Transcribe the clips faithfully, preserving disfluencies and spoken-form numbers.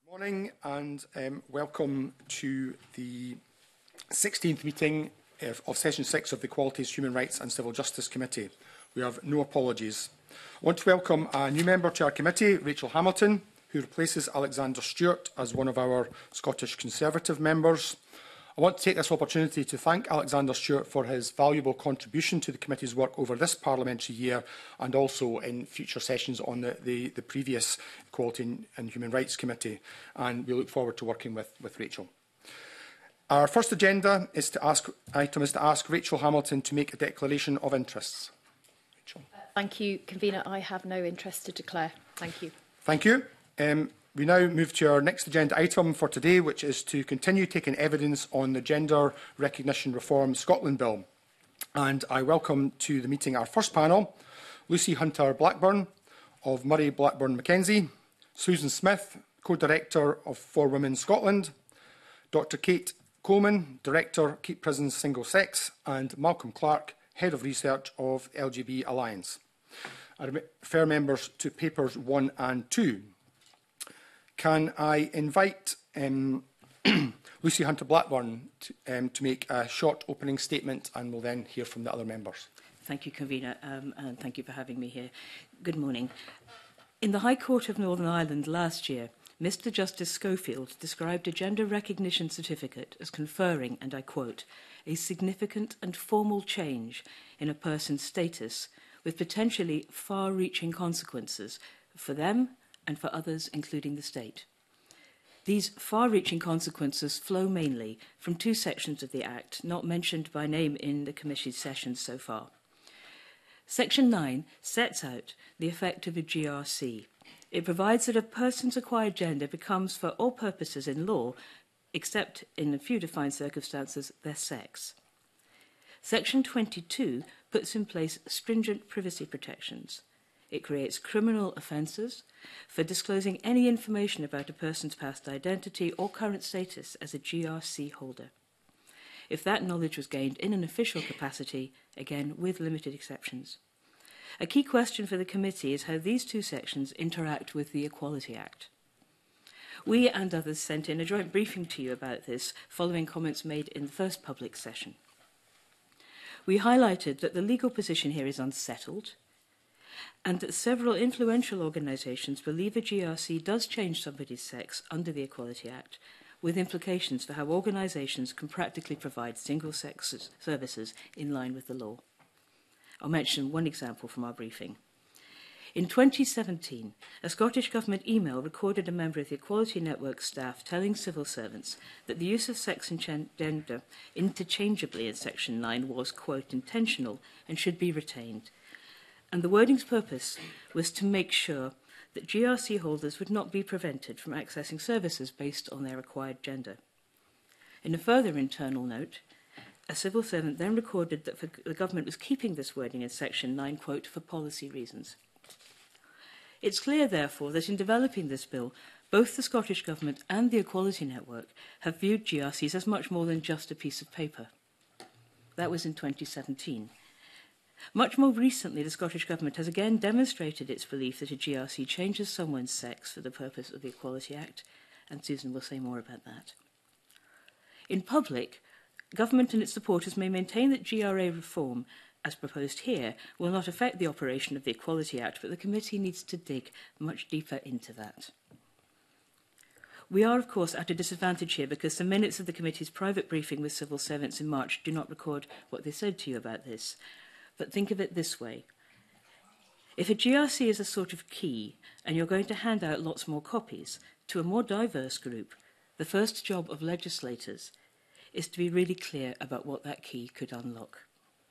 Morning and um, welcome to the sixteenth meeting of, of Session six of the Equalities, Human Rights and Civil Justice Committee. We have no apologies. I want to welcome a new member to our committee, Rachel Hamilton, who replaces Alexander Stewart as one of our Scottish Conservative members. I want to take this opportunity to thank Alexander Stewart for his valuable contribution to the committee's work over this parliamentary year and also in future sessions on the, the, the previous Equality and Human Rights Committee. And we look forward to working with, with Rachel. Our first agenda is to ask, item is to ask Rachel Hamilton to make a declaration of interests. Rachel. Uh, thank you, Convener. I have no interest to declare. Thank you. Thank you. Um, We now move to our next agenda item for today, which is to continue taking evidence on the Gender Recognition Reform Scotland Bill. And I welcome to the meeting our first panel, Lucy Hunter-Blackburn of Murray Blackburn Mackenzie, Susan Smith, Co-Director of For Women Scotland, Doctor Kate Coleman, Director, Keep Prisons Single Sex, and Malcolm Clark, Head of Research of L G B Alliance. I refer members to papers one and two. Can I invite um, Lucy Hunter-Blackburn to, um, to make a short opening statement, and we'll then hear from the other members. Thank you, Convener, um, and thank you for having me here. Good morning. In the High Court of Northern Ireland last year, Mister Justice Schofield described a gender recognition certificate as conferring, and I quote, a significant and formal change in a person's status with potentially far-reaching consequences for them and for others, including the state. These far-reaching consequences flow mainly from two sections of the Act, not mentioned by name in the Committee's sessions so far. Section nine sets out the effect of a G R C. It provides that a person's acquired gender becomes, for all purposes in law, except in a few defined circumstances, their sex. Section twenty-two puts in place stringent privacy protections. It creates criminal offences for disclosing any information about a person's past identity or current status as a G R C holder, if that knowledge was gained in an official capacity, again with limited exceptions. A key question for the committee is how these two sections interact with the Equality Act. We and others sent in a joint briefing to you about this following comments made in the first public session. We highlighted that the legal position here is unsettled, and that several influential organisations believe a G R C does change somebody's sex under the Equality Act, with implications for how organisations can practically provide single-sex services in line with the law. I'll mention one example from our briefing. In twenty seventeen, a Scottish Government email recorded a member of the Equality Network staff telling civil servants that the use of sex and gender interchangeably in Section nine was, quote, intentional and should be retained. And the wording's purpose was to make sure that G R C holders would not be prevented from accessing services based on their acquired gender. In a further internal note, a civil servant then recorded that the government was keeping this wording in Section nine, quote, for policy reasons. It's clear, therefore, that in developing this bill, both the Scottish Government and the Equality Network have viewed G R Cs as much more than just a piece of paper. That was in twenty seventeen. Much more recently, the Scottish Government has again demonstrated its belief that a G R C changes someone's sex for the purpose of the Equality Act, and Susan will say more about that. In public, government and its supporters may maintain that G R A reform, as proposed here, will not affect the operation of the Equality Act, but the committee needs to dig much deeper into that. We are, of course, at a disadvantage here because the minutes of the committee's private briefing with civil servants in March do not record what they said to you about this. But think of it this way. If a G R C is a sort of key, and you're going to hand out lots more copies to a more diverse group, the first job of legislators is to be really clear about what that key could unlock.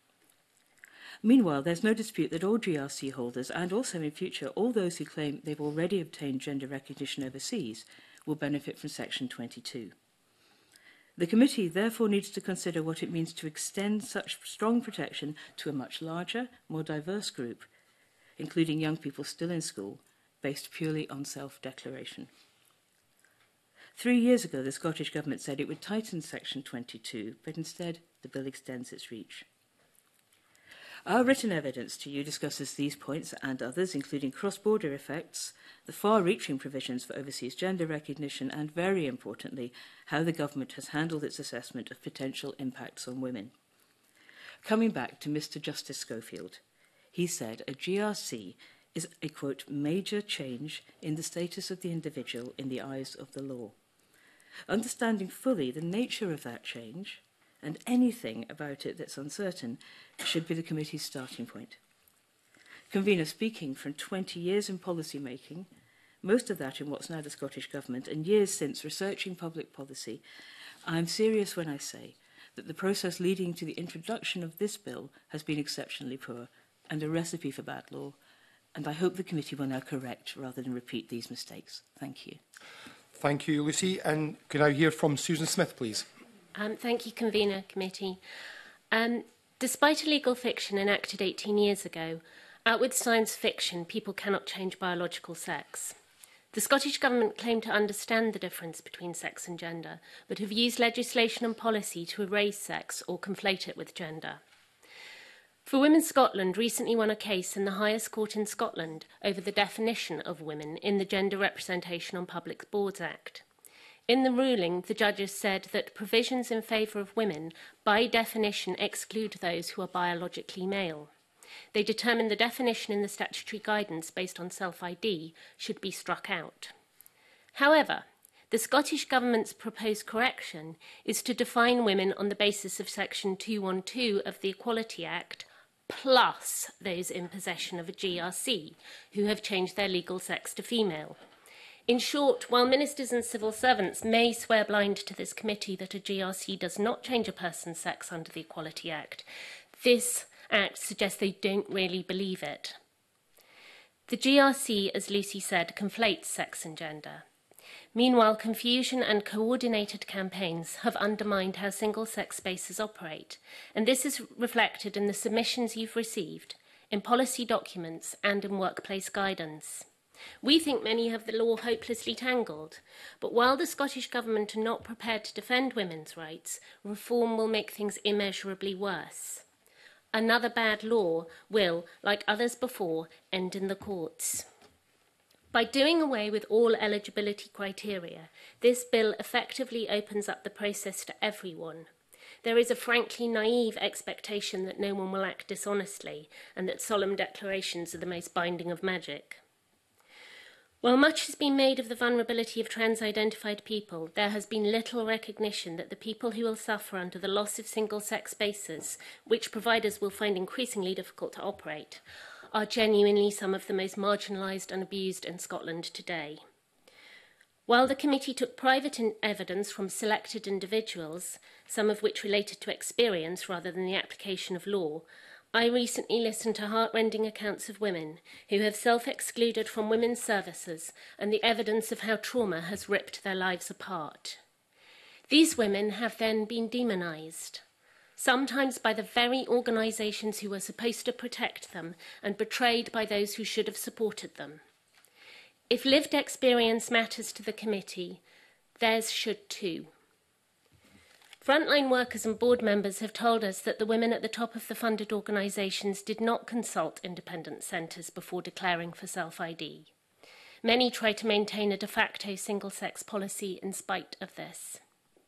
Meanwhile, there's no dispute that all G R C holders, and also in future all those who claim they've already obtained gender recognition overseas, will benefit from Section twenty-two. The committee therefore needs to consider what it means to extend such strong protection to a much larger, more diverse group, including young people still in school, based purely on self-declaration. Three years ago, the Scottish Government said it would tighten Section twenty-two, but instead the bill extends its reach. Our written evidence to you discusses these points and others, including cross-border effects, the far-reaching provisions for overseas gender recognition, and, very importantly, how the government has handled its assessment of potential impacts on women. Coming back to Mr Justice Schofield, he said a G R C is a, quote, major change in the status of the individual in the eyes of the law. Understanding fully the nature of that change, and anything about it that's uncertain, should be the committee's starting point. Convener, speaking from twenty years in policy making, most of that in what's now the Scottish Government, and years since researching public policy, I am serious when I say that the process leading to the introduction of this bill has been exceptionally poor and a recipe for bad law, and I hope the committee will now correct rather than repeat these mistakes. Thank you. Thank you, Lucy. And can I hear from Susan Smith, please? Um, thank you, Convener Committee. Um, despite a legal fiction enacted eighteen years ago, out with science fiction, people cannot change biological sex. The Scottish Government claim to understand the difference between sex and gender, but have used legislation and policy to erase sex or conflate it with gender. For Women Scotland recently won a case in the highest court in Scotland over the definition of women in the Gender Representation on Public Boards Act. In the ruling, the judges said that provisions in favour of women, by definition, exclude those who are biologically male. They determined the definition in the statutory guidance based on self-I D should be struck out. However, the Scottish Government's proposed correction is to define women on the basis of Section two twelve of the Equality Act, plus those in possession of a G R C who have changed their legal sex to female. In short, while ministers and civil servants may swear blind to this committee that a G R C does not change a person's sex under the Equality Act, this Act suggests they don't really believe it. The G R C, as Lucy said, conflates sex and gender. Meanwhile, confusion and coordinated campaigns have undermined how single-sex spaces operate, and this is reflected in the submissions you've received, in policy documents and in workplace guidance. We think many have the law hopelessly tangled, but while the Scottish Government are not prepared to defend women's rights, reform will make things immeasurably worse. Another bad law will, like others before, end in the courts. By doing away with all eligibility criteria, this bill effectively opens up the process to everyone. There is a frankly naive expectation that no one will act dishonestly and that solemn declarations are the most binding of magic. While much has been made of the vulnerability of trans-identified people, there has been little recognition that the people who will suffer under the loss of single-sex spaces, which providers will find increasingly difficult to operate, are genuinely some of the most marginalised and abused in Scotland today. While the committee took private in evidence from selected individuals, some of which related to experience rather than the application of law, I recently listened to heartrending accounts of women who have self-excluded from women's services and the evidence of how trauma has ripped their lives apart. These women have then been demonised, sometimes by the very organisations who were supposed to protect them and betrayed by those who should have supported them. If lived experience matters to the committee, theirs should too. Frontline workers and board members have told us that the women at the top of the funded organisations did not consult independent centres before declaring for self-I D. Many try to maintain a de facto single-sex policy in spite of this.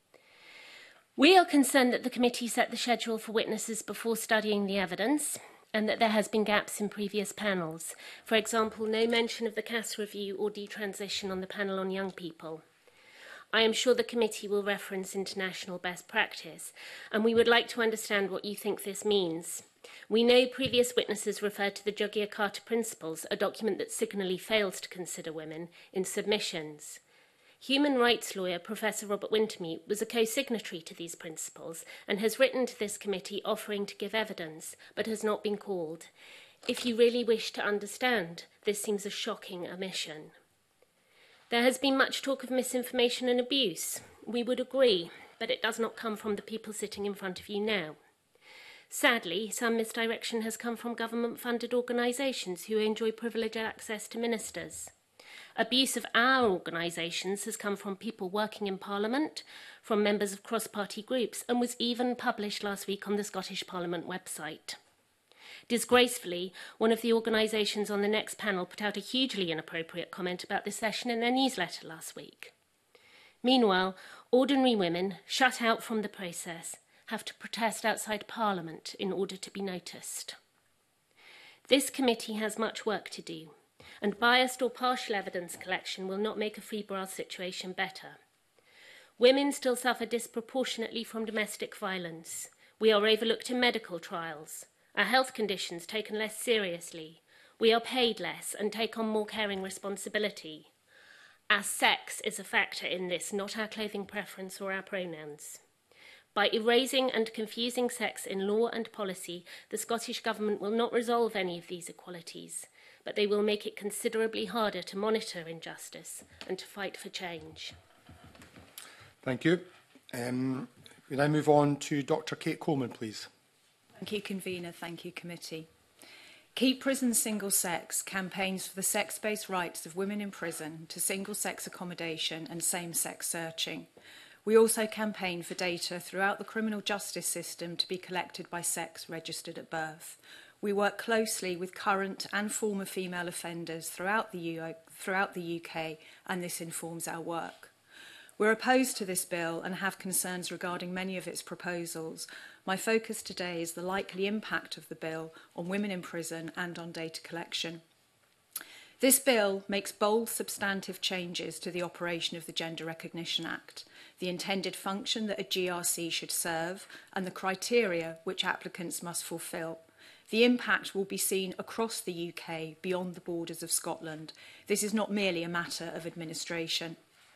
We are concerned that the committee set the schedule for witnesses before studying the evidence and that there has been gaps in previous panels. For example, no mention of the C A S review or detransition on the panel on young people. I am sure the committee will reference international best practice, and we would like to understand what you think this means. We know previous witnesses referred to the Yogyakarta Principles, a document that signally fails to consider women, in submissions. Human rights lawyer Professor Robert Wintermute was a co-signatory to these principles and has written to this committee offering to give evidence, but has not been called. If you really wish to understand, this seems a shocking omission. There has been much talk of misinformation and abuse. We would agree, but it does not come from the people sitting in front of you now. Sadly, some misdirection has come from government-funded organisations who enjoy privileged access to ministers. Abuse of our organisations has come from people working in Parliament, from members of cross-party groups, and was even published last week on the Scottish Parliament website. Disgracefully, one of the organisations on the next panel put out a hugely inappropriate comment about this session in their newsletter last week. Meanwhile, ordinary women, shut out from the process, have to protest outside Parliament in order to be noticed. This committee has much work to do, and biased or partial evidence collection will not make a febrile situation better. Women still suffer disproportionately from domestic violence. We are overlooked in medical trials. Our health conditions taken less seriously. We are paid less and take on more caring responsibility. Our sex is a factor in this, not our clothing preference or our pronouns. By erasing and confusing sex in law and policy, the Scottish Government will not resolve any of these equalities, but they will make it considerably harder to monitor injustice and to fight for change. Thank you. Um, we now move on to Doctor Kate Coleman, please. Thank you, Convener. Thank you, Committee. Keep Prisons Single-Sex campaigns for the sex-based rights of women in prison to single-sex accommodation and same-sex searching. We also campaign for data throughout the criminal justice system to be collected by sex registered at birth. We work closely with current and former female offenders throughout the, U throughout the U K, and this informs our work. We're opposed to this bill and have concerns regarding many of its proposals. My focus today is the likely impact of the bill on women in prison and on data collection. This bill makes bold substantive changes to the operation of the Gender Recognition Act, the intended function that a G R C should serve, and the criteria which applicants must fulfil. The impact will be seen across the U K, beyond the borders of Scotland. This is not merely a matter of administration.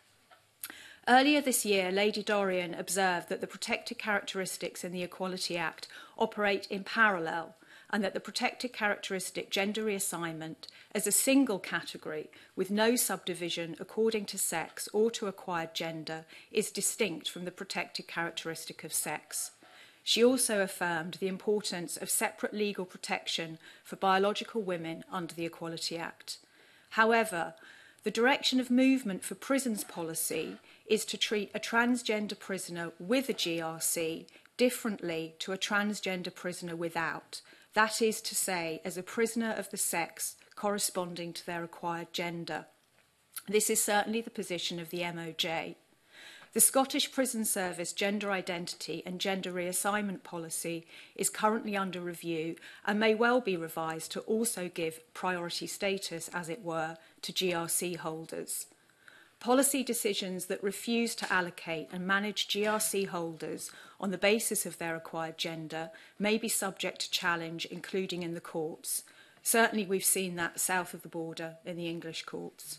Earlier this year, Lady Dorian observed that the protected characteristics in the Equality Act operate in parallel, and that the protected characteristic gender reassignment as a single category with no subdivision according to sex or to acquired gender is distinct from the protected characteristic of sex. She also affirmed the importance of separate legal protection for biological women under the Equality Act. However, the direction of movement for prisons policy is to treat a transgender prisoner with a G R C differently to a transgender prisoner without. That is to say, as a prisoner of the sex corresponding to their acquired gender. This is certainly the position of the M O J. The Scottish Prison Service gender identity and gender reassignment policy is currently under review and may well be revised to also give priority status, as it were, to G R C holders. Policy decisions that refuse to allocate and manage G R C holders on the basis of their acquired gender may be subject to challenge, including in the courts. Certainly we've seen that south of the border in the English courts.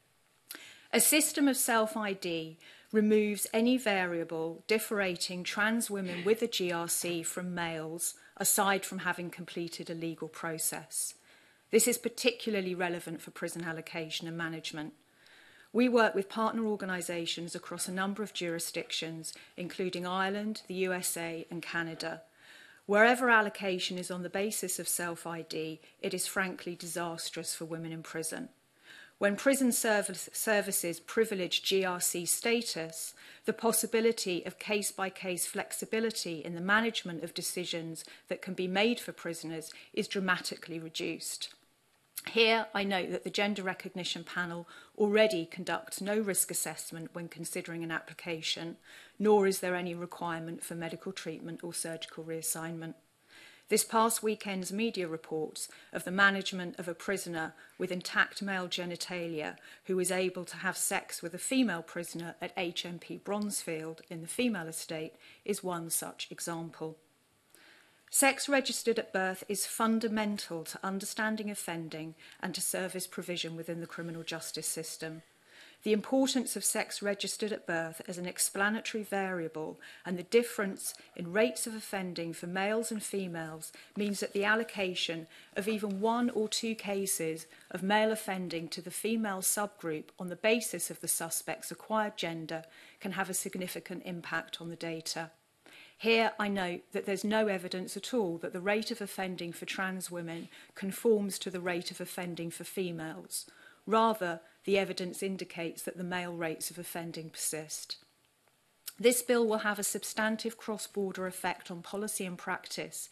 A system of self-I D removes any variable differentiating trans women with a G R C from males, aside from having completed a legal process. This is particularly relevant for prison allocation and management. We work with partner organisations across a number of jurisdictions, including Ireland, the U S A and Canada. Wherever allocation is on the basis of self-I D, it is frankly disastrous for women in prison. When prison service, services privilege G R C status, the possibility of case-by-case flexibility in the management of decisions that can be made for prisoners is dramatically reduced. Here, I note that the Gender Recognition Panel already conducts no risk assessment when considering an application, nor is there any requirement for medical treatment or surgical reassignment. This past weekend's media reports of the management of a prisoner with intact male genitalia who was able to have sex with a female prisoner at H M P Bronzefield in the female estate is one such example. Sex registered at birth is fundamental to understanding offending and to service provision within the criminal justice system. The importance of sex registered at birth as an explanatory variable and the difference in rates of offending for males and females means that the allocation of even one or two cases of male offending to the female subgroup on the basis of the suspect's acquired gender can have a significant impact on the data. Here, I note that there's no evidence at all that the rate of offending for trans women conforms to the rate of offending for females. Rather, the evidence indicates that the male rates of offending persist. This bill will have a substantive cross-border effect on policy and practice,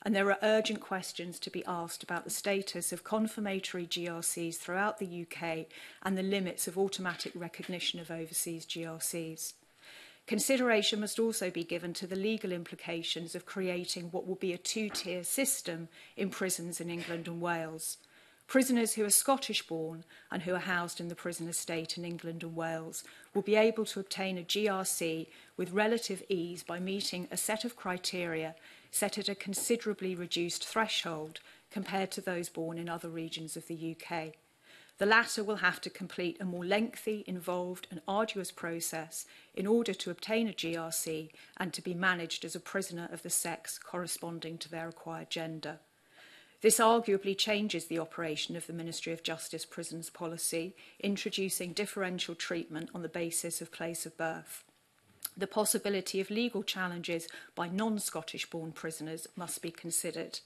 and there are urgent questions to be asked about the status of confirmatory G R Cs throughout the U K and the limits of automatic recognition of overseas G R Cs. Consideration must also be given to the legal implications of creating what will be a two-tier system in prisons in England and Wales. Prisoners who are Scottish-born and who are housed in the prison estate in England and Wales will be able to obtain a G R C with relative ease by meeting a set of criteria set at a considerably reduced threshold compared to those born in other regions of the U K. The latter will have to complete a more lengthy, involved and arduous process in order to obtain a G R C and to be managed as a prisoner of the sex corresponding to their acquired gender. This arguably changes the operation of the Ministry of Justice Prisons policy, introducing differential treatment on the basis of place of birth. The possibility of legal challenges by non-Scottish-born prisoners must be considered.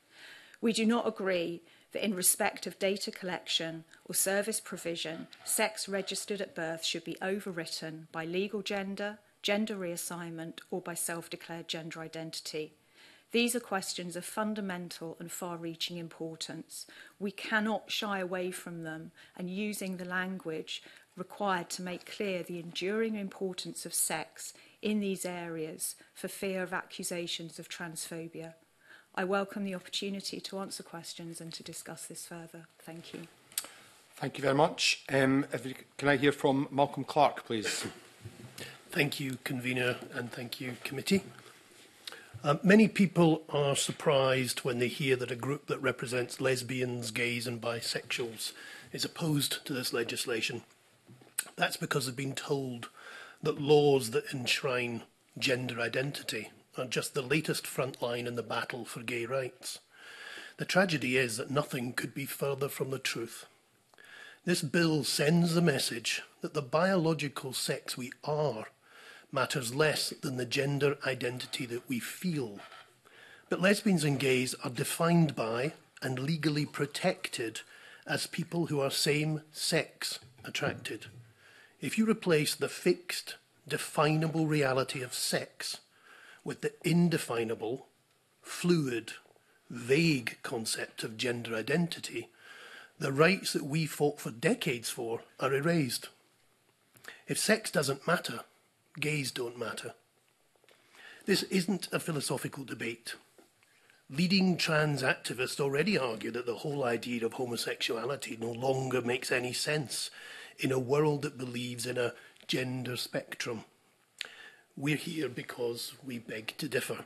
We do not agree that in respect of data collection or service provision, sex registered at birth should be overwritten by legal gender, gender reassignment, or by self-declared gender identity. These are questions of fundamental and far-reaching importance. We cannot shy away from them, and using the language required to make clear the enduring importance of sex in these areas for fear of accusations of transphobia. I welcome the opportunity to answer questions and to discuss this further. Thank you. Thank you very much. Um, if you, can I hear from Malcolm Clark, please? Thank you, Convener, and thank you, Committee. Um, many people are surprised when they hear that a group that represents lesbians, gays and bisexuals is opposed to this legislation. That's because they've been told that laws that enshrine gender identity are just the latest front line in the battle for gay rights. The tragedy is that nothing could be further from the truth. This bill sends the message that the biological sex we are matters less than the gender identity that we feel. But lesbians and gays are defined by and legally protected as people who are same-sex attracted. If you replace the fixed, definable reality of sex with the indefinable, fluid, vague concept of gender identity, the rights that we fought for decades for are erased. If sex doesn't matter, gays don't matter. This isn't a philosophical debate. Leading trans activists already argue that the whole idea of homosexuality no longer makes any sense in a world that believes in a gender spectrum. We're here because we beg to differ.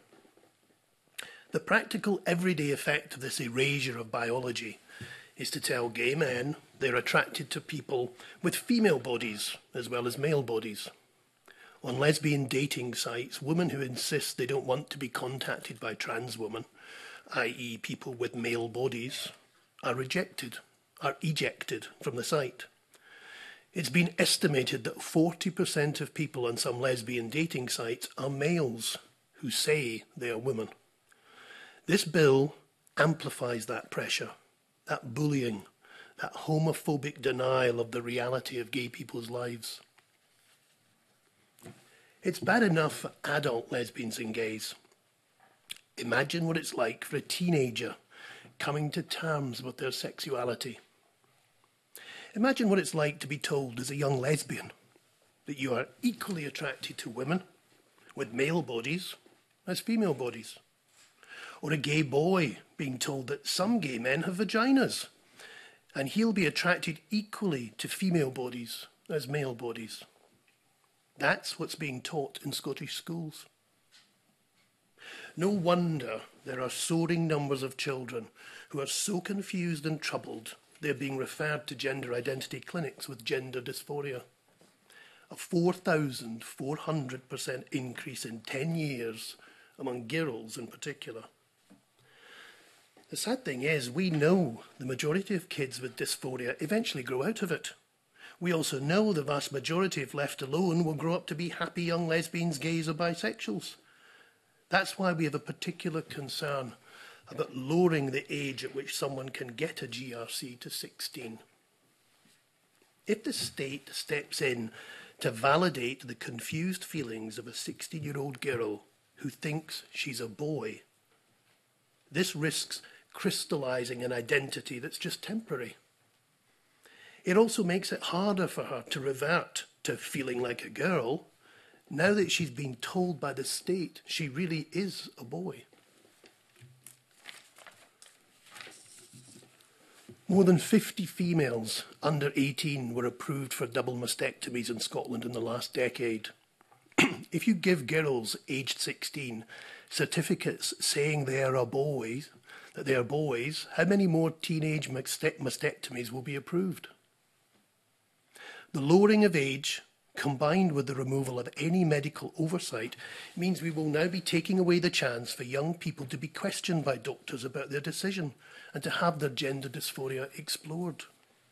The practical everyday effect of this erasure of biology is to tell gay men they're attracted to people with female bodies as well as male bodies. On lesbian dating sites, women who insist they don't want to be contacted by trans women, that is people with male bodies, are rejected, are ejected from the site. It's been estimated that forty percent of people on some lesbian dating sites are males who say they are women. This bill amplifies that pressure, that bullying, that homophobic denial of the reality of gay people's lives. It's bad enough for adult lesbians and gays. Imagine what it's like for a teenager coming to terms with their sexuality. Imagine what it's like to be told as a young lesbian that you are equally attracted to women with male bodies as female bodies. Or a gay boy being told that some gay men have vaginas and he'll be attracted equally to female bodies as male bodies. That's what's being taught in Scottish schools. No wonder there are soaring numbers of children who are so confused and troubled they're being referred to gender identity clinics with gender dysphoria. A four thousand four hundred percent increase in ten years among girls in particular. The sad thing is, we know the majority of kids with dysphoria eventually grow out of it. We also know the vast majority, if left alone, will grow up to be happy young lesbians, gays or bisexuals. That's why we have a particular concern about lowering the age at which someone can get a G R C to sixteen. If the state steps in to validate the confused feelings of a sixteen-year-old girl who thinks she's a boy, this risks crystallising an identity that's just temporary. It also makes it harder for her to revert to feeling like a girl now that she's been told by the state she really is a boy. More than fifty females under eighteen were approved for double mastectomies in Scotland in the last decade. If you give girls aged sixteen certificates saying they are a boy, that they are boys, how many more teenage mastectomies will be approved? The lowering of age, combined with the removal of any medical oversight, means we will now be taking away the chance for young people to be questioned by doctors about their decision and to have their gender dysphoria explored.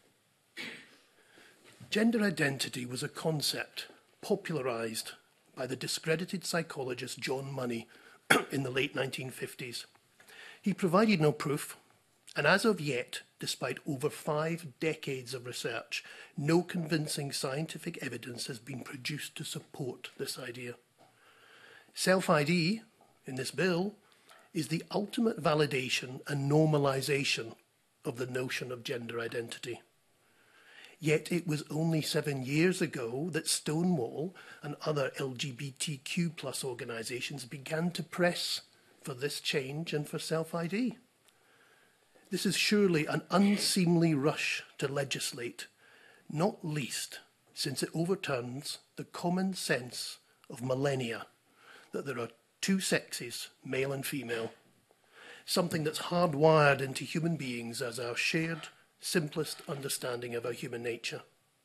Gender identity was a concept popularised by the discredited psychologist John Money in the late nineteen fifties. He provided no proof, and as of yet, despite over five decades of research, no convincing scientific evidence has been produced to support this idea. Self-I D, in this bill, is the ultimate validation and normalisation of the notion of gender identity. Yet it was only seven years ago that Stonewall and other L G B T Q plus organisations began to press for this change and for self-I D. This is surely an unseemly rush to legislate, not least since it overturns the common sense of millennia that there are two sexes, male and female, something that's hardwired into human beings as our shared, simplest understanding of our human nature.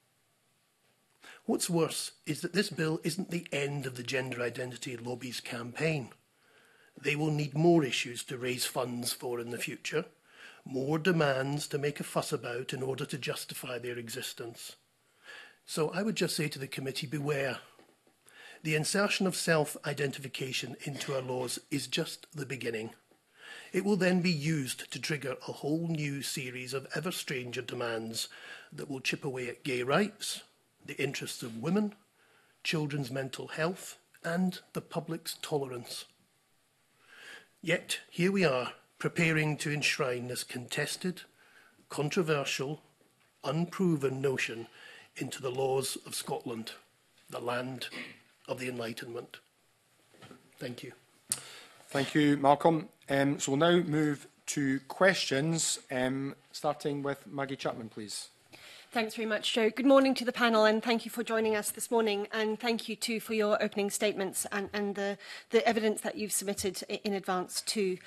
What's worse is that this bill isn't the end of the gender identity lobby's campaign. They will need more issues to raise funds for in the future, more demands to make a fuss about in order to justify their existence. So I would just say to the committee, beware. The insertion of self-identification into our laws is just the beginning. It will then be used to trigger a whole new series of ever stranger demands that will chip away at gay rights, the interests of women, children's mental health, and the public's tolerance. Yet, here we are, preparing to enshrine this contested, controversial, unproven notion into the laws of Scotland, the land of the Enlightenment. Thank you. Thank you, Malcolm. Um, so we'll now move to questions, um, starting with Maggie Chapman, please. Thanks very much, Joe. Good morning to the panel, and thank you for joining us this morning. And thank you, too, for your opening statements and, and the, the evidence that you've submitted in advance, too.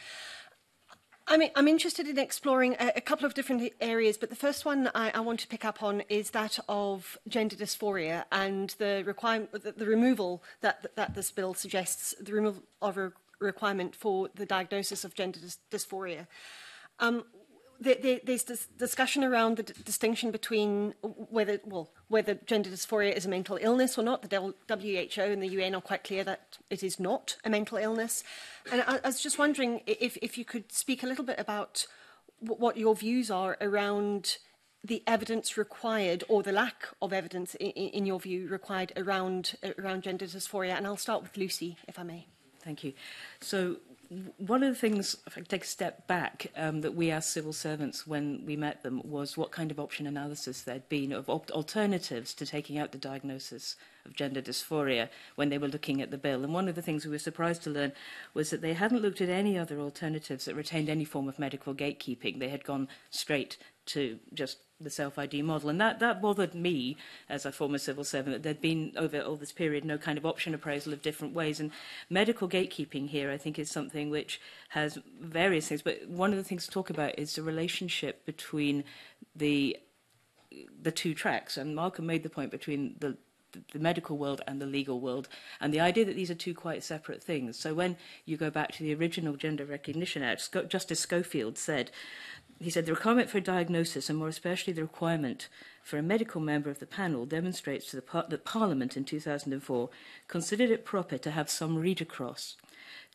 I mean, I'm interested in exploring a, a couple of different areas, but the first one I, I want to pick up on is that of gender dysphoria and the, requirement, the, the removal that, that this bill suggests, the removal of a requirement for the diagnosis of gender dys dysphoria. Um, there, there, there's this discussion around the d distinction between whether, well, whether gender dysphoria is a mental illness or not. The W H O and the U N are quite clear that it is not a mental illness. And I, I was just wondering if, if you could speak a little bit about what your views are around the evidence required, or the lack of evidence, in, in your view, required around, around gender dysphoria. And I'll start with Lucy, if I may. Thank you. So one of the things, if I take a step back, um, that we asked civil servants when we met them was what kind of option analysis there'd been of op alternatives to taking out the diagnosis of gender dysphoria when they were looking at the bill. And one of the things we were surprised to learn was that they hadn't looked at any other alternatives that retained any form of medical gatekeeping. They had gone straight to just the self-I D model. And that, that bothered me as a former civil servant, that there'd been over all this period no kind of option appraisal of different ways. And medical gatekeeping here, I think, is something which has various things. But one of the things to talk about is the relationship between the, the two tracks. And Malcolm made the point between the the medical world and the legal world, and the idea that these are two quite separate things. So when you go back to the original Gender Recognition Act, Sco Justice Schofield said, he said, the requirement for diagnosis, and more especially the requirement for a medical member of the panel, demonstrates to the par that Parliament in two thousand four considered it proper to have some read across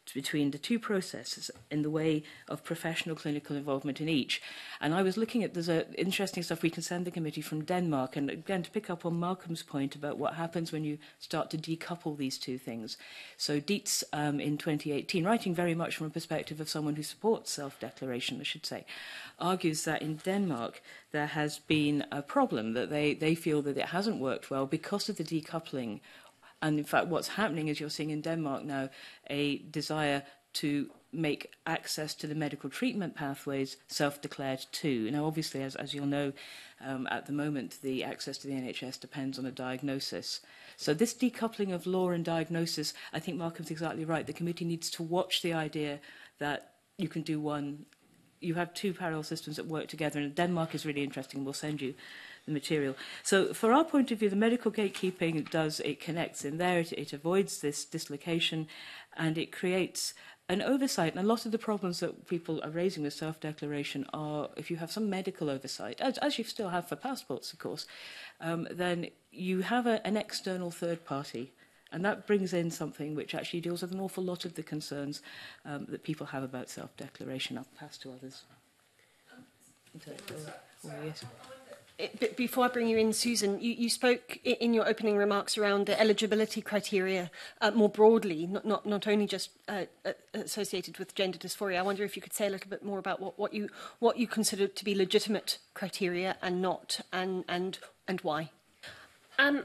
between the two processes in the way of professional clinical involvement in each. And I was looking at, there's a interesting stuff we can send the committee from Denmark, and again, to pick up on Malcolm's point about what happens when you start to decouple these two things. So Dietz, um, in twenty eighteen, writing very much from a perspective of someone who supports self-declaration, I should say, argues that in Denmark there has been a problem, that they, they feel that it hasn't worked well because of the decoupling. And in fact, what's happening is you're seeing in Denmark now a desire to make access to the medical treatment pathways self-declared too. Now, obviously, as, as you'll know, um, at the moment, the access to the N H S depends on a diagnosis. So this decoupling of law and diagnosis, I think Malcolm's exactly right. The committee needs to watch the idea that you can do one, you have two parallel systems that work together, and Denmark is really interesting. We'll send you the material. So for our point of view, the medical gatekeeping it does, it connects in there, it, it avoids this dislocation, and it creates an oversight. And a lot of the problems that people are raising with self-declaration are, if you have some medical oversight, as, as you still have for passports, of course, um, then you have a, an external third party. And that brings in something which actually deals with an awful lot of the concerns um, that people have about self-declaration. I'll pass to others. Oh, yes. It, before I bring you in, Susan, you, you spoke in your opening remarks around the eligibility criteria uh, more broadly, not, not, not only just uh, associated with gender dysphoria. I wonder if you could say a little bit more about what, what, you, what you consider to be legitimate criteria and not, and, and, and why. Um,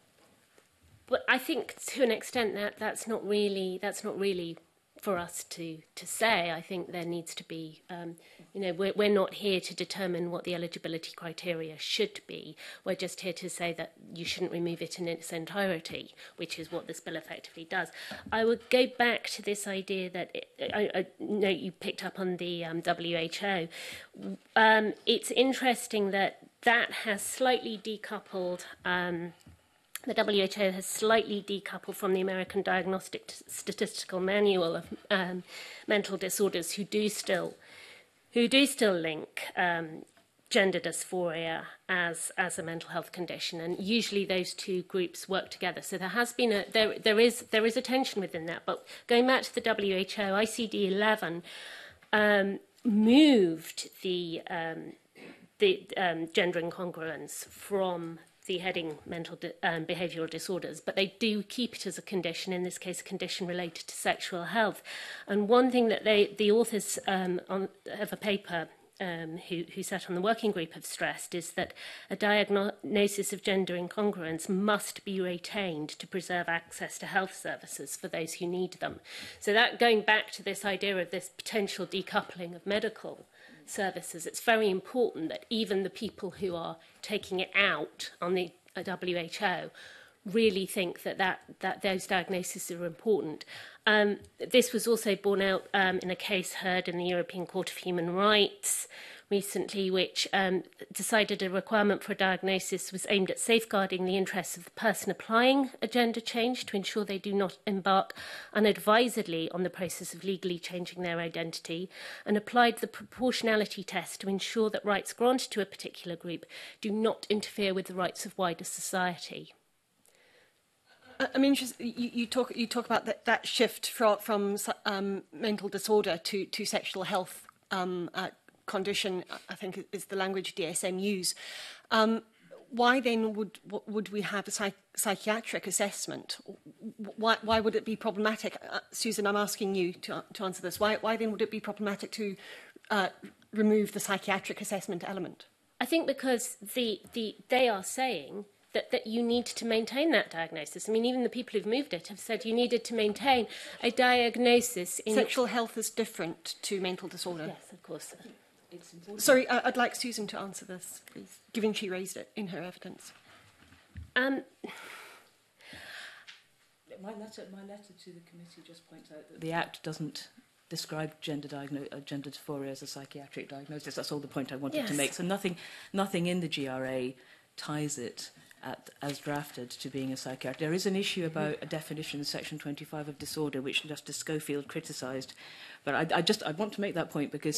but I think to an extent that that's not really, that's not really for us to, to say. I think there needs to be, um, you know, we're, we're not here to determine what the eligibility criteria should be. We're just here to say that you shouldn't remove it in its entirety, which is what this bill effectively does. I would go back to this idea that, it, I, I know you picked up on the um, W H O. Um, it's interesting that that has slightly decoupled um, the W H O has slightly decoupled from the American Diagnostic Statistical Manual of um, Mental Disorders, who do still, who do still link um, gender dysphoria as as a mental health condition, and usually those two groups work together. So there has been a there there is there is a tension within that. But going back to the W H O, I C D eleven um, moved the um, the um, gender incongruence from the heading mental di um, behavioural disorders, but they do keep it as a condition, in this case a condition related to sexual health. And one thing that they, the authors um, on, of a paper um, who, who sat on the working group have stressed is that a diagnosis of gender incongruence must be retained to preserve access to health services for those who need them. So that, going back to this idea of this potential decoupling of medical services, it's very important that even the people who are taking it out on the W H O really think that, that, that those diagnoses are important. Um, this was also borne out um, in a case heard in the European Court of Human Rights recently, which um, decided a requirement for a diagnosis was aimed at safeguarding the interests of the person applying a gender change to ensure they do not embark unadvisedly on the process of legally changing their identity, and applied the proportionality test to ensure that rights granted to a particular group do not interfere with the rights of wider society. I'm interested. You, you talk. You talk about that, that shift from, from um, mental disorder to to sexual health um, uh, condition. I think is the language D S M use. Um, why then would would we have a psych psychiatric assessment? Why why would it be problematic? Uh, Susan, I'm asking you to to answer this. Why why then would it be problematic to uh, remove the psychiatric assessment element? I think because the the they are saying that, that you need to maintain that diagnosis. I mean, even the people who've moved it have said you needed to maintain a diagnosis. In Sexual health is different to mental disorder. Yes, of course. It's important. Sorry, uh, I'd like Susan to answer this, please, given she raised it in her evidence. Um, my, letter, my letter to the committee just points out that the Act doesn't describe gender, diagno uh, gender dysphoria as a psychiatric diagnosis. That's all the point I wanted yes. to make. So nothing, nothing in the G R A ties it At, as drafted to being a psychiatrist. There is an issue about a definition in section twenty-five of disorder, which Justice Schofield criticised. But I, I just I want to make that point because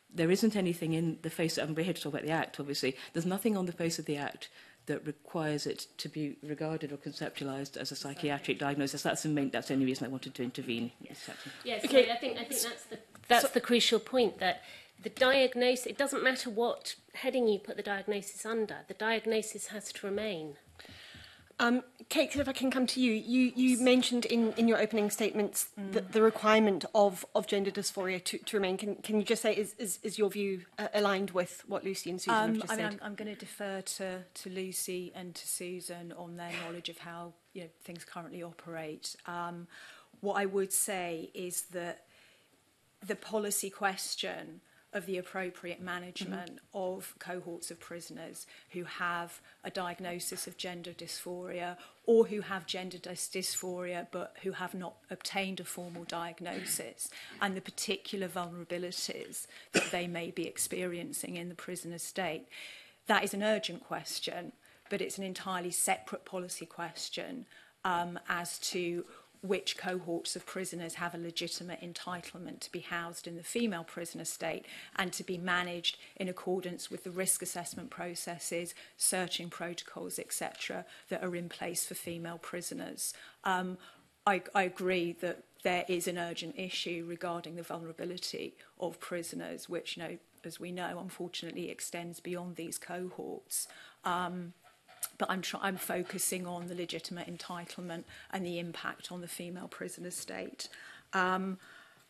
there isn't anything in the face, and we're here to talk about the Act, obviously, there's nothing on the face of the Act that requires it to be regarded or conceptualised as a psychiatric diagnosis. That's the main, that's the only reason I wanted to intervene. Yes, yes Okay. so I think I think that's the that's so, the crucial point, that the diagnosis, it doesn't matter what heading you put the diagnosis under, the diagnosis has to remain. Um, Kate, if I can come to you, you, you mentioned in, in your opening statements mm. the, the requirement of, of gender dysphoria to, to remain. Can, can you just say, is, is, is your view uh, aligned with what Lucy and Susan um, have just I mean, said? I'm, I'm going to defer to, to Lucy and to Susan on their knowledge of how you know, things currently operate. Um, what I would say is that the policy question of the appropriate management mm-hmm. of cohorts of prisoners who have a diagnosis of gender dysphoria or who have gender dys dysphoria but who have not obtained a formal diagnosis, and the particular vulnerabilities that they may be experiencing in the prison estate. That is an urgent question, but it's an entirely separate policy question um, as to which cohorts of prisoners have a legitimate entitlement to be housed in the female prison estate and to be managed in accordance with the risk assessment processes, searching protocols, et cetera, that are in place for female prisoners. Um, I, I agree that there is an urgent issue regarding the vulnerability of prisoners, which, you know, as we know, unfortunately extends beyond these cohorts. Um, But I'm, try I'm focusing on the legitimate entitlement and the impact on the female prison estate. Um,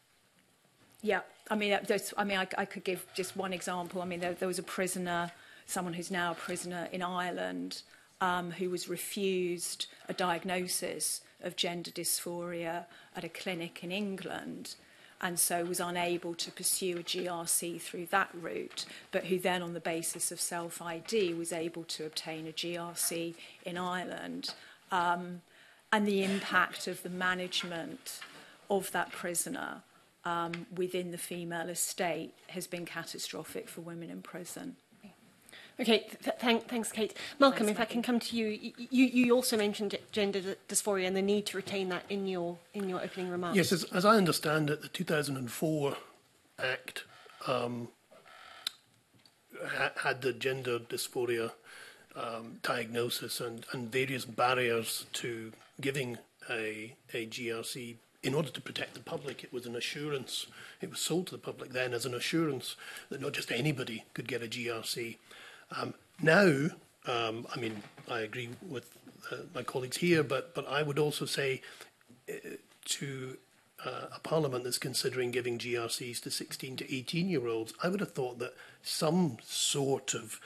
yeah, I mean, there's, I mean, I, I could give just one example. I mean, there, there was a prisoner, someone who's now a prisoner in Ireland, um, who was refused a diagnosis of gender dysphoria at a clinic in England, and so was unable to pursue a G R C through that route, but who then, on the basis of self-I D, was able to obtain a G R C in Ireland. Um, and the impact of the management of that prisoner um, within the female estate has been catastrophic for women in prison. Okay, th thank, thanks, Kate. Malcolm, Thanks, if I can come to you, you, you also mentioned gender dysphoria and the need to retain that in your in your opening remarks. Yes, as, as I understand it, the two thousand four Act um, ha had the gender dysphoria um, diagnosis and, and various barriers to giving a, a G R C. In order to protect the public, it was an assurance. It was sold to the public then as an assurance that not just anybody could get a G R C. Um, now, um, I mean, I agree with uh, my colleagues here, but, but I would also say uh, to uh, a parliament that's considering giving G R Cs to sixteen to eighteen year olds, I would have thought that some sort of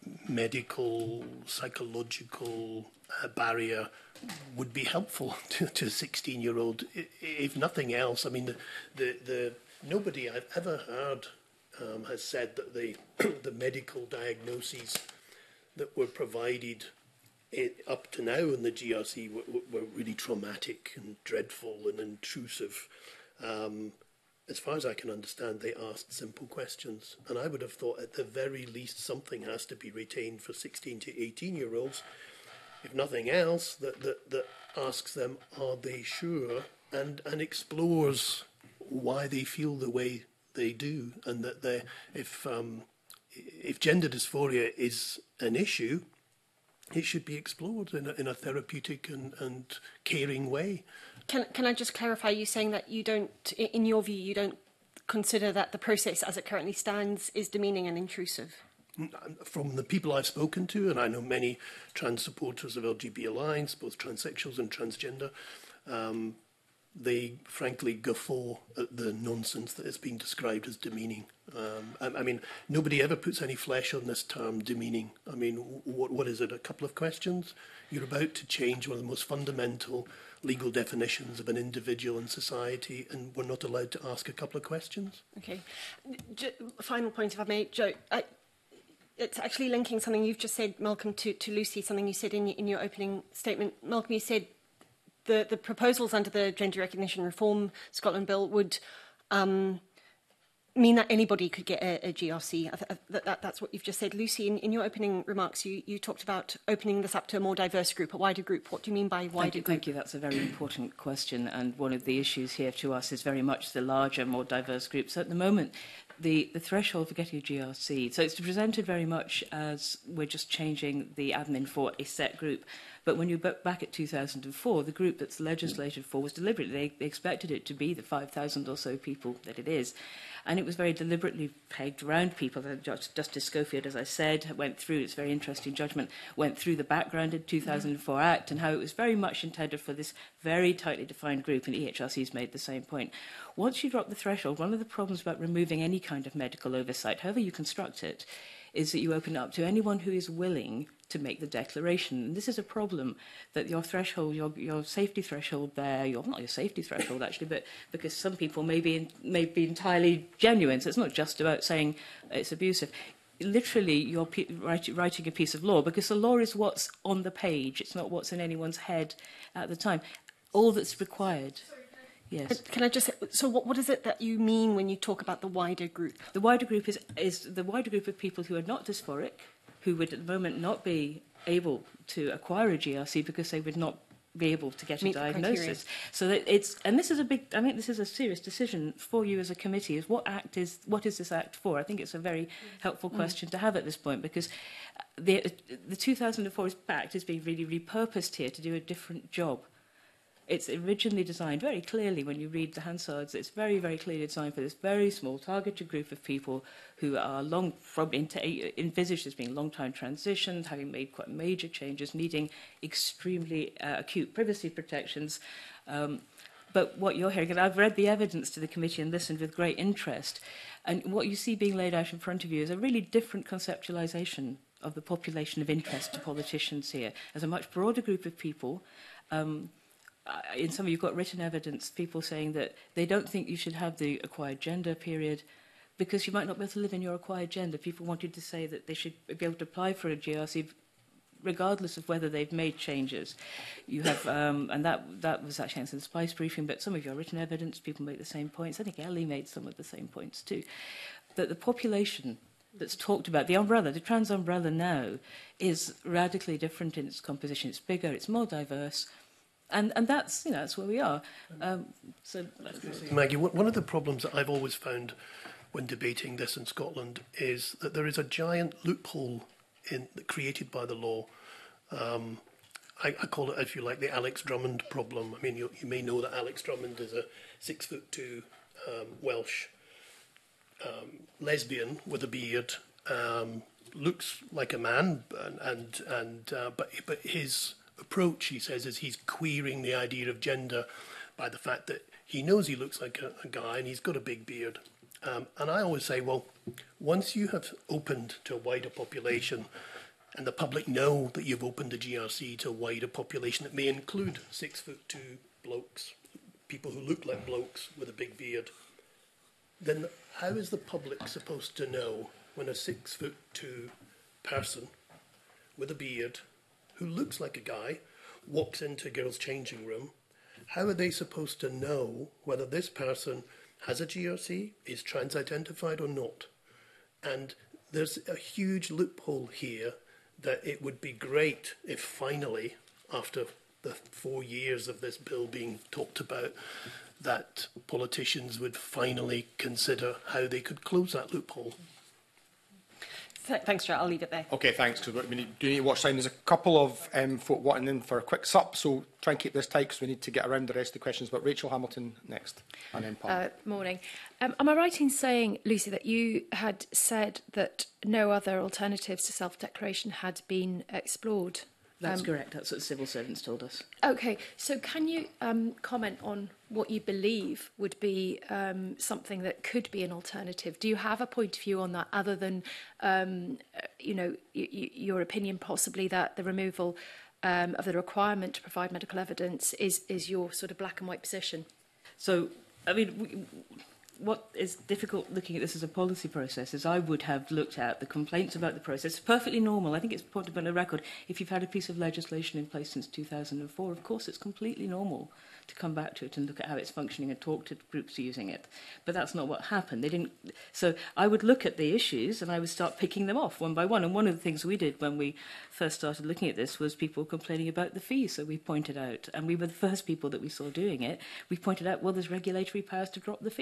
medical, psychological uh, barrier would be helpful to, to a sixteen year old, if nothing else. I mean, the, the, the, nobody I've ever heard Um, has said that the the medical diagnoses that were provided it, up to now in the G R C were, were really traumatic and dreadful and intrusive. Um, as far as I can understand, they asked simple questions, and I would have thought at the very least something has to be retained for sixteen to eighteen year olds, if nothing else, that that, that asks them, are they sure, and and explores why they feel the way they do, and that they, if um, if gender dysphoria is an issue, it should be explored in a, in a therapeutic and, and caring way. Can can I just clarify? You saying that you don't, in your view, you don't consider that the process as it currently stands is demeaning and intrusive? From the people I've spoken to, and I know many trans supporters of L G B Alliance, both transsexuals and transgender, um, they frankly guffaw at the nonsense that is being described as demeaning. Um, I, I mean, nobody ever puts any flesh on this term demeaning. I mean, what, what is it, a couple of questions? You're about to change one of the most fundamental legal definitions of an individual in society, and we're not allowed to ask a couple of questions? Okay. J final point, if I may, Joe. I It's actually linking something you've just said, Malcolm, to, to Lucy, something you said in, in your opening statement. Malcolm, you said the, the proposals under the Gender Recognition Reform Scotland Bill would um, mean that anybody could get a, a G R C. I th that, that, that's what you've just said. Lucy, in, in your opening remarks, you, you talked about opening this up to a more diverse group, a wider group. What do you mean by wider thank you, group? Thank you. That's a very important question, and one of the issues here to us is very much the larger, more diverse groups. At the moment, the, the threshold for getting a G R C. So it's presented very much as we're just changing the admin for a set group. But when you look back at two thousand four, the group that's legislated for was deliberately, they, they expected it to be the five thousand or so people that it is. And it was very deliberately pegged around people. Justice Schofield, as I said, went through, it's a very interesting judgment, went through the background of the two thousand four Act and how it was very much intended for this very tightly defined group, and E H R C's made the same point. Once you drop the threshold, one of the problems about removing any kind of medical oversight, however you construct it, is that you open it up to anyone who is willing to make the declaration. And this is a problem, that your threshold, your, your safety threshold there, your, not your safety threshold actually, but because some people may be, in, may be entirely genuine, so it's not just about saying it's abusive. Literally, you're pe write, writing a piece of law, because the law is what's on the page, it's not what's in anyone's head at the time. All that's required. Yes. Can I just say, so what, what is it that you mean when you talk about the wider group? The wider group is, is the wider group of people who are not dysphoric, who would at the moment not be able to acquire a G R C because they would not be able to get Meet a diagnosis. So that it's, and this is a big, I think this is a serious decision for you as a committee, is what act is, what is this act for? I think it's a very helpful mm. question to have at this point, because the, the two thousand four Act is being really repurposed here to do a different job. It's originally designed very clearly, when you read the Hansards, it's very, very clearly designed for this very small targeted group of people who are long, from, envisaged as being long-time transitions, having made quite major changes, needing extremely uh, acute privacy protections. Um, but what you're hearing, and I've read the evidence to the committee and listened with great interest, and what you see being laid out in front of you is a really different conceptualisation of the population of interest to politicians here, as a much broader group of people. Um, Uh, in some of you've got written evidence, people saying that they don't think you should have the acquired gender period because you might not be able to live in your acquired gender. People wanted to say that they should be able to apply for a G R C regardless of whether they've made changes. You have, um, and that, that was actually answered in the Spice briefing, but some of your written evidence, people make the same points. I think Ellie made some of the same points too. That the population that's talked about, the umbrella, the trans umbrella now, is radically different in its composition. It's bigger, it's more diverse. And, and that's, you know, that's where we are. Um, so, Maggie, one of the problems that I've always found when debating this in Scotland is that there is a giant loophole in, created by the law. Um, I, I call it, if you like, the Alex Drummond problem. I mean, you, you may know that Alex Drummond is a six foot two um, Welsh um, lesbian with a beard, um, looks like a man, and and, and uh, but but his approach, he says, is he's queering the idea of gender by the fact that he knows he looks like a, a guy and he's got a big beard. Um, and I always say, well, once you have opened to a wider population and the public know that you've opened the G R C to a wider population that may include six foot two blokes, people who look like blokes with a big beard, then how is the public supposed to know when a six foot two person with a beard who looks like a guy walks into a girl's changing room? How are they supposed to know whether this person has a G R C, is trans-identified or not? And there's a huge loophole here that it would be great if finally, after the four years of this bill being talked about, that politicians would finally consider how they could close that loophole. Thanks, Stuart. I'll leave it there. Okay, thanks, because we need, do need to watch time. There's a couple of um, folk wanting in for a quick sup, so try and keep this tight because we need to get around the rest of the questions. But Rachel Hamilton next, and then Pam. Uh, morning. Um, am I right in saying, Lucy, that you had said that no other alternatives to self-declaration had been explored? That's um, correct. That's what civil servants told us. Okay, so can you um, comment on what you believe would be um, something that could be an alternative? Do you have a point of view on that other than, um, you know, y y your opinion possibly that the removal um, of the requirement to provide medical evidence is, is your sort of black and white position? So, I mean, we, what is difficult looking at this as a policy process is I would have looked at the complaints about the process. It's perfectly normal. I think it's important to put on the record. If you've had a piece of legislation in place since two thousand four, of course, it's completely normal to come back to it and look at how it's functioning and talk to groups using it. But that's not what happened. They didn't. So I would look at the issues and I would start picking them off one by one. And one of the things we did when we first started looking at this was people complaining about the fees. So we pointed out, and we were the first people that we saw doing it, we pointed out, well, there's regulatory powers to drop the fee.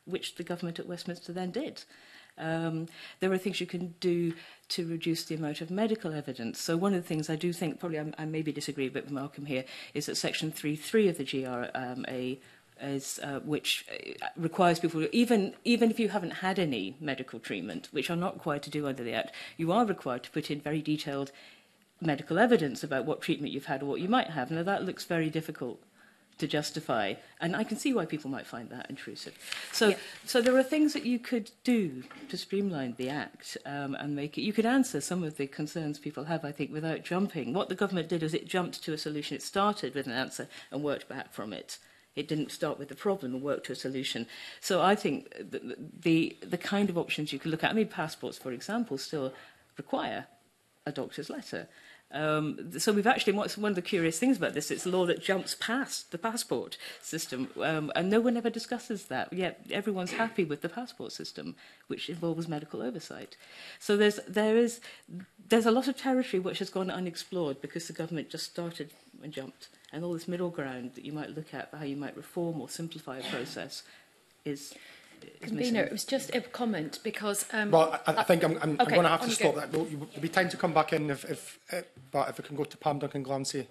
which the government at Westminster then did. Um, there are things you can do to reduce the amount of medical evidence. So one of the things I do think, probably I, I maybe disagree a bit with Malcolm here, is that Section three point three of the G R A, is, uh, which requires people, even, even if you haven't had any medical treatment, which are not required to do under the Act, you are required to put in very detailed medical evidence about what treatment you've had or what you might have. Now, that looks very difficult to justify, and I can see why people might find that intrusive. So, yeah. so there are things that you could do to streamline the Act um, and make it. You could answer some of the concerns people have, I think, without jumping. What the government did is it jumped to a solution. It started with an answer and worked back from it. It didn't start with the problem and work to a solution. So I think the, the, the kind of options you could look at, I mean, passports, for example, still require a doctor's letter. Um, so we've actually, what's one of the curious things about this, it's a law that jumps past the passport system, um, and no one ever discusses that, yet everyone's happy with the passport system, which involves medical oversight. So there's, there is, there's a lot of territory which has gone unexplored because the government just started and jumped. And all this middle ground that you might look at for how you might reform or simplify a process is... Convener, it was just a comment because... Um, well, I, I think I'm, I'm, okay, I'm going to have to stop go. that. There'll be time to come back in, if, if, uh, but if we can go to Pam Duncan-Glancy.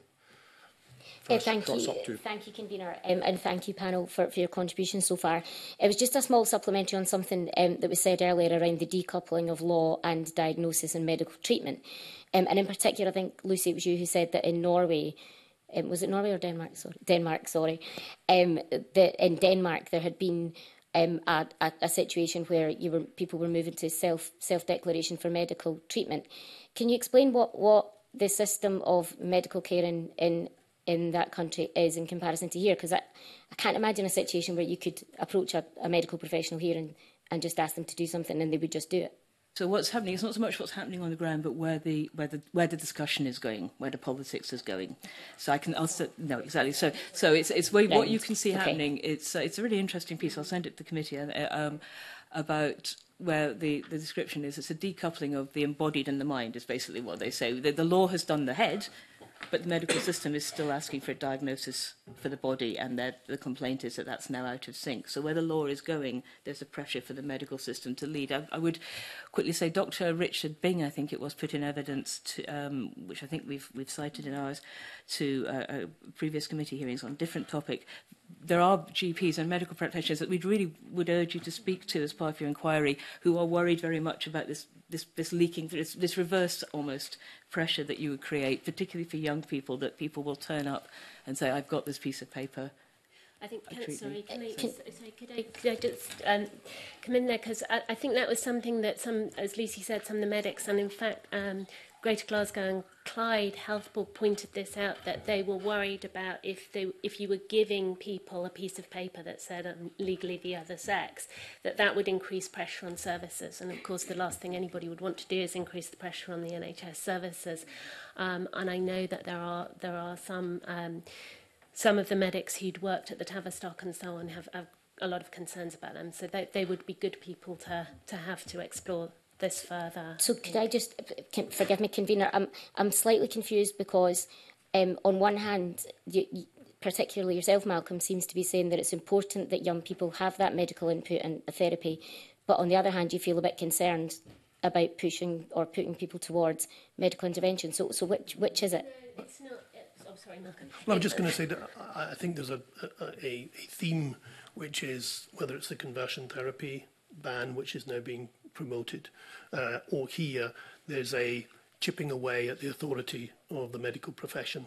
Uh, thank you, thank you, Convener, um, and thank you, panel, for, for your contribution so far. It was just a small supplementary on something um, that was said earlier around the decoupling of law and diagnosis and medical treatment. Um, and in particular, I think, Lucy, it was you who said that in Norway, um, was it Norway or Denmark? Sorry, Denmark, sorry. Um, that in Denmark there had been um, a, a, a situation where you were, people were moving to self, self-declaration for medical treatment. Can you explain what, what the system of medical care in, in in that country is in comparison to here? Because I, I can't imagine a situation where you could approach a, a medical professional here and, and just ask them to do something and they would just do it. So what's happening is not so much what's happening on the ground, but where the where the where the discussion is going, where the politics is going. So I can also no exactly. So so it's it's what, what you can see okay. happening. It's uh, it's a really interesting piece. I'll send it to the committee uh, um, about where the, the description is. It's a decoupling of the embodied and the mind is basically what they say. The, the law has done the head, but the medical system is still asking for a diagnosis for the body, and the complaint is that that's now out of sync. So where the law is going, there's a pressure for the medical system to lead. I, I would quickly say Doctor Richard Bing, I think it was, put in evidence, to, um, which I think we've, we've cited in ours, to uh, uh, previous committee hearings on a different topic. There are G Ps and medical practitioners that we really would urge you to speak to as part of your inquiry, who are worried very much about this, this, this leaking, this, this reverse almost pressure that you would create, particularly for young people, that people will turn up and say, I've got this piece of paper. I think, can, sorry, can I, can, sorry, could I, could I just um, come in there? Because I, I think that was something that some, as Lucy said, some of the medics, and in fact, um, Greater Glasgow and Clyde Health Board pointed this out, that they were worried about if they, if you were giving people a piece of paper that said um, legally the other sex, that that would increase pressure on services. And of course, the last thing anybody would want to do is increase the pressure on the N H S services. Um, and I know that there are there are some um, some of the medics who'd worked at the Tavistock and so on have, have a lot of concerns about them. So they, they would be good people to to have to explore this further. So could I just, can, forgive me, Convener, I'm, I'm slightly confused because um, on one hand, you, you, particularly yourself, Malcolm, seems to be saying that it's important that young people have that medical input and therapy, but on the other hand, you feel a bit concerned about pushing or putting people towards medical intervention. So, so which, which is it? No, it's not. It's, oh, sorry, Malcolm. Well, I'm just going to say that I think there's a, a, a theme, which is whether it's the conversion therapy ban, which is now being promoted, uh, or here there's a chipping away at the authority of the medical profession.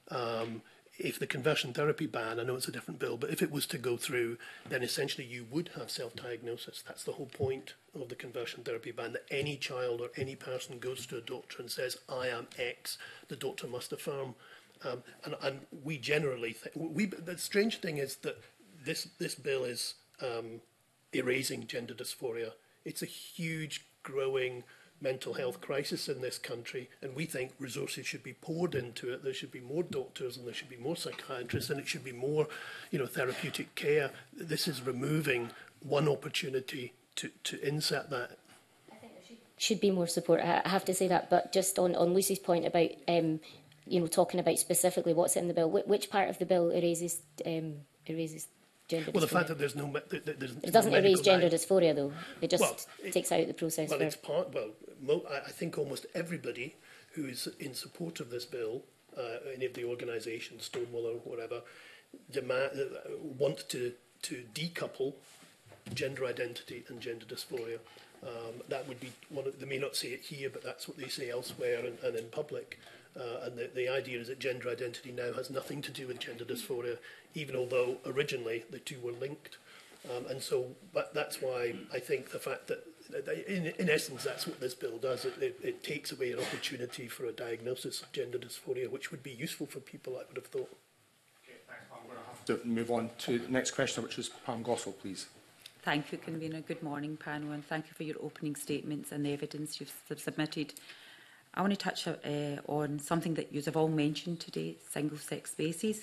Um, if the conversion therapy ban, I know it's a different bill, but if it was to go through, then essentially you would have self-diagnosis. That's the whole point of the conversion therapy ban, that any child or any person goes to a doctor and says, I am X, the doctor must affirm. Um, and, and we generally, th we, the strange thing is that this, this bill is um, erasing gender dysphoria. It's a huge, growing mental health crisis in this country, and we think resources should be poured into it. There should be more doctors, and there should be more psychiatrists, and it should be more, you know, therapeutic care. This is removing one opportunity to, to insert that. I think there should, should be more support. I have to say that, but just on, on Lucy's point about, um, you know, talking about specifically what's in the bill, which, which part of the bill erases, um, erases gender well, dysphoria. the fact that there's no... Me that, that there's It doesn't no erase gender diagnosis. dysphoria, though. It just Well, it, takes out the process. Well, for... it's part... Well, mo I think almost everybody who is in support of this bill, uh, any of the organisations, Stonewall or whatever, demand, uh, want to, to decouple gender identity and gender dysphoria. Um, that would be one of, they may not say it here, but that's what they say elsewhere and, and in public. Uh, and the, the idea is that gender identity now has nothing to do with gender dysphoria, even although originally the two were linked. Um, and so but that's why I think the fact that, in, in essence, that's what this bill does. It, it, it takes away an opportunity for a diagnosis of gender dysphoria, which would be useful for people, I would have thought. Okay, thanks. I'm going to have to move on to the next question, which is Pam Gossel, please. Thank you, Convener. Good morning, panel, and thank you for your opening statements and the evidence you've submitted. I want to touch uh, on something that you have all mentioned today, single-sex spaces.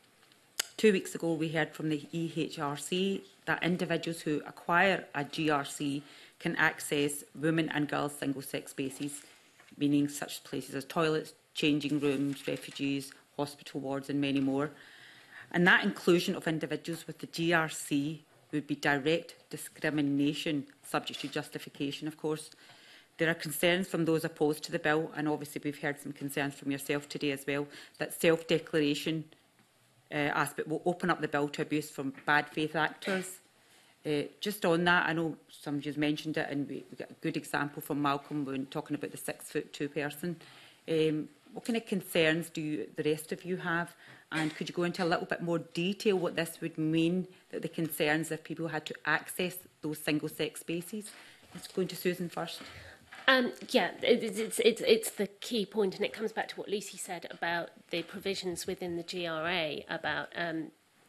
Two weeks ago, we heard from the E H R C that individuals who acquire a G R C can access women and girls single-sex spaces, meaning such places as toilets, changing rooms, refugees, hospital wards and many more. And that inclusion of individuals with the G R C would be direct discrimination, subject to justification, of course. There are concerns from those opposed to the bill, and obviously we've heard some concerns from yourself today as well, that self-declaration uh, aspect will open up the bill to abuse from bad faith actors. Uh, just on that, I know some of you mentioned it, and we, we got a good example from Malcolm when talking about the six foot two person. Um, what kind of concerns do you, the rest of you have? And could you go into a little bit more detail what this would mean, that the concerns if people had to access those single-sex spaces? Let's go into Susan first. Um, yeah, it, it's, it's, it's the key point, and it comes back to what Lucy said about the provisions within the G R A about um,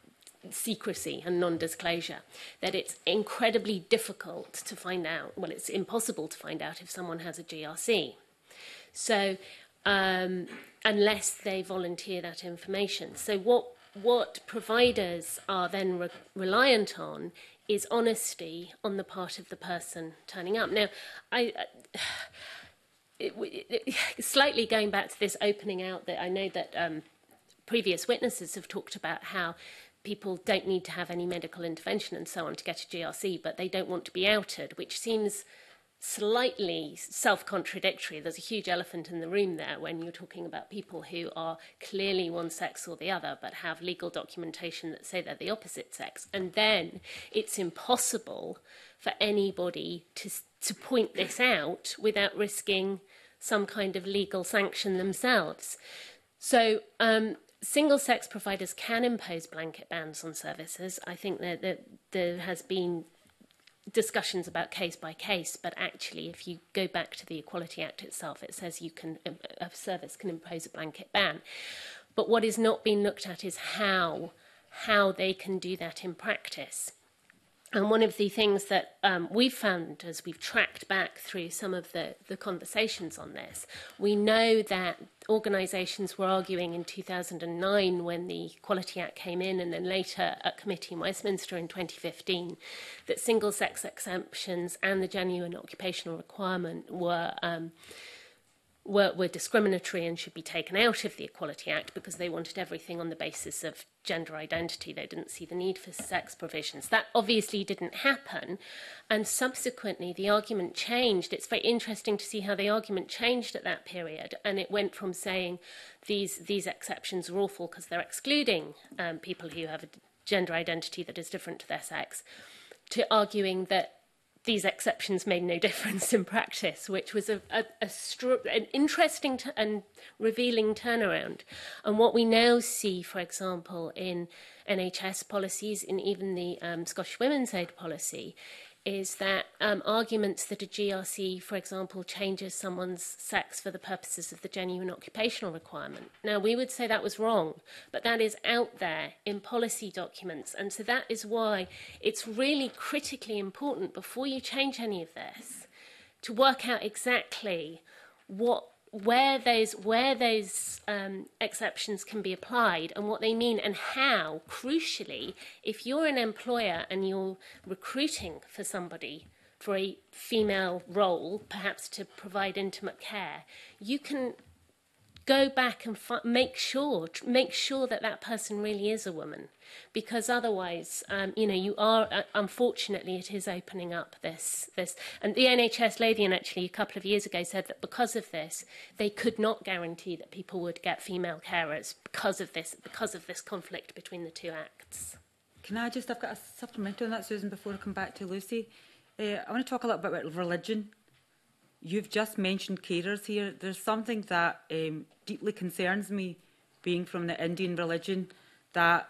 secrecy and non-disclosure, that it's incredibly difficult to find out, well, it's impossible to find out if someone has a G R C. So, um, unless they volunteer that information. So what, what providers are then re reliant on is honesty on the part of the person turning up. Now, I... Uh, It, it, it, slightly going back to this opening out, that I know that um, previous witnesses have talked about how people don't need to have any medical intervention and so on to get a G R C, but they don't want to be outed, which seems slightly self-contradictory. There's a huge elephant in the room there when you're talking about people who are clearly one sex or the other, but have legal documentation that say they're the opposite sex. And then it's impossible for anybody to, to point this out without risking some kind of legal sanction themselves. So um, single-sex providers can impose blanket bans on services. I think that, that there has been discussions about case by case, but actually if you go back to the Equality Act itself, it says you can, a service can impose a blanket ban. But what is not being looked at is how, how they can do that in practice. And one of the things that um, we've found as we've tracked back through some of the, the conversations on this, we know that organisations were arguing in two thousand nine when the Equality Act came in, and then later at committee in Westminster in twenty fifteen, that single-sex exemptions and the genuine occupational requirement were... Um, Were, were discriminatory and should be taken out of the Equality Act because they wanted everything on the basis of gender identity. They didn't see the need for sex provisions. That obviously didn't happen, and subsequently the argument changed. It's very interesting to see how the argument changed at that period, and it went from saying these, these exceptions are awful because they're excluding um, people who have a gender identity that is different to their sex, to arguing that these exceptions made no difference in practice, which was a, a, a an interesting t and revealing turnaround. And what we now see, for example, in N H S policies, in even the um, Scottish Women's Aid policy, is that um, arguments that a G R C, for example, changes someone's sex for the purposes of the genuine occupational requirement. Now, we would say that was wrong, but that is out there in policy documents. And so that is why it's really critically important before you change any of this to work out exactly what where those where those um, exceptions can be applied and what they mean, and how, crucially, if you're an employer and you're recruiting for somebody for a female role, perhaps to provide intimate care, you can go back and fi- make sure tr- make sure that that person really is a woman, because otherwise, um, you know, you are uh, unfortunately it is opening up this this. And the N H S Lothian actually a couple of years ago said that because of this, they could not guarantee that people would get female carers because of this because of this conflict between the two acts. Can I just, I've got a supplementary on that, Susan, before I come back to Lucy. Uh, I want to talk a little bit about religion. You've just mentioned carers here. There's something that um, deeply concerns me, being from the Indian religion, that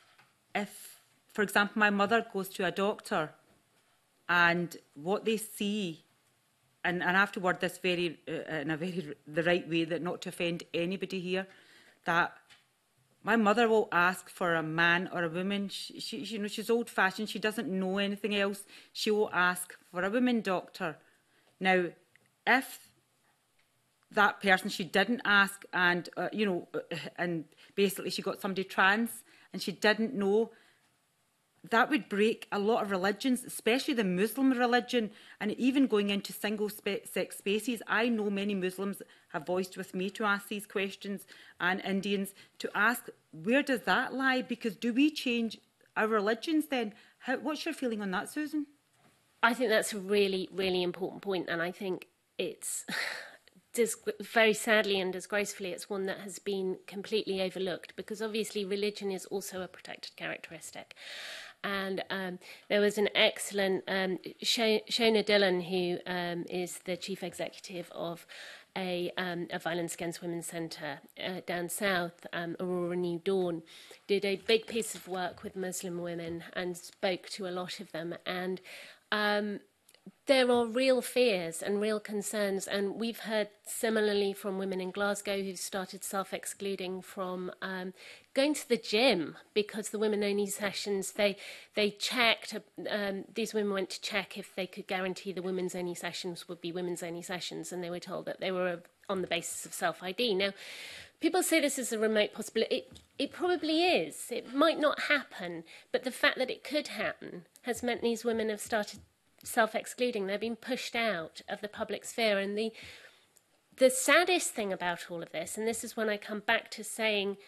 if, for example, my mother goes to a doctor and what they see, and, and I have to word this very, uh, in a very the right way, that not to offend anybody here, that my mother will ask for a man or a woman. She, she, you know, she's old-fashioned. She doesn't know anything else. She will ask for a woman doctor. Now, if that person she didn't ask, and uh, you know, uh, and basically she got somebody trans and she didn't know, that would break a lot of religions, especially the Muslim religion, and even going into single-sex spaces. I know many Muslims have voiced with me to ask these questions, and Indians to ask, where does that lie? Because do we change our religions then? How, what's your feeling on that, Susan? I think that's a really, really important point, and I think it's dis- very sadly and disgracefully, it's one that has been completely overlooked, because obviously religion is also a protected characteristic. And um, there was an excellent um, Shona Dillon, who um, is the chief executive of a, um, a violence against women centre uh, down south, um, Aurora New Dawn, did a big piece of work with Muslim women and spoke to a lot of them. And um, there are real fears and real concerns, and we've heard similarly from women in Glasgow who've started self-excluding from um, going to the gym, because the women-only sessions, they they checked, um, these women went to check if they could guarantee the women's-only sessions would be women's-only sessions, and they were told that they were on the basis of self-I D. Now, people say this is a remote possibility. It, it probably is. It might not happen, but the fact that it could happen has meant these women have started self-excluding. They're being pushed out of the public sphere. And the the saddest thing about all of this, and this is when I come back to saying,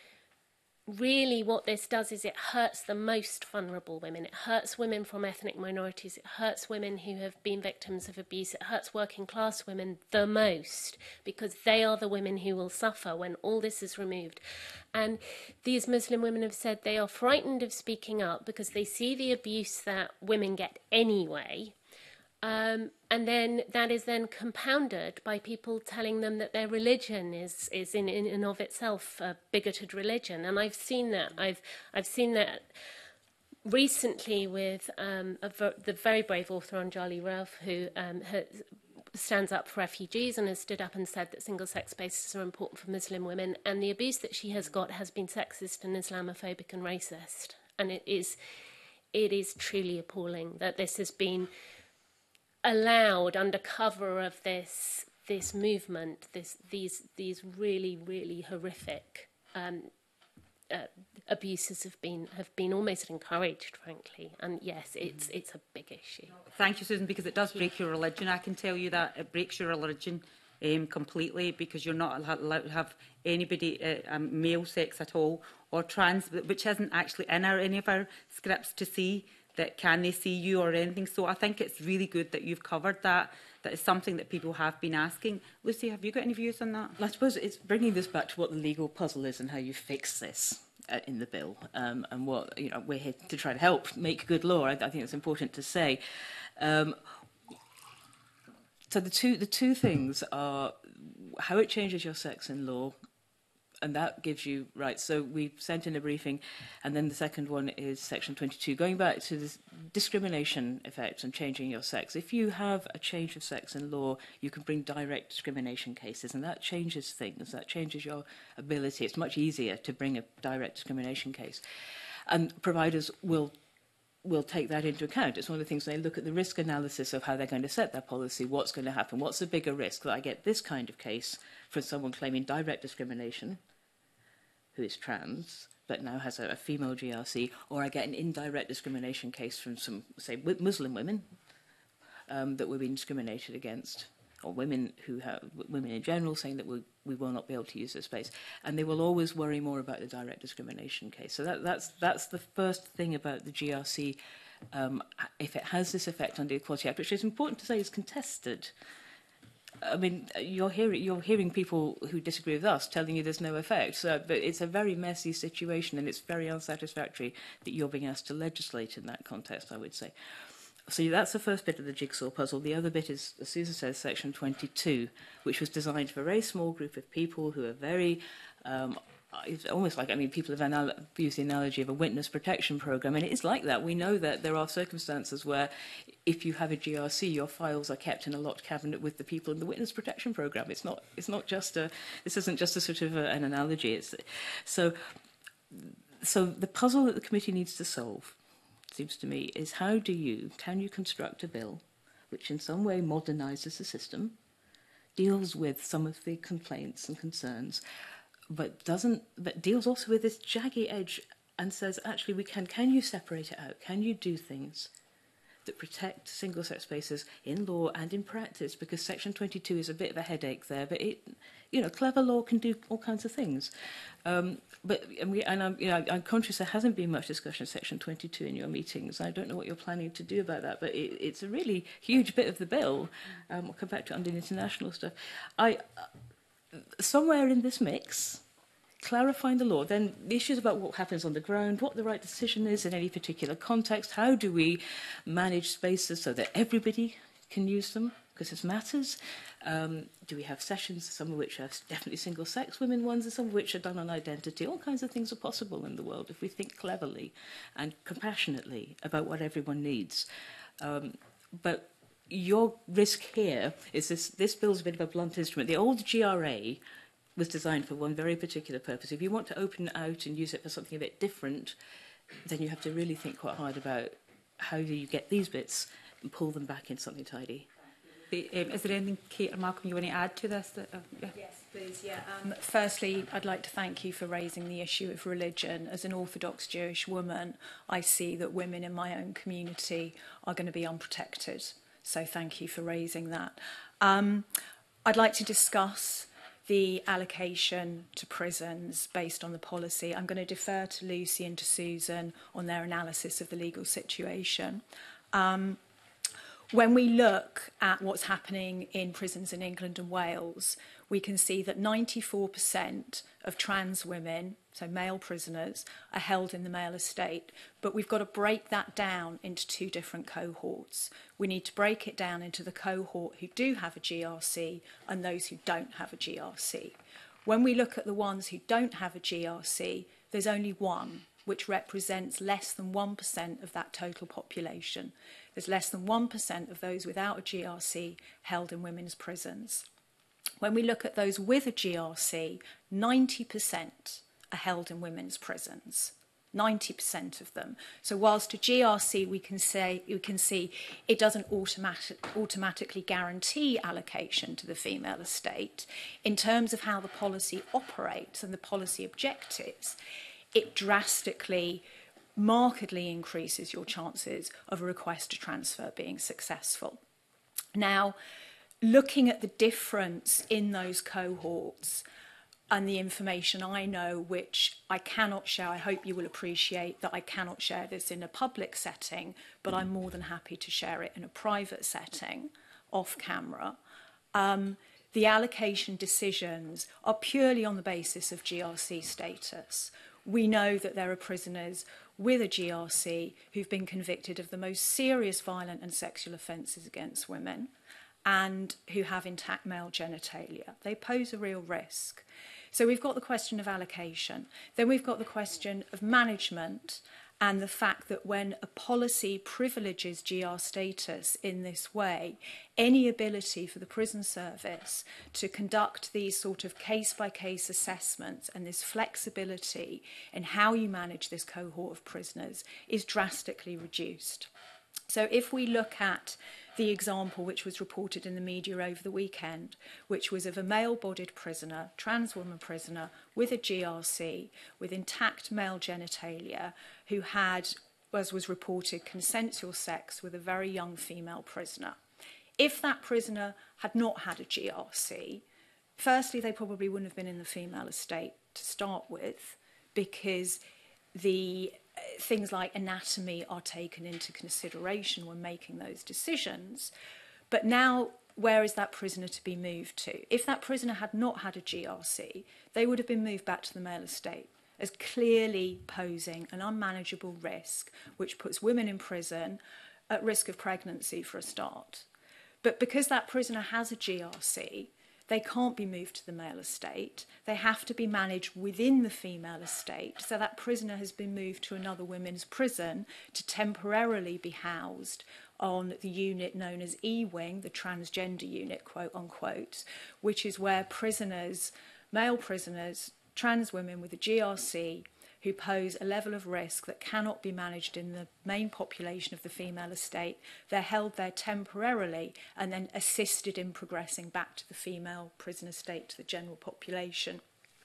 really what this does is it hurts the most vulnerable women. It hurts women from ethnic minorities. It hurts women who have been victims of abuse. It hurts working class women the most, because they are the women who will suffer when all this is removed. And these Muslim women have said they are frightened of speaking up because they see the abuse that women get anyway. Um, and then that is then compounded by people telling them that their religion is is in, in and of itself a bigoted religion. And I've seen that. I've I've seen that recently with um, a ver- the very brave author Anjali Rauf, who um, has, stands up for refugees and has stood up and said that single-sex spaces are important for Muslim women. And the abuse that she has got has been sexist and Islamophobic and racist. And it is it is truly appalling that this has been allowed under cover of this this movement, this these these really really horrific um, uh, abuses have been have been almost encouraged, frankly. And yes, it's it's a big issue. Thank you, Susan, because it does break your religion. I can tell you that it breaks your religion um, completely, because you're not allowed to have anybody uh, um, male sex at all, or trans, which isn't actually in our any of our scripts to see. That can they see you or anything. So I think it's really good that you've covered that. That is something that people have been asking. Lucy, have you got any views on that? Well, I suppose it's bringing this back to what the legal puzzle is and how you fix this uh, in the bill, um, and what, you know, we're here to try to help make good law. I, I think it's important to say. Um, so the two the two things are how it changes your sex in law. And that gives you rights. So we sent in a briefing, and then the second one is Section twenty-two. Going back to the discrimination effect and changing your sex. If you have a change of sex in law, you can bring direct discrimination cases, and that changes things. That changes your ability. It's much easier to bring a direct discrimination case. And providers will will take that into account. It's one of the things they look at the risk analysis of how they're going to set their policy, what's going to happen, what's the bigger risk that I get this kind of case from someone claiming direct discrimination, who is trans, but now has a, a female G R C, or I get an indirect discrimination case from some, say, Muslim women um, that were being discriminated against or women who have women in general saying that we, we will not be able to use this space, and they will always worry more about the direct discrimination case. So that, that's that's the first thing about the G R C. Um, if it has this effect on the Equality Act, which is important to say is contested. I mean, you're hearing you're hearing people who disagree with us telling you there's no effect. So, but it's a very messy situation, and it's very unsatisfactory that you're being asked to legislate in that context, I would say. So that's the first bit of the jigsaw puzzle. The other bit is, as Susan says, Section twenty-two, which was designed for a very small group of people who are very... Um, it's almost like, I mean, people have anal used the analogy of a witness protection program, and it is like that. We know that there are circumstances where if you have a G R C, your files are kept in a locked cabinet with the people in the witness protection program. It's not, it's not just a, this isn't just a sort of a, an analogy. It's, so, so the puzzle that the committee needs to solve, it seems to me, is how do you, can you construct a bill which in some way modernises the system, deals with some of the complaints and concerns, but doesn't, but deals also with this jaggy edge and says, actually, we can, can you separate it out? Can you do things that protect single-sex spaces in law and in practice? Because Section twenty-two is a bit of a headache there, but it, you know, clever law can do all kinds of things. Um, but and, we, and I'm, you know, I'm conscious there hasn't been much discussion of Section twenty-two in your meetings. I don't know what you're planning to do about that, but it, it's a really huge bit of the bill. Um, I'll come back to it under the international stuff. I. Uh, Somewhere in this mix, clarifying the law, then the issues about what happens on the ground, what the right decision is in any particular context, how do we manage spaces so that everybody can use them, because this matters. Um, do we have sessions, some of which are definitely single-sex women ones, and some of which are done on identity? All kinds of things are possible in the world if we think cleverly and compassionately about what everyone needs. Um, but your risk here is this, this bill's a bit of a blunt instrument. The old G R A was designed for one very particular purpose. If you want to open it out and use it for something a bit different, then you have to really think quite hard about how do you get these bits and pull them back in something tidy. Um, is there anything, Kate or Malcolm, you want to add to this? That, uh, yeah. Yes, please. Yeah. Um, firstly, I'd like to thank you for raising the issue of religion. As an Orthodox Jewish woman, I see that women in my own community are going to be unprotected. So thank you for raising that. Um, I'd like to discuss the allocation to prisons based on the policy. I'm going to defer to Lucy and to Susan on their analysis of the legal situation. Um, when we look at what's happening in prisons in England and Wales, we can see that ninety-four percent of trans women, so male prisoners, are held in the male estate. But we've got to break that down into two different cohorts. We need to break it down into the cohort who do have a G R C and those who don't have a G R C. When we look at the ones who don't have a G R C, there's only one, which represents less than one percent of that total population. There's less than one percent of those without a G R C held in women's prisons. When we look at those with a G R C, ninety percent are held in women's prisons. ninety percent of them. So whilst a G R C, we can say, we can see it doesn't automatic, automatically guarantee allocation to the female estate, in terms of how the policy operates and the policy objectives, it drastically, markedly increases your chances of a request to transfer being successful. Now, looking at the difference in those cohorts and the information I know, which I cannot share, I hope you will appreciate that I cannot share this in a public setting, but I'm more than happy to share it in a private setting, off camera. Um, the allocation decisions are purely on the basis of G R C status. We know that there are prisoners with a G R C who've been convicted of the most serious violent and sexual offences against women and who have intact male genitalia. They pose a real risk. So we've got the question of allocation. Then we've got the question of management and the fact that when a policy privileges G R status in this way, any ability for the prison service to conduct these sort of case-by-case assessments and this flexibility in how you manage this cohort of prisoners is drastically reduced. So if we look at the example which was reported in the media over the weekend, which was of a male-bodied prisoner, trans woman prisoner, with a G R C, with intact male genitalia, who had, as was reported, consensual sex with a very young female prisoner. If that prisoner had not had a G R C, firstly, they probably wouldn't have been in the female estate to start with, because the uh, things like anatomy are taken into consideration when making those decisions. But now, where is that prisoner to be moved to? If that prisoner had not had a G R C, they would have been moved back to the male estate as clearly posing an unmanageable risk, which puts women in prison at risk of pregnancy for a start. But because that prisoner has a G R C, they can't be moved to the male estate. They have to be managed within the female estate. So that prisoner has been moved to another women's prison to temporarily be housed on the unit known as E-Wing, the transgender unit, quote unquote, which is where prisoners, male prisoners, trans women with a G R C who pose a level of risk that cannot be managed in the main population of the female estate, they're held there temporarily and then assisted in progressing back to the female prison estate, to the general population.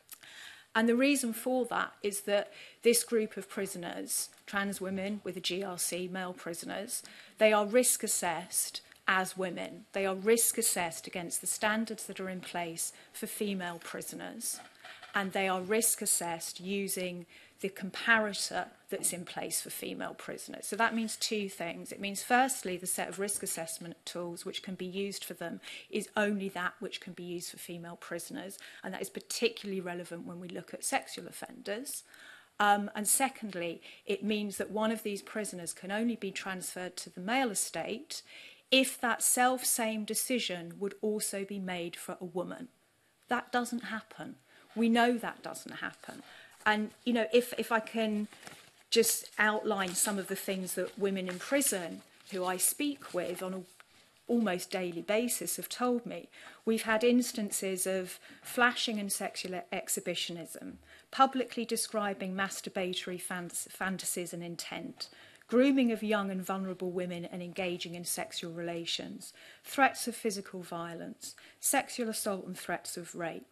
And the reason for that is that this group of prisoners, trans women with a G R C, male prisoners, they are risk assessed as women. They are risk assessed against the standards that are in place for female prisoners, and they are risk assessed using the comparator that's in place for female prisoners. So that means two things. It means, firstly, the set of risk assessment tools which can be used for them is only that which can be used for female prisoners, and that is particularly relevant when we look at sexual offenders. Um, and secondly, it means that one of these prisoners can only be transferred to the male estate if that self-same decision would also be made for a woman. That doesn't happen. We know that doesn't happen. And, you know, if, if I can just outline some of the things that women in prison who I speak with on an almost daily basis have told me, we've had instances of flashing and sexual exhibitionism, publicly describing masturbatory fant- fantasies and intent, grooming of young and vulnerable women and engaging in sexual relations, threats of physical violence, sexual assault and threats of rape.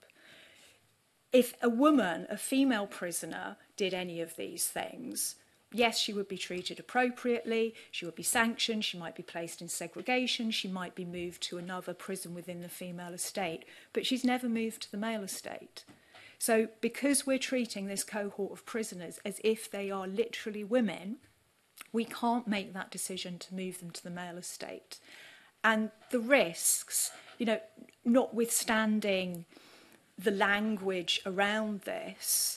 If a woman, a female prisoner, did any of these things, yes, she would be treated appropriately, she would be sanctioned, she might be placed in segregation, she might be moved to another prison within the female estate, but she's never moved to the male estate. So because we're treating this cohort of prisoners as if they are literally women, we can't make that decision to move them to the male estate. And the risks, you know, notwithstanding the language around this,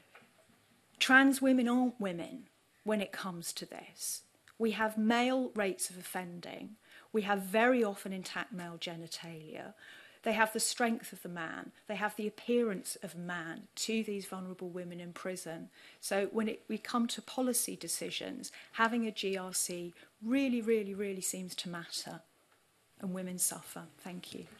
trans women aren't women when it comes to this. We have male rates of offending. We have very often intact male genitalia. They have the strength of the man. They have the appearance of a man to these vulnerable women in prison. So when it, we come to policy decisions, having a G R C really, really, really seems to matter. And women suffer. Thank you.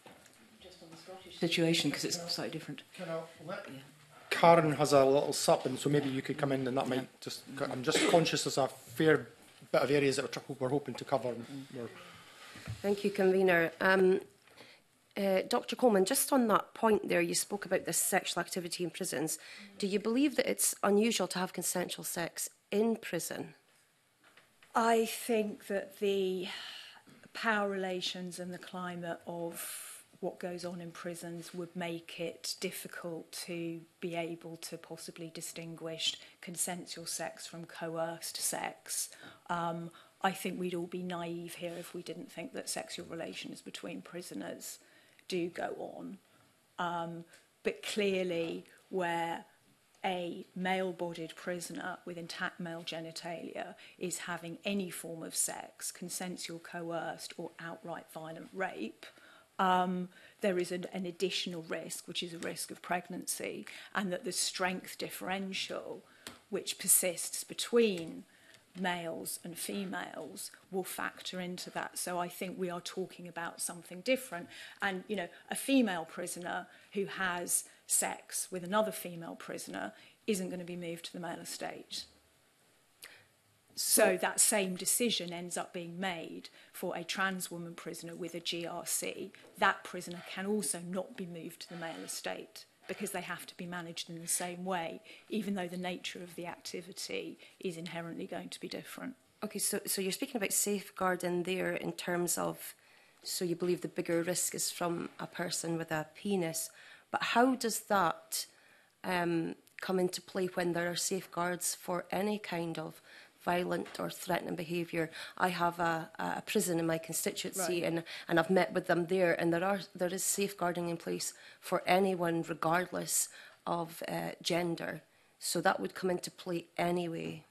Situation, because it's slightly different. Can I let yeah. Karen has a little sup, and so maybe you could come in, and that might yeah. just. I'm just conscious there's a fair bit of areas that we're, we're hoping to cover. We're... Thank you, convener. Um, uh, Doctor Coleman, just on that point there, you spoke about this sexual activity in prisons. Do you believe that it's unusual to have consensual sex in prison? I think that the power relations and the climate of what goes on in prisons would make it difficult to be able to possibly distinguish consensual sex from coerced sex. Um, I think we'd all be naive here if we didn't think that sexual relations between prisoners do go on. Um, but clearly, where a male-bodied prisoner with intact male genitalia is having any form of sex, consensual, coerced, or outright violent rape, Um, there is an, an additional risk, which is a risk of pregnancy, and that the strength differential, which persists between males and females, will factor into that. So I think we are talking about something different. And, you know, a female prisoner who has sex with another female prisoner isn't going to be moved to the male estate. So that same decision ends up being made for a trans woman prisoner with a G R C. That prisoner can also not be moved to the male estate because they have to be managed in the same way, even though the nature of the activity is inherently going to be different. Okay, so, so you're speaking about safeguarding there in terms of so you believe the bigger risk is from a person with a penis. But how does that um, come into play when there are safeguards for any kind of violent or threatening behaviour? I have a, a prison in my constituency, right. and, and I've met with them there, and there are there is safeguarding in place for anyone regardless of uh, gender. So that would come into play anyway.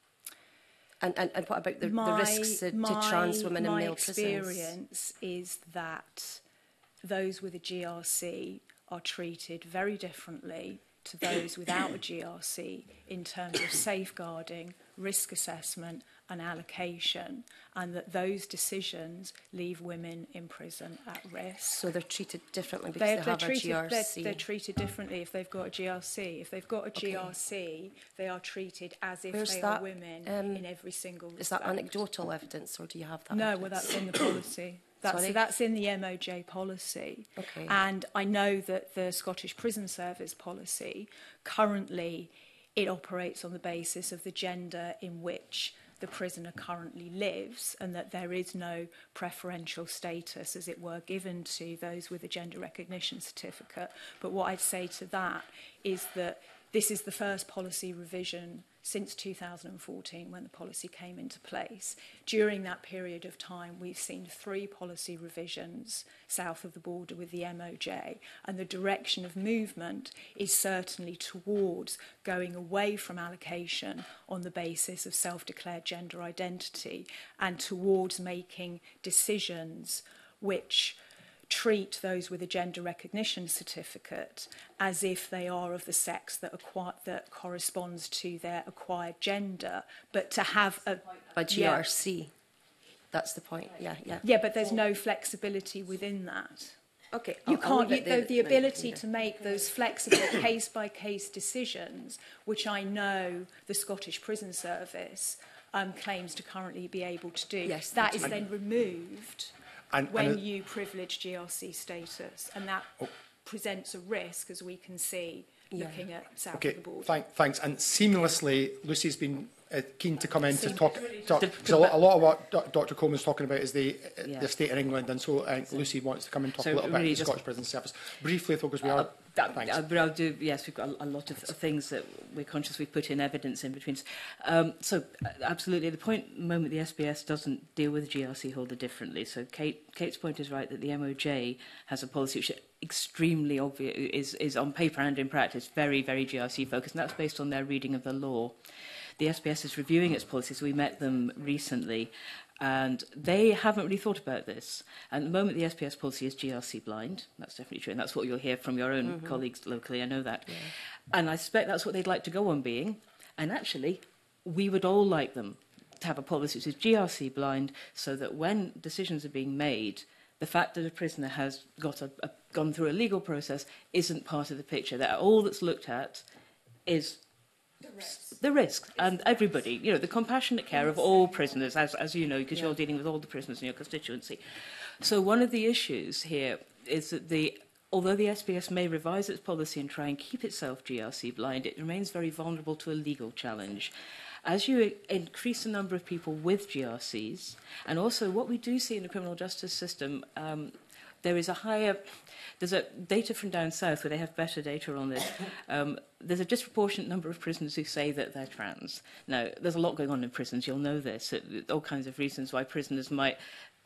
And, and, and what about the, my, the risks to, my, to trans women in male prisons? My experience is that those with a G R C are treated very differently to those without a G R C in terms of safeguarding, risk assessment and allocation, and that those decisions leave women in prison at risk. So they're treated differently because they're, they they're have treated, a G R C? They're, they're treated differently if they've got a G R C. If they've got a G R C, okay. they are treated as if Where's they that? are women um, in every single respect. Is that anecdotal evidence, or do you have that No, evidence? well, that's in the policy. That's, so that's in the M O J policy. Okay. And I know that the Scottish Prison Service policy, currently, it operates on the basis of the gender in which the prisoner currently lives, and that there is no preferential status, as it were, given to those with a gender recognition certificate. But what I'd say to that is that this is the first policy revision since two thousand fourteen, when the policy came into place. During that period of time, we've seen three policy revisions south of the border with the M O J, and the direction of movement is certainly towards going away from allocation on the basis of self-declared gender identity and towards making decisions which treat those with a gender recognition certificate as if they are of the sex that, acquire, that corresponds to their acquired gender, but to have a... A G R C. Yeah. That's the point, yeah, yeah. Yeah, but there's no flexibility within that. Okay, you I'll, can't. I'll You, the, the ability to make those flexible case-by-case decisions, which I know the Scottish Prison Service um, claims to currently be able to do, yes, that is then removed and, when and you privilege G R C status, and that oh. presents a risk, as we can see, yeah. looking at south okay, of the border. Thank, thanks. And seamlessly, Lucy's been uh, keen to come in so to talk, talk because a, lot, a lot of what Doctor Coleman's talking about is the, uh, yeah. the state of England, and so uh, Lucy wants to come and talk so a little really bit about the Scottish Prison Service. Briefly, because we are... Uh, That, uh, but I'll do, yes, we've got a, a lot of things that we're conscious we've put in evidence in between. Um, so, uh, absolutely, the point, the moment the S B S doesn't deal with the G R C holder differently. So, Kate, Kate's point is right that the M O J has a policy which is extremely obvious, is, is on paper and in practice very, very G R C focused, and that's based on their reading of the law. The S B S is reviewing its policies. We met them recently, and they haven't really thought about this. And at the moment, the S B S policy is G R C blind. That's definitely true, and that's what you'll hear from your own mm-hmm. colleagues locally. I know that. Yeah. And I suspect that's what they'd like to go on being. And actually, we would all like them to have a policy which is G R C blind, so that when decisions are being made, the fact that a prisoner has got a, a, gone through a legal process isn't part of the picture. That all that's looked at is the risk. The risk, and everybody, you know, the compassionate care of all prisoners, as, as you know, because yeah. you're dealing with all the prisoners in your constituency. So one of the issues here is that the, although the S B S may revise its policy and try and keep itself G R C blind, it remains very vulnerable to a legal challenge. As you increase the number of people with G R Cs, and also what we do see in the criminal justice system, um, there is a higher... There's a data from down south where they have better data on this. Um, there's a disproportionate number of prisoners who say that they're trans. Now, there's a lot going on in prisons. You'll know this. It, all kinds of reasons why prisoners might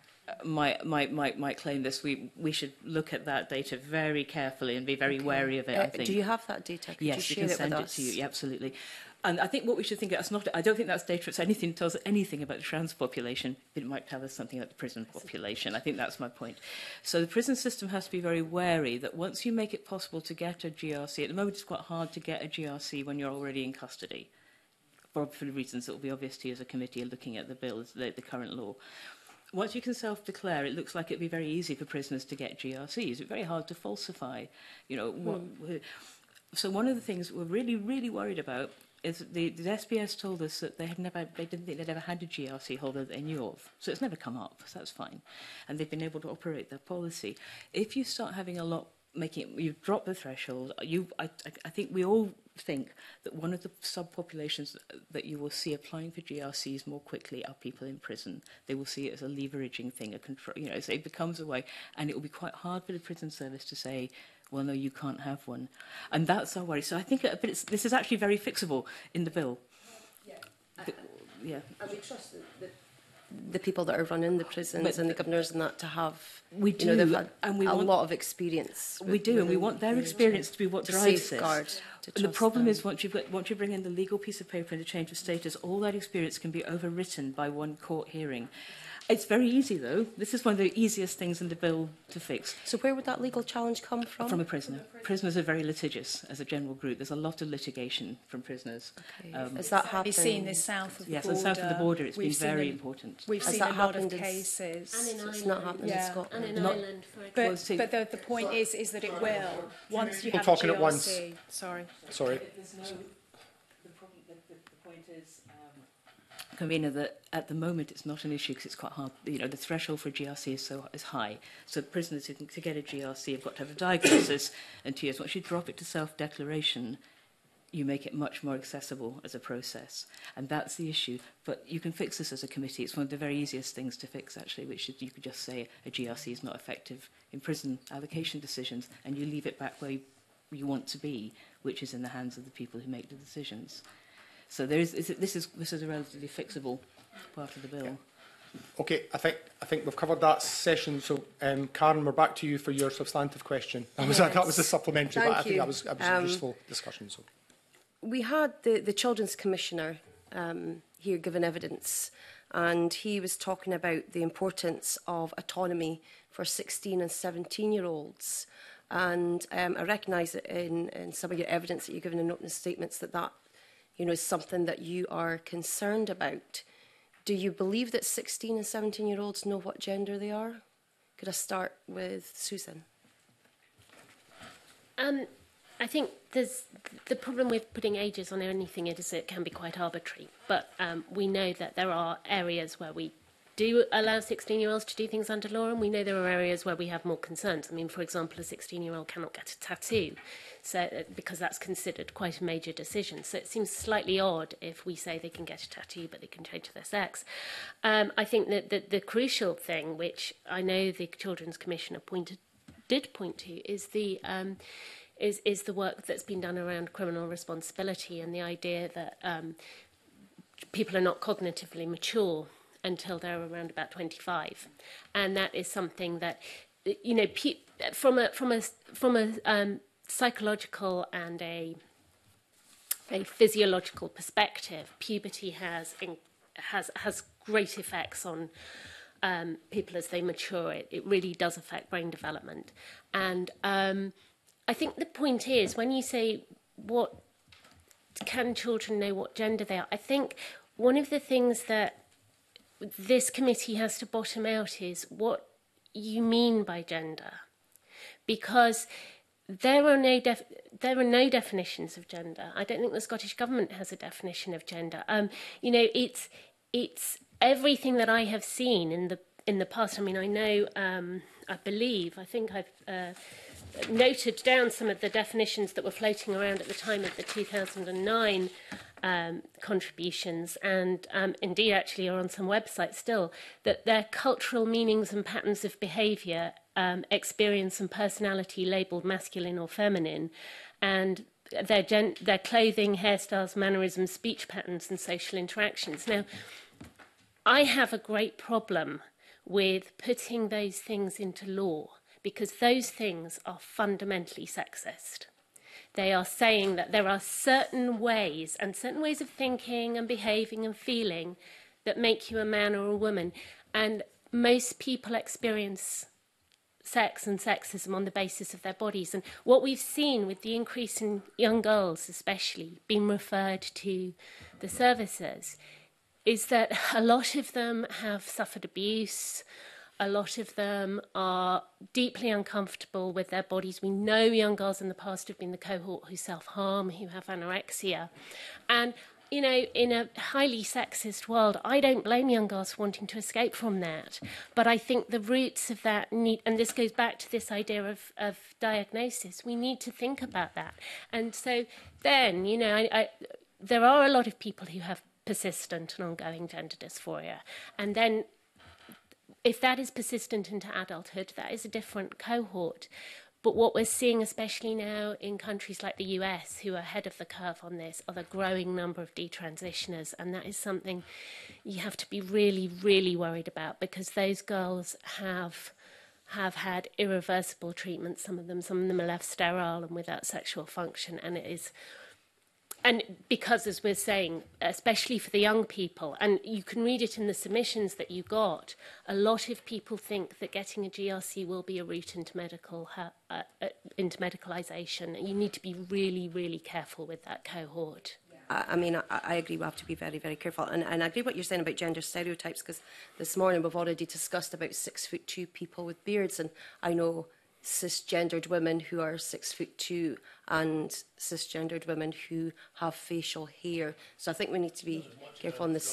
might might might, might claim this. We we should look at that data very carefully and be very okay. wary of it. Uh, I think. Do you have that data? Could yes, you, you can it send it us? to you. Yeah, absolutely. And I think what we should think, it's not, I don't think that's data, it's anything, tells us anything about the trans population, but it might tell us something about the prison population. I think that's my point. So the prison system has to be very wary that once you make it possible to get a G R C, at the moment it's quite hard to get a G R C when you're already in custody, for, for reasons that will be obvious to you as a committee looking at the bill, the, the current law. Once you can self-declare, it looks like it'd be very easy for prisoners to get G R Cs. It's very hard to falsify, you know. What, mm. So one of the things we're really, really worried about is that the, the S B S told us that they had never, they didn't think they'd ever had a G R C holder that they knew of. So it's never come up, so that's fine. And they've been able to operate their policy. If you start having a lot making it, you drop the threshold. You, I, I think we all think that one of the subpopulations that you will see applying for G R Cs more quickly are people in prison. They will see it as a leveraging thing, a control. You know, so it becomes a way, and it will be quite hard for the prison service to say, well, no, you can't have one, and that's our worry. So I think, but it's, this is actually very fixable in the bill. Yeah. The, yeah. And we trust that. that the people that are running the prisons but, and the governors and that to have, we do, you know, they've had and we a want, lot of experience. We do, and we want their experience to be what to drives safeguard, this. To and the problem them. is once you once you bring in the legal piece of paper and the change of status, all that experience can be overwritten by one court hearing. It's very easy, though. This is one of the easiest things in the bill to fix. So where would that legal challenge come from? From a prisoner. Prisoners are very litigious as a general group. There's a lot of litigation from prisoners. Okay. Um, Has that happened? We've seen this south of the yes, border. Yes, south of the border. It's we've been very in, important. We've Has seen that a lot of in, cases. And in Ireland. It's not happened yeah. in Scotland. And in not, Ireland, for example. But, well, see, but the, the point is, is that it will. Once you People have talking G R C. at once. Sorry. Sorry. There's no, the, problem, the, the, the point is, um, Convener, that at the moment it's not an issue because it's quite hard. You know, the threshold for a G R C is so is high. So prisoners who can, to get a G R C have got to have a diagnosis and two years. Once you drop it to self-declaration, you make it much more accessible as a process. And that's the issue. But you can fix this as a committee. It's one of the very easiest things to fix, actually, which is you could just say a G R C is not effective in prison allocation decisions, and you leave it back where you, you want to be, which is in the hands of the people who make the decisions. So there is, is it, this is this is a relatively fixable part of the bill. Okay, I think I think we've covered that session. So, um, Karen, we're back to you for your substantive question. That was yes. that was a supplementary, Thank but I think you. that was, that was um, a useful discussion. So, we had the the Children's Commissioner um, here giving evidence, and he was talking about the importance of autonomy for sixteen and seventeen year olds. And um, I recognise that in, in some of your evidence that you've given in opening statements that that you know, is something that you are concerned about. Do you believe that sixteen and seventeen year olds know what gender they are? Could I start with Susan? Um, I think there's the problem with putting ages on anything is it can be quite arbitrary. But um, we know that there are areas where we do allow sixteen-year-olds to do things under law, and we know there are areas where we have more concerns. I mean, for example, a sixteen-year-old cannot get a tattoo, so uh, because that's considered quite a major decision. So it seems slightly odd if we say they can get a tattoo, but they can change their sex. Um, I think that the, the crucial thing, which I know the Children's Commissioner pointed, did point to, is the um, is is the work that's been done around criminal responsibility and the idea that um, people are not cognitively mature until they're around about twenty-five, and that is something that, you know, pe from a from a from a um, psychological and a a physiological perspective, puberty has in, has has great effects on um, people as they mature. It, it really does affect brain development, and um, I think the point is when you say what can children know what gender they are, I think one of the things that this committee has to bottom out is what you mean by gender, because there are no def there are no definitions of gender. I don't think the Scottish Government has a definition of gender. Um, you know, it's it's everything that I have seen in the in the past. I mean, I know, um, I believe, I think I've uh, noted down some of the definitions that were floating around at the time of the two thousand nine. Um, contributions, and um, indeed actually are on some websites still, that their cultural meanings and patterns of behaviour, um, experience and personality labelled masculine or feminine, and their, gen their clothing, hairstyles, mannerisms, speech patterns and social interactions. Now, I have a great problem with putting those things into law because those things are fundamentally sexist. They are saying that there are certain ways and certain ways of thinking and behaving and feeling that make you a man or a woman. And most people experience sex and sexism on the basis of their bodies. And what we've seen with the increase in young girls, especially, being referred to the services, is that a lot of them have suffered abuse. A lot of them are deeply uncomfortable with their bodies. We know young girls in the past have been the cohort who self-harm, who have anorexia. And you know, in a highly sexist world, I don't blame young girls for wanting to escape from that. But I think the roots of that need, and this goes back to this idea of, of diagnosis, we need to think about that. And so then, you know, I, I, there are a lot of people who have persistent and ongoing gender dysphoria. And then if that is persistent into adulthood, that is a different cohort. But what we're seeing, especially now in countries like the U S, who are ahead of the curve on this, are the growing number of detransitioners. And that is something you have to be really, really worried about, because those girls have have had irreversible treatment, some of them. Some of them are left sterile and without sexual function. And it is... And because, as we're saying, especially for the young people, and you can read it in the submissions that you got, a lot of people think that getting a G R C will be a route into medical uh, uh, into medicalisation. You need to be really, really careful with that cohort. I, I mean, I, I agree we have to be very, very careful. And, and I agree what you're saying about gender stereotypes, because this morning we've already discussed about six foot two people with beards, and I know cisgendered women who are six foot two and cisgendered women who have facial hair. So I think we need to be careful on the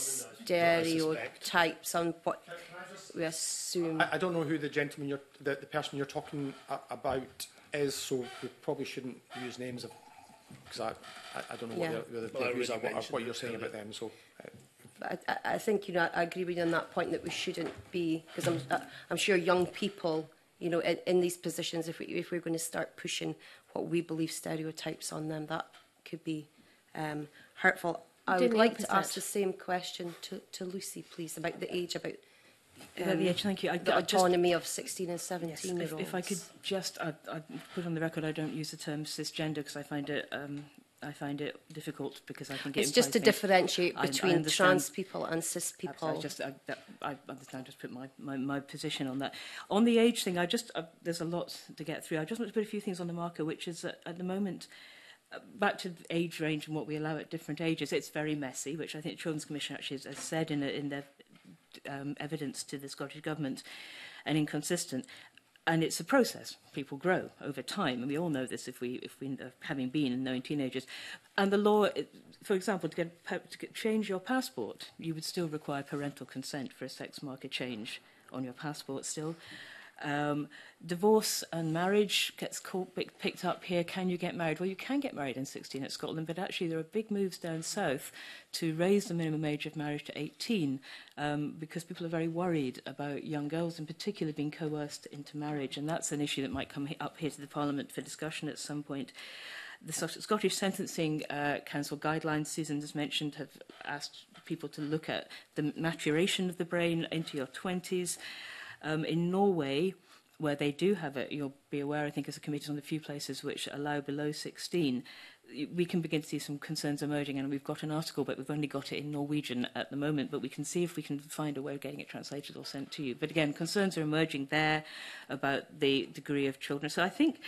stereotypes on what we assume. I, I don't know who the gentleman, you're, the, the person you're talking a, about is, so we probably shouldn't use names of, because I, I, I don't know yeah. what, the, well, views are, what, what you're saying about them. So. Uh, But I, I think, you know, I agree with you on that point that we shouldn't be, because I'm, I'm sure young people, you know, in, in these positions, if, we, if we're going to start pushing what we believe stereotypes on them, that could be um, hurtful. I would like to ask the same question to, to Lucy, please, about the age, about um, yeah, thank you. I, the I autonomy just, of sixteen and seventeen yes, year olds. If, if I could just, I, I put on the record, I don't use the term cisgender because I find it... Um, I find it difficult because I think it it's just to differentiate between I, I trans people and cis people. I just I, that, I understand. Just put my, my, my position on that. On the age thing, I just uh, there's a lot to get through. I just want to put a few things on the marker, which is that at the moment, uh, back to the age range and what we allow at different ages, it's very messy, which I think the Children's Commission actually has, has said in a, in their um, evidence to the Scottish Government, and inconsistent. And it's a process. People grow over time, and we all know this if we, if we uh, having been and knowing teenagers. And the law, for example, to, get, to get, change your passport, you would still require parental consent for a sex marker change on your passport still. Um, divorce and marriage gets caught, picked up here. Can you get married? Well, you can get married in sixteen at Scotland, but actually there are big moves down south to raise the minimum age of marriage to eighteen um, because people are very worried about young girls in particular being coerced into marriage, and that's an issue that might come up here to the Parliament for discussion at some point. The Scottish Sentencing uh, Council guidelines, Susan has mentioned, have asked people to look at the maturation of the brain into your twenties. Um, in Norway, where they do have it, you'll be aware, I think, as a committee, on the few places which allow below sixteen, we can begin to see some concerns emerging, and we've got an article, but we've only got it in Norwegian at the moment, but we can see if we can find a way of getting it translated or sent to you. But again, concerns are emerging there about the degree of children. So I think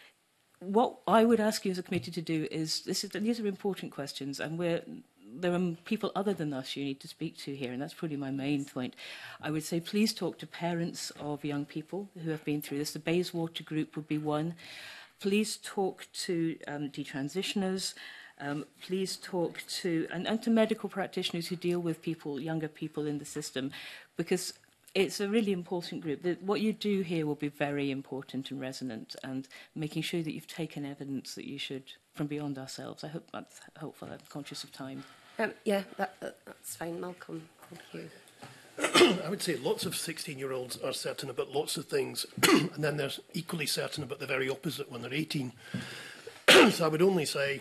what I would ask you as a committee to do is, this is these are important questions, and we're there are people other than us you need to speak to here, and that's probably my main point. I would say please talk to parents of young people who have been through this. The Bayswater group would be one. Please talk to um, detransitioners. Um, please talk to, and, and to medical practitioners who deal with people, younger people in the system, because it's a really important group. The, what you do here will be very important and resonant, and making sure that you've taken evidence that you should from beyond ourselves. I hope that's helpful. I'm conscious of time. Um, yeah, that, that, that's fine, Malcolm. Thank you. I would say lots of sixteen-year-olds are certain about lots of things, and then they're equally certain about the very opposite when they're eighteen. So I would only say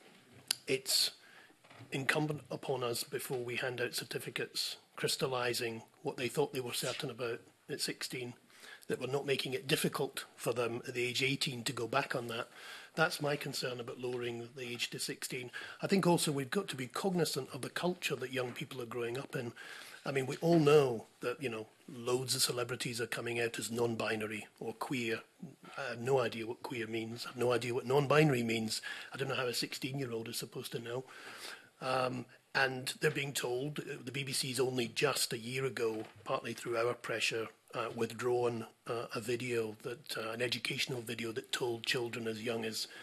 it's incumbent upon us, before we hand out certificates crystallising what they thought they were certain about at sixteen, that we're not making it difficult for them at the age eighteen to go back on that. That's my concern about lowering the age to sixteen. I think also we've got to be cognizant of the culture that young people are growing up in. I mean, we all know that, you know, loads of celebrities are coming out as non-binary or queer. I have no idea what queer means. I have no idea what non-binary means. I don't know how a sixteen-year-old is supposed to know. Um, and they're being told, the B B C's only just a year ago, partly through our pressure, uh, withdrawn uh, a video, that uh, an educational video that told children as young as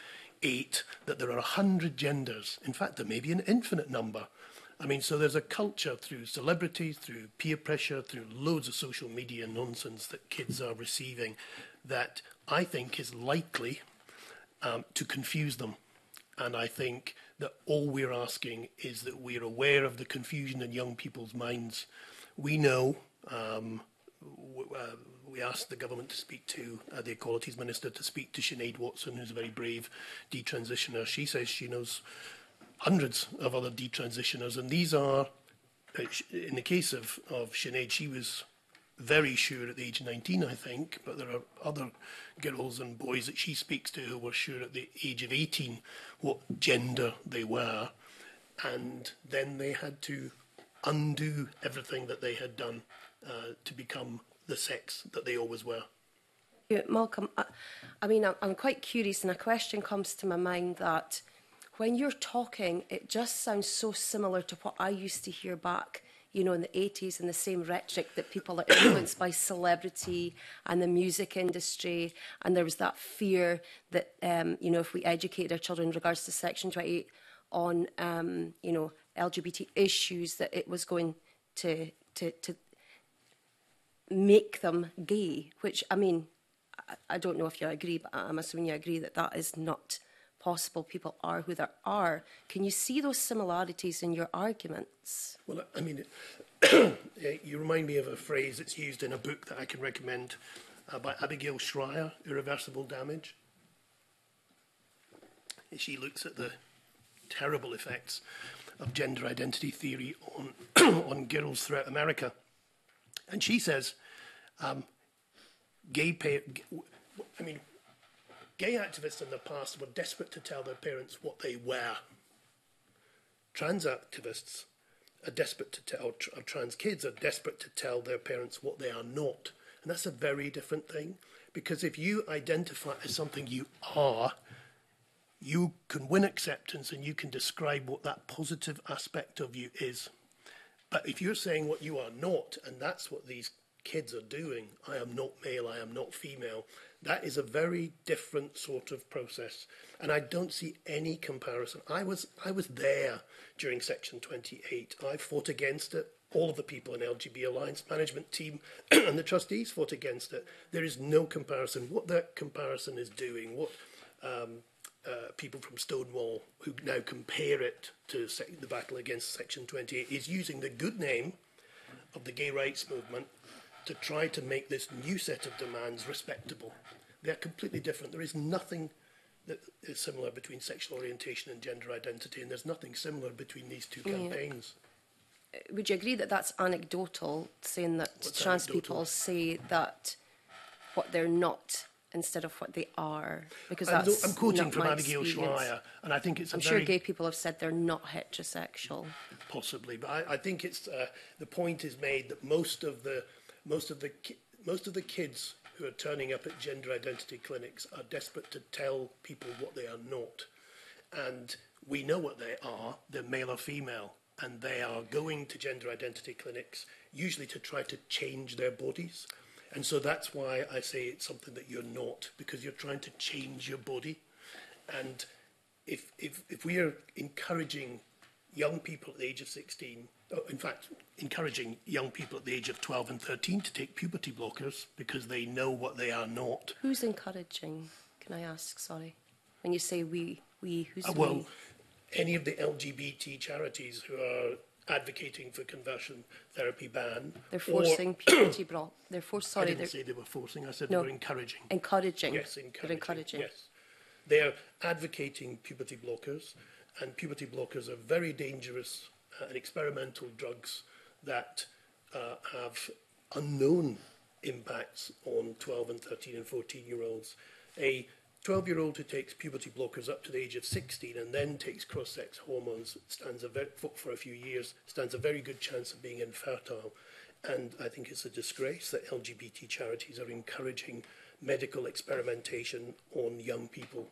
eight that there are a hundred genders. In fact, there may be an infinite number. I mean, so there's a culture through celebrities, through peer pressure, through loads of social media nonsense that kids are receiving that I think is likely um, to confuse them. And I think that all we're asking is that we're aware of the confusion in young people's minds. We know, um, w uh, we asked the government to speak to uh, the Equalities Minister to speak to Sinead Watson, who's a very brave detransitioner. She says she knows hundreds of other detransitioners, and these are, in the case of, of Sinead, she was very sure at the age of nineteen, I think, but there are other girls and boys that she speaks to who were sure at the age of eighteen what gender they were, and then they had to undo everything that they had done uh, to become the sex that they always were. Yeah, Malcolm, I, I mean, I'm, I'm quite curious, and a question comes to my mind that when you're talking, it just sounds so similar to what I used to hear back, you know, in the eighties, and the same rhetoric that people are influenced by celebrity and the music industry. And there was that fear that, um, you know, if we educated our children in regards to Section twenty-eight on, um, you know, L G B T issues, that it was going to, to, to make them gay, which, I mean, I, I don't know if you agree, but I'm assuming you agree that that is not possible. People are who they are. Can you see those similarities in your arguments? Well, I mean, it, you remind me of a phrase that's used in a book that I can recommend uh, by Abigail Schreier, Irreversible Damage. She looks at the terrible effects of gender identity theory on, on girls throughout America. And she says, um, gay pay, I mean, gay activists in the past were desperate to tell their parents what they were. Trans activists are desperate to tell, or trans kids are desperate to tell their parents what they are not. And that's a very different thing, because if you identify as something you are, you can win acceptance and you can describe what that positive aspect of you is. But if you're saying what you are not, and that's what these kids are doing, I am not male, I am not female, that is a very different sort of process. And I don't see any comparison. I was, I was there during Section twenty-eight. I fought against it. All of the people in L G B Alliance management team and the trustees fought against it. There is no comparison. What that comparison is doing, what um, uh, people from Stonewall who now compare it to sec the battle against Section twenty-eight is using the good name of the gay rights movement to try to make this new set of demands respectable. They're completely different. There is nothing that is similar between sexual orientation and gender identity, and there's nothing similar between these two campaigns. Yeah. Would you agree that that's anecdotal, saying that What's trans anecdotal? people say that what they're not instead of what they are? Because I'm, that's I'm quoting not from my Abigail experience. Schreier, and I think it's a I'm very... sure gay people have said they're not heterosexual. Possibly, but I, I think it's uh, the point is made that most of the most of the ki most of the kids who are turning up at gender identity clinics are desperate to tell people what they are not, and we know what they are. They're male or female, and they are going to gender identity clinics usually to try to change their bodies. And so that's why I say it's something that you're not, because you're trying to change your body. And if if if we are encouraging young people at the age of sixteen, oh, in fact, encouraging young people at the age of twelve and thirteen to take puberty blockers because they know what they are not. Who's encouraging, can I ask, sorry? When you say we, we, who's Uh, well, we? any of the L G B T charities who are advocating for conversion therapy ban. They're forcing puberty block. They're forced, sorry. I didn't they're say they were forcing, I said no, they were encouraging. Encouraging. Yes, encouraging. They're encouraging. Yes. They're advocating puberty blockers, and puberty blockers are very dangerous uh, and experimental drugs that uh, have unknown impacts on twelve and thirteen and fourteen year olds. A twelve year old who takes puberty blockers up to the age of sixteen and then takes cross-sex hormones stands a very, for, for a few years stands a very good chance of being infertile. And I think it's a disgrace that L G B T charities are encouraging medical experimentation on young people.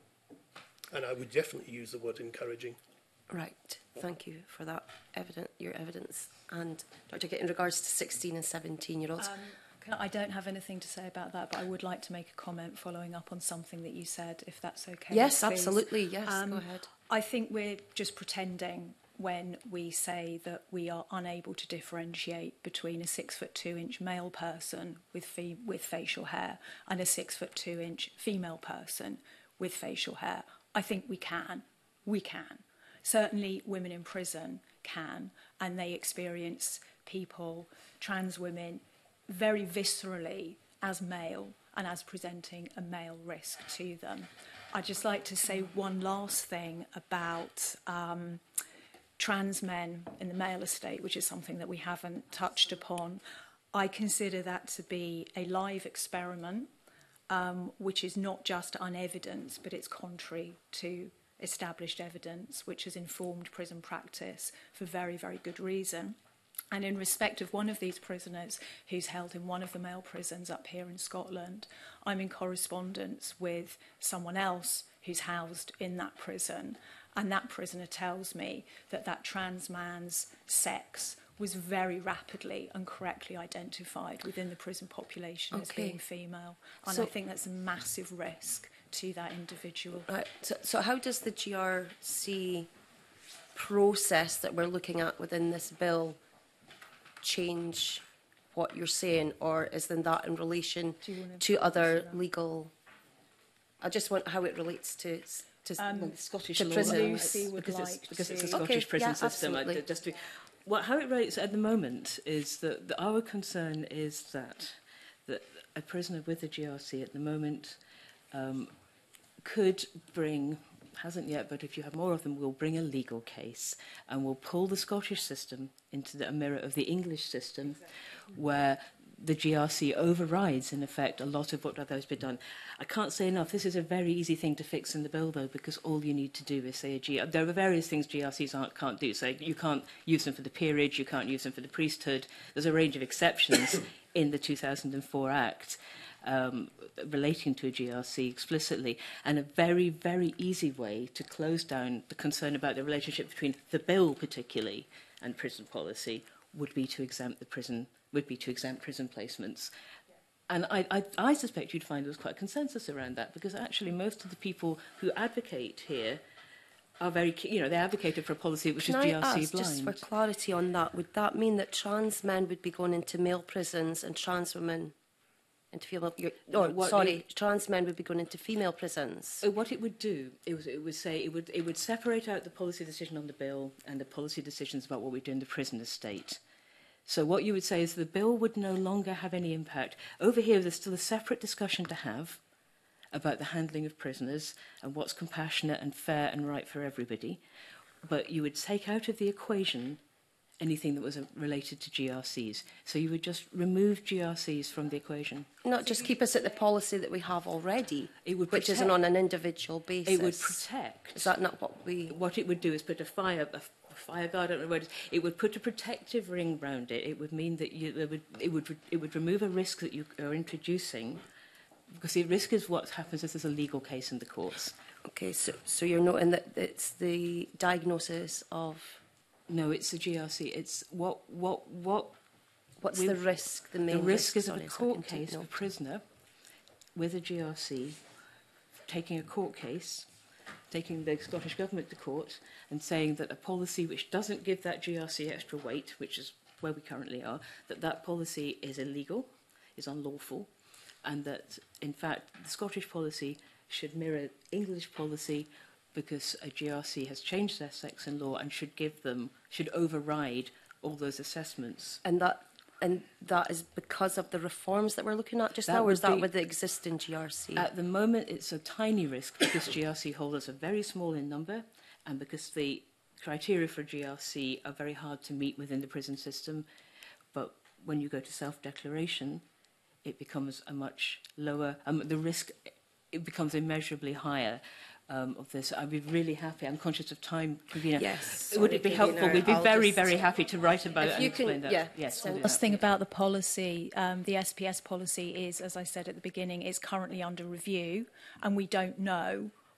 And I would definitely use the word encouraging. Right. Thank you for that evident, your evidence. And Doctor Gitt, in regards to sixteen and seventeen year olds, um, I don't have anything to say about that, but I would like to make a comment following up on something that you said, if that's okay. Yes, please. absolutely. Yes, um, go ahead. I think we're just pretending when we say that we are unable to differentiate between a six foot two inch male person with fe with facial hair and a six foot two inch female person with facial hair. I think we can. We can. Certainly women in prison can, and they experience people, trans women, very viscerally as male and as presenting a male risk to them. I'd just like to say one last thing about um, trans men in the male estate, which is something that we haven't touched upon. I consider that to be a live experiment, um, which is not just unevidenced, but it's contrary to established evidence, which has informed prison practice for very, very good reason. And in respect of one of these prisoners who's held in one of the male prisons up here in Scotland, I'm in correspondence with someone else who's housed in that prison. And that prisoner tells me that that trans man's sex was very rapidly and correctly identified within the prison population okay. as being female. And so, I think that's a massive risk to that individual. Right. So, so how does the G R C process that we're looking at within this bill change what you're saying, or is then that in relation to other legal? I just want how it relates to to um, well, the Scottish to law. prison Lucy would because like it's, because to. it's a Scottish okay, prison yeah, system. I, just to, what how it relates at the moment is that the, our concern is that that a prisoner with a G R C at the moment um, could bring. Hasn't yet, but if you have more of them, we'll bring a legal case and we'll pull the Scottish system into the, a mirror of the English system, exactly. where the G R C overrides, in effect, a lot of what others been done. I can't say enough. This is a very easy thing to fix in the bill, though, because all you need to do is say a G R C. There are various things G R Cs aren't, can't do. So you can't use them for the peerage, you can't use them for the priesthood. There's a range of exceptions in the two thousand four Act. Um, relating to a G R C explicitly, and a very, very easy way to close down the concern about the relationship between the bill particularly and prison policy would be to exempt the prison, would be to exempt prison placements. And I, I, I suspect you'd find there's quite a consensus around that, because actually most of the people who advocate here are very, you know, they advocated for a policy which Can is I G R C ask, blind. just for clarity on that, would that mean that trans men would be going into male prisons and trans women into female? Oh, what sorry, it, trans men would be going into female prisons. What it would do, it, was, it would say it would it would separate out the policy decision on the bill and the policy decisions about what we do in the prison estate. So what you would say is the bill would no longer have any impact. Over here, there's still a separate discussion to have about the handling of prisoners and what's compassionate and fair and right for everybody. But you would take out of the equation anything that was related to G R Cs. So you would just remove G R Cs from the equation. Not just keep us at the policy that we have already, it would which protect, isn't on an individual basis. It would protect. Is that not what we... What it would do is put a fire, a, a fire guard, I don't know what it is. It would put a protective ring round it. It would mean that you, there would, it, would, it would remove a risk that you are introducing, because the risk is what happens if there's a legal case in the courts. Okay, so, so you're noting that it's the diagnosis of... No, it's the G R C. It's what, what, what... What's the risk? The main The risk, risk is of sorry, a court so case of a prisoner with a G R C taking a court case, taking the Scottish Government to court and saying that a policy which doesn't give that G R C extra weight, which is where we currently are, that that policy is illegal, is unlawful, and that, in fact, the Scottish policy should mirror English policy, because a G R C has changed their sex in law and should give them, should override all those assessments. And that and that is because of the reforms that we're looking at just that now, or is that be, with the existing G R C? At the moment, it's a tiny risk because G R C holders are very small in number, and because the criteria for G R C are very hard to meet within the prison system. But when you go to self-declaration, it becomes a much lower, um, the risk, it becomes immeasurably higher. Um, of this, I'd be really happy. I'm conscious of time, Convener. Yes. Sorry, Would it be Convener, helpful? We'd be I'll very, just... very happy to write about if it you and can, explain that. Yeah. Yes. So last thing about the policy, um, the S P S policy is, as I said at the beginning, is currently under review, and we don't know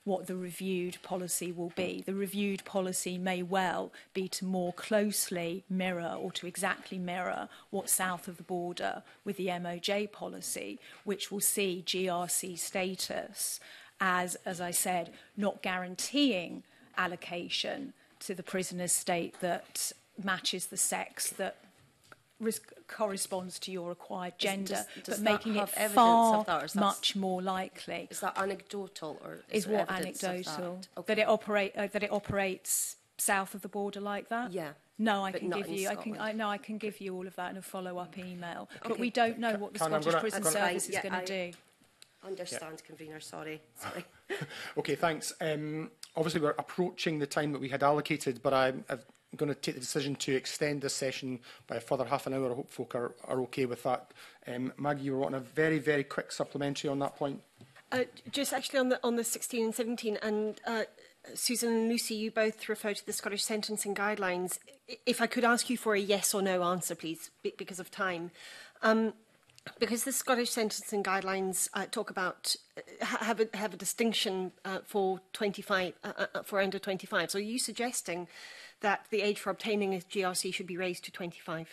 what the reviewed policy will be. The reviewed policy may well be to more closely mirror or to exactly mirror what's south of the border with the M O J policy, which will see G R C status as, as I said, not guaranteeing allocation to the prisoner's state that matches the sex that corresponds to your acquired gender, Does, does but making it far that, much more likely. Is that anecdotal, or is, is what anecdotal that? Okay. that it operate uh, that it operates south of the border like that? Yeah. No, I but can give you. Scotland. I can. I know I can give you all of that in a follow-up email. Okay. But we don't know what the Can Scottish gonna, Prison gonna, Service yeah, is going to do. Understand, yeah. Convener. Sorry. Sorry. Okay, thanks. Um, obviously, we're approaching the time that we had allocated, but I'm, I'm going to take the decision to extend this session by a further half an hour. I hope folk are, are okay with that. Um, Maggie, you were wanting a very, very quick supplementary on that point. Uh, just actually on the on the sixteen and seventeen, and uh, Susan and Lucy, you both refer to the Scottish sentencing guidelines. If I could ask you for a yes or no answer, please, because of time. Um, Because the Scottish sentencing guidelines uh, talk about uh, have a have a distinction uh, for twenty-five uh, uh, for under twenty-five. So are you suggesting that the age for obtaining a G R C should be raised to twenty-five?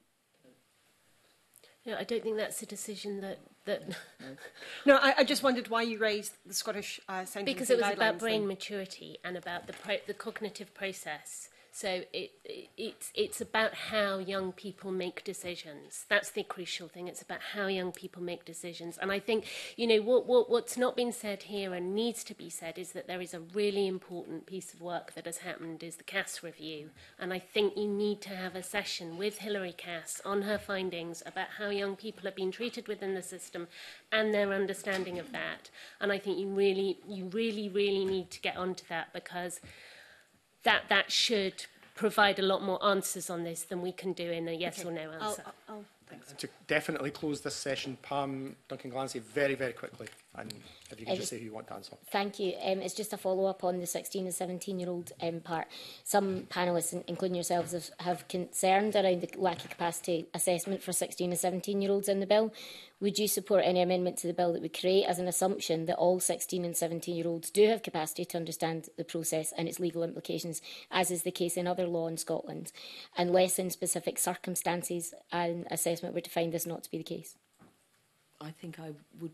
No, I don't think that's a decision that that. No, I, I just wondered why you raised the Scottish uh, sentencing guidelines. Because it was about brain then. maturity and about the pro the cognitive process. So it, it, it's, it's about how young people make decisions. That's the crucial thing. It's about how young people make decisions. And I think, you know, what, what, what's not been said here and needs to be said is that there is a really important piece of work that has happened is the Cass review. And I think you need to have a session with Hilary Cass on her findings about how young people are being treated within the system and their understanding of that. And I think you really, you really, really need to get onto that, because that that should provide a lot more answers on this than we can do in a yes okay. or no answer. I'll, I'll, thanks. To definitely close this session, Pam Duncan Glancy, very, very quickly, and if you can I just, just say who you want to answer. Thank you. Um, it's just a follow-up on the sixteen and seventeen-year-old um, part. Some panellists, including yourselves, have, have concerned around the lack of capacity assessment for sixteen and seventeen-year-olds in the bill. Would you support any amendment to the bill that would create as an assumption that all sixteen and seventeen-year-olds do have capacity to understand the process and its legal implications, as is the case in other law in Scotland, unless in specific circumstances an assessment were to find this not to be the case? I think I would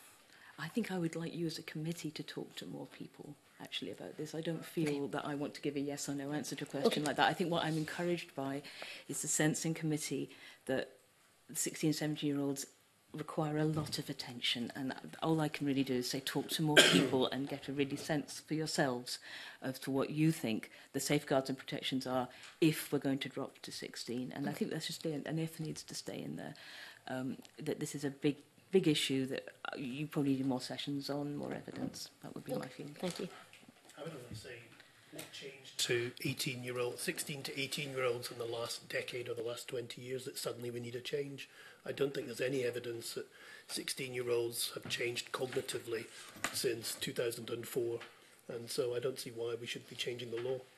I think I would like you as a committee to talk to more people actually about this. I don't feel okay. that I want to give a yes or no answer to a question okay. like that. I think what I'm encouraged by is the sense in committee that sixteen, seventeen-year-olds require a lot of attention, and all I can really do is say talk to more people and get a really sense for yourselves as to what you think the safeguards and protections are if we're going to drop to sixteen. And okay. I think that's just an if needs to stay in there. Um, that this is a big big issue that you probably need more sessions on, more evidence. That would be okay. my feeling. Thank you. I would only say what changed to eighteen-year-olds, sixteen to eighteen-year-olds in the last decade or the last twenty years that suddenly we need a change. I don't think there's any evidence that sixteen-year-olds have changed cognitively since two thousand four, and so I don't see why we should be changing the law.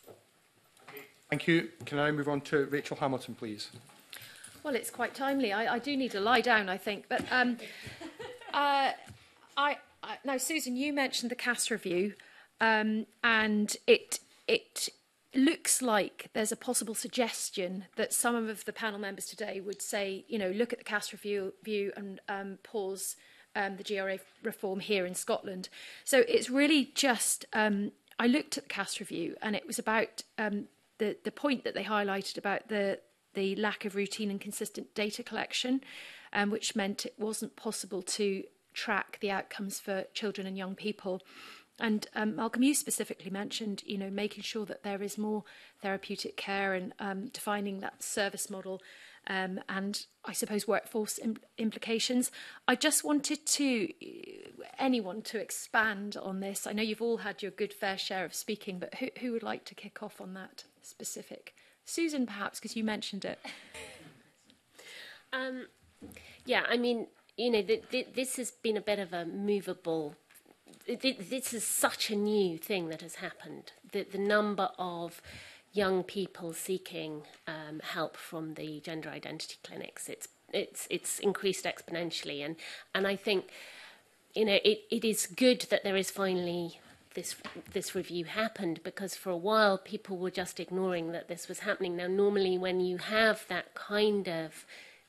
Thank you. Can I move on to Rachel Hamilton, please? Well, it's quite timely. I, I do need to lie down, I think. But um, uh, I, I, now, Susan, you mentioned the Cass review, um, and it it looks like there's a possible suggestion that some of the panel members today would say, you know, look at the Cass review, view and um, pause um, the G R A reform here in Scotland. So it's really just, um, I looked at the Cass review, and it was about um, the, the point that they highlighted about the the lack of routine and consistent data collection, um, which meant it wasn't possible to track the outcomes for children and young people. And um, Malcolm, you specifically mentioned, you know, making sure that there is more therapeutic care and um, defining that service model um, and, I suppose, workforce im implications. I just wanted to anyone to expand on this. I know you've all had your good fair share of speaking, but who, who would like to kick off on that specific? Susan, perhaps, because you mentioned it. Um, yeah, I mean, you know, th th this has been a bit of a movable. Th this is such a new thing that has happened. The, the number of young people seeking um, help from the gender identity clinics, it's it's it's increased exponentially, and and I think, you know, it, it is good that there is finally this this review happened, because for a while people were just ignoring that this was happening. Now, normally when you have that kind of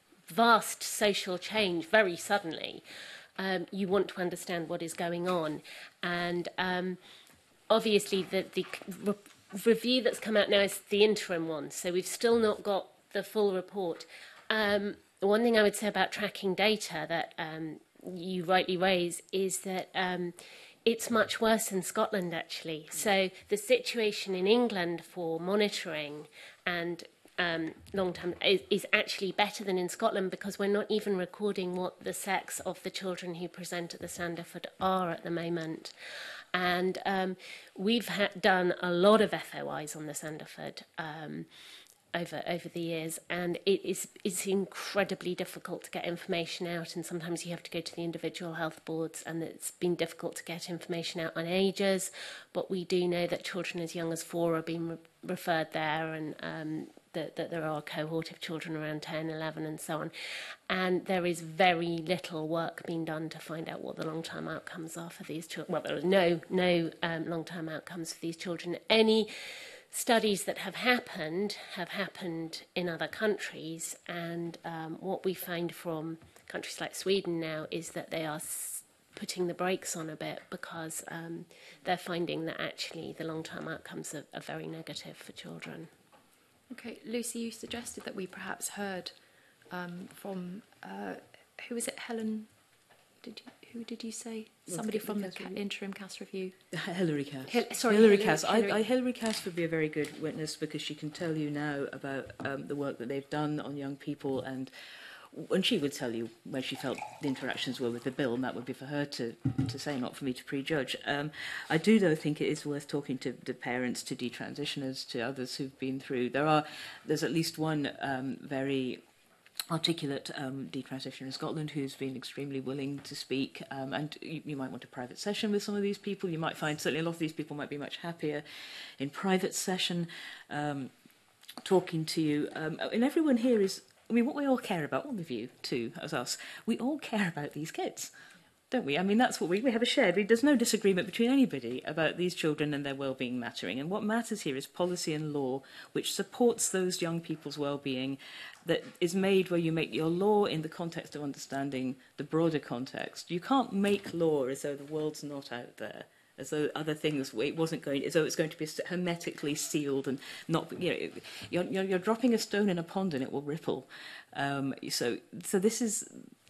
vast social change very suddenly, um, you want to understand what is going on. And um, obviously the, the re review that's come out now is the interim one, so we've still not got the full report. Um, one thing I would say about tracking data that um, you rightly raise is that um, it's much worse in Scotland, actually. So the situation in England for monitoring and um, long-term is, is actually better than in Scotland, because we're not even recording what the sex of the children who present at the Sanderford are at the moment. And um, we've ha done a lot of F O Is on the Sanderford um, over over the years, and it is it's incredibly difficult to get information out, and sometimes you have to go to the individual health boards, and it's been difficult to get information out on ages. But we do know that children as young as four are being re referred there, and um, that, that there are a cohort of children around ten, eleven and so on. And there is very little work being done to find out what the long-term outcomes are for these children. Well, there are no, no um, long-term outcomes for these children. Any studies that have happened have happened in other countries, and um, what we find from countries like Sweden now is that they are s putting the brakes on a bit, because um, they're finding that actually the long-term outcomes are, are very negative for children. Okay, Lucy, you suggested that we perhaps heard um, from, uh, who was it, Helen? Did you, who did you say? Somebody from the ca interim Cass review? Hilary Cass. Hil sorry, Hilary, Hilary Cass. Hilary. I, I, Hilary Cass would be a very good witness, because she can tell you now about um, the work that they've done on young people, and and she would tell you where she felt the interactions were with the bill, and that would be for her to, to say, not for me to prejudge. Um, I do, though, think it is worth talking to the parents, to detransitioners, to others who've been through. There are, there's at least one um, very articulate um, detransitioner in Scotland who's been extremely willing to speak, um, and you, you might want a private session with some of these people. You might find certainly a lot of these people might be much happier in private session, um, talking to you. Um, and everyone here is, I mean, what we all care about, all of you too, as us, we all care about these kids, don't we? I mean, that's what we, we have a shared, we, there's no disagreement between anybody about these children and their well-being mattering. And what matters here is policy and law which supports those young people's well-being, that is made where you make your law in the context of understanding the broader context. You can't make law as though the world's not out there, as though other things, it wasn't going, as though it's going to be hermetically sealed and not, you know, you're, you're, you're dropping a stone in a pond and it will ripple. Um, so, so this is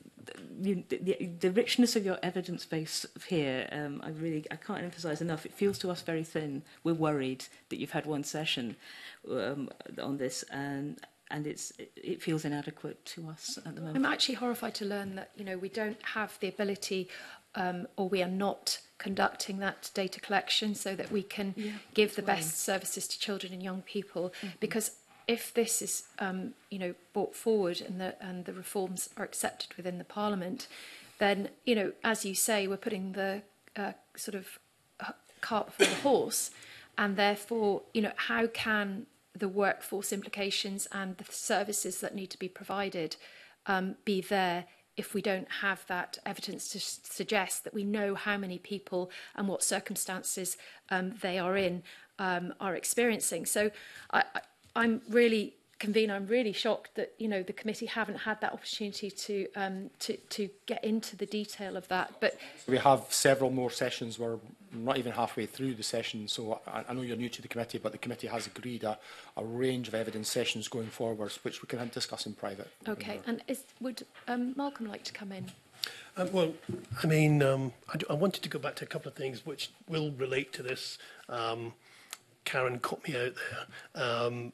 you, the, the richness of your evidence base here. Um, I really, I can't emphasise enough. It feels to us very thin. We're worried that you've had one session um, on this, and and it's it, it feels inadequate to us at the moment. I'm actually horrified to learn that, you know, we don't have the ability, um, or we are not conducting that data collection so that we can yeah, give the best services to children and young people. Mm-hmm. Because if this is, um, you know, brought forward and the and the reforms are accepted within the Parliament, then, you know, as you say, we're putting the uh, sort of cart before the horse, and therefore, you know, how can the workforce implications and the services that need to be provided um, be there if we don't have that evidence to suggest that we know how many people and what circumstances um, they are in, um, are experiencing. So I, I, I'm really, Convener, I'm really shocked that, you know, the committee haven't had that opportunity to, um, to, to get into the detail of that. But we have several more sessions. We're not even halfway through the session, so I, I know you're new to the committee, but the committee has agreed a, a range of evidence sessions going forwards, which we can discuss in private. Okay, and is, would um, Malcolm like to come in? Um, well, I mean, um, I, d I wanted to go back to a couple of things which will relate to this. Um, Karen caught me out there. Um,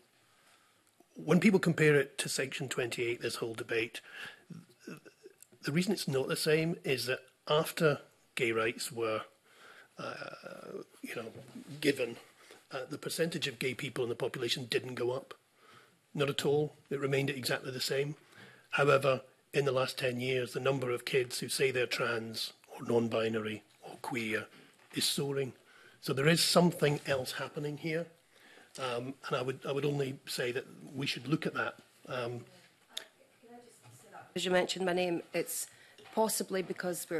when people compare it to Section twenty-eight, this whole debate, the reason it's not the same is that after gay rights were, uh, you know, given, uh, the percentage of gay people in the population didn't go up. Not at all. It remained exactly the same. However, in the last ten years, the number of kids who say they're trans or non-binary or queer is soaring. So there is something else happening here. Um, and I would, I would only say that we should look at that. Um, As you mentioned my name, it's possibly because we're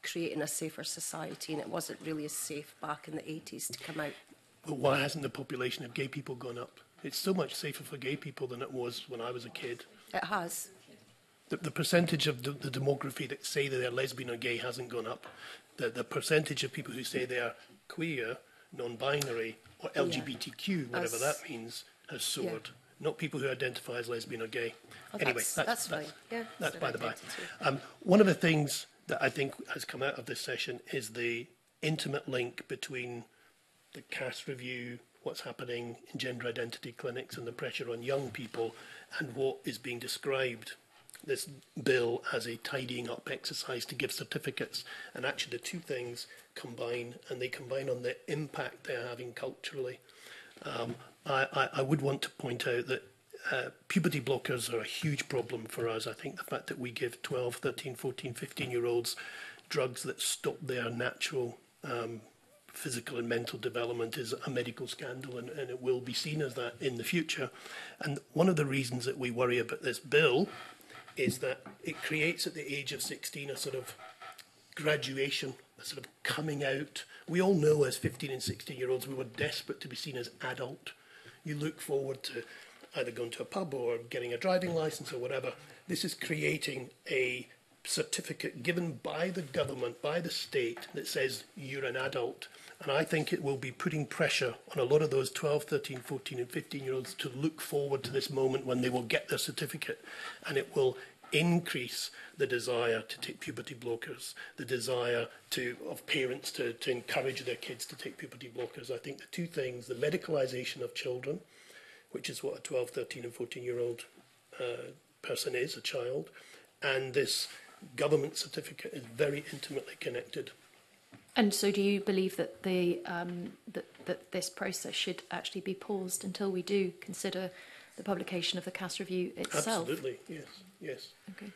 creating a safer society, and it wasn't really as safe back in the eighties to come out. But why hasn't the population of gay people gone up? It's so much safer for gay people than it was when I was a kid. It has. The, the percentage of the, the demography that say that they're lesbian or gay hasn't gone up. The, the percentage of people who say they are queer, non-binary, or L G B T Q, yeah. whatever as, that means, has soared. Yeah. Not people who identify as lesbian or gay. Oh, anyway, that's, that's, that's, that's, fine. Yeah, that's by the by. identity. Um, one of the things that I think has come out of this session is the intimate link between the C A S review, what's happening in gender identity clinics and the pressure on young people, and what is being described, this bill, as a tidying up exercise to give certificates. And actually the two things combine, and they combine on the impact they're having culturally. Um, I, I, I would want to point out that uh, puberty blockers are a huge problem for us. I think the fact that we give twelve, thirteen, fourteen, fifteen year olds drugs that stop their natural um, physical and mental development is a medical scandal, and, and it will be seen as that in the future. And one of the reasons that we worry about this bill is that it creates at the age of sixteen a sort of graduation, a sort of coming out. We all know as fifteen and sixteen year olds we were desperate to be seen as adult. You look forward to either going to a pub or getting a driving licence or whatever. This is creating a certificate given by the government, by the state, that says you're an adult. And I think it will be putting pressure on a lot of those twelve, thirteen, fourteen and fifteen year olds to look forward to this moment when they will get their certificate, and it will increase the desire to take puberty blockers, the desire to of parents to, to encourage their kids to take puberty blockers. I think the two things, the medicalisation of children, which is what a twelve, thirteen and fourteen year old uh, person is, a child, and this government certificate is very intimately connected. And so do you believe that, the, um, that, that this process should actually be paused until we do consider the publication of the C A S review itself? Absolutely, yes, yes. Okay.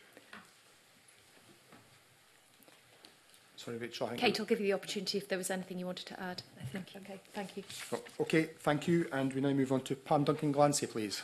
Sorry, Rachel. Kate, I'll give you the opportunity if there was anything you wanted to add. I think. Okay, thank you. Oh, okay, thank you. And we now move on to Pam Duncan-Glancy, please.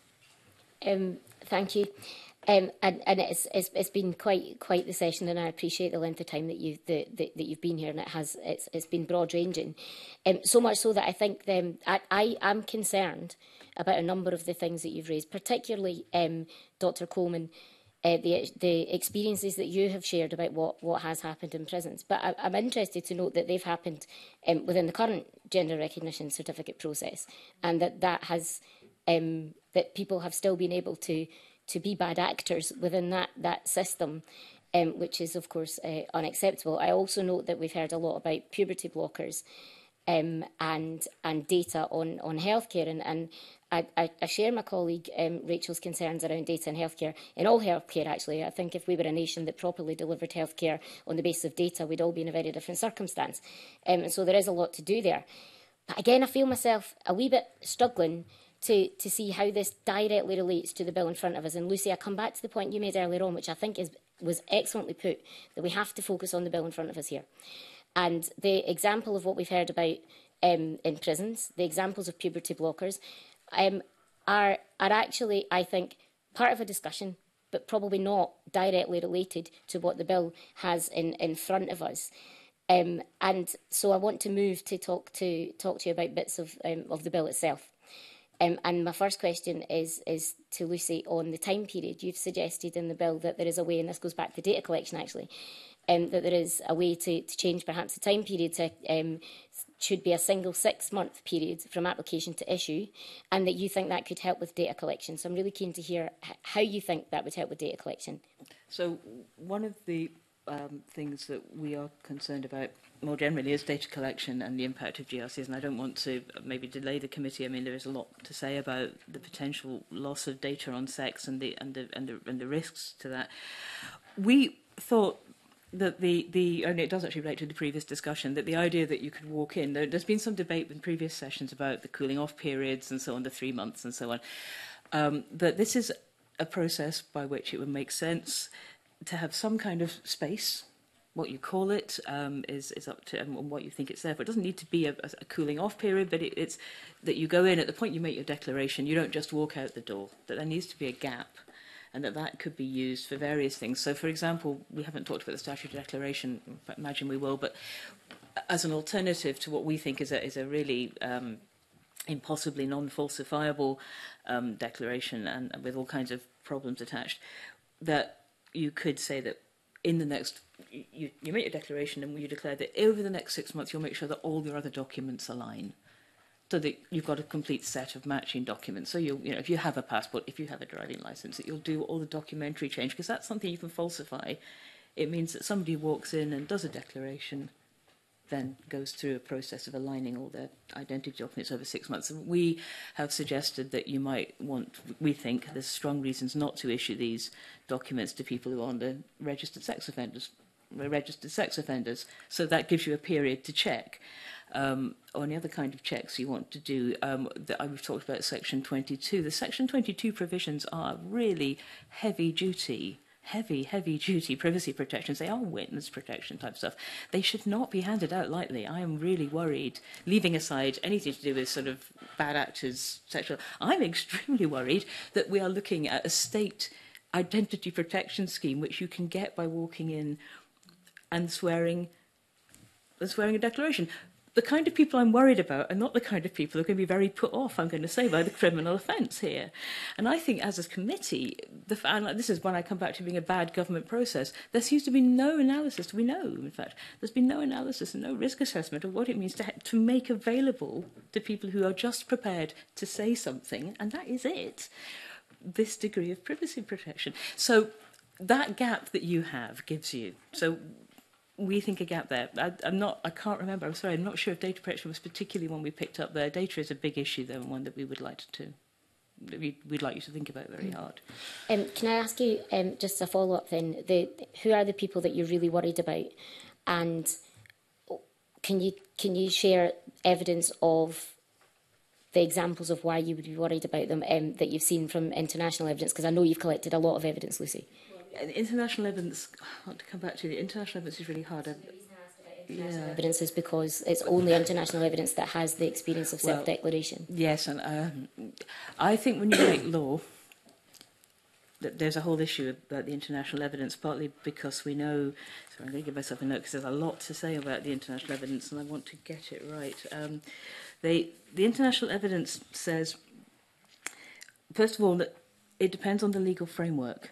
Um, thank you. Um, and and it's, it's it's been quite quite the session, and I appreciate the length of time that you've the, the, that you've been here, and it has it's it's been broad ranging, um, so much so that I think them I, I am concerned about a number of the things that you've raised, particularly um, Doctor Coleman, uh, the the experiences that you have shared about what what has happened in prisons. But I, I'm interested to note that they've happened um, within the current gender recognition certificate process, and that that has um, that people have still been able to. to be bad actors within that, that system, um, which is, of course, uh, unacceptable. I also note that we've heard a lot about puberty blockers um, and and data on, on healthcare, and, and I, I, I share my colleague um, Rachel's concerns around data in healthcare, in all healthcare, actually. I think if we were a nation that properly delivered healthcare on the basis of data, we'd all be in a very different circumstance. Um, and so there is a lot to do there. But again, I feel myself a wee bit struggling to, to see how this directly relates to the bill in front of us. And Lucy, I come back to the point you made earlier on, which I think is, was excellently put, that we have to focus on the bill in front of us here. And the example of what we've heard about um, in prisons, the examples of puberty blockers, um, are, are actually, I think, part of a discussion, but probably not directly related to what the bill has in, in front of us. Um, and so I want to move to talk to, talk to you about bits of, um, of the bill itself. Um, and my first question is, is to Lucy on the time period. You've suggested in the bill that there is a way, and this goes back to data collection actually, um, that there is a way to, to change perhaps the time period to um, should be a single six-month period from application to issue, and that you think that could help with data collection. So I'm really keen to hear how you think that would help with data collection. So one of the um, things that we are concerned about more generally is data collection and the impact of G R Cs, and I don't want to maybe delay the committee. I mean, there is a lot to say about the potential loss of data on sex and the and the and the, and the risks to that. We thought that the the and it does actually relate to the previous discussion, that the idea that you could walk in, there, there's been some debate in previous sessions about the cooling off periods and so on, the three months and so on, um, that this is a process by which it would make sense to have some kind of space. What you call it um, is, is up to um, what you think it's there for. It doesn't need to be a, a cooling off period, but it, it's that you go in at the point you make your declaration, you don't just walk out the door, that there needs to be a gap. and that that could be used for various things. So, for example, we haven't talked about the statutory declaration, I imagine we will, but as an alternative to what we think is a, is a really um, impossibly non-falsifiable um, declaration, and, and with all kinds of problems attached, that you could say that in the next, you, you make your declaration and you declare that over the next six months you'll make sure that all your other documents align, so that you've got a complete set of matching documents. So you'll, you know, if you have a passport, if you have a driving license, that you'll do all the documentary change, because that's something you can falsify. It means that somebody walks in and does a declaration, then goes through a process of aligning all their identity documents over six months. And we have suggested that you might want, we think there's strong reasons not to issue these documents to people who are on the registered sex offenders, registered sex offenders. So that gives you a period to check. Um, or any other kind of checks you want to do. Um, that I've talked about Section twenty-two. The Section twenty-two provisions are really heavy duty, heavy, heavy duty privacy protections. They are witness protection type stuff. They should not be handed out lightly. I am really worried, leaving aside anything to do with sort of bad actors, sexual. I'm extremely worried that we are looking at a state identity protection scheme which you can get by walking in and swearing, and swearing a declaration. The kind of people I'm worried about are not the kind of people who are going to be very put off, I'm going to say, by the criminal offence here. And I think as a committee, the, and this is when I come back to being a bad government process, there seems to be no analysis, we know, in fact, there's been no analysis and no risk assessment of what it means to, ha to make available to people who are just prepared to say something, and that is it, this degree of privacy protection. So that gap that you have gives you. So we think a gap there. I, I'm not, I can't remember, I'm sorry, I'm not sure if data protection was particularly one we picked up there. Data is a big issue, though, and one that we would like to, we, we'd like you to think about very hard. Um, can I ask you, um, just a follow-up then, the, who are the people that you're really worried about? And can you, can you share evidence of the examples of why you would be worried about them um, that you've seen from international evidence? Because I know you've collected a lot of evidence, Lucy. International evidence, I want to come back to the international evidence is really hard. I, yeah. Evidence is because it's only international evidence that has the experience of self-declaration. Well, yes, and um, I think when you make law, that there's a whole issue about the international evidence, partly because we know, sorry, I'm going to give myself a note because there's a lot to say about the international evidence and I want to get it right. Um, they, the international evidence says, first of all, that it depends on the legal framework.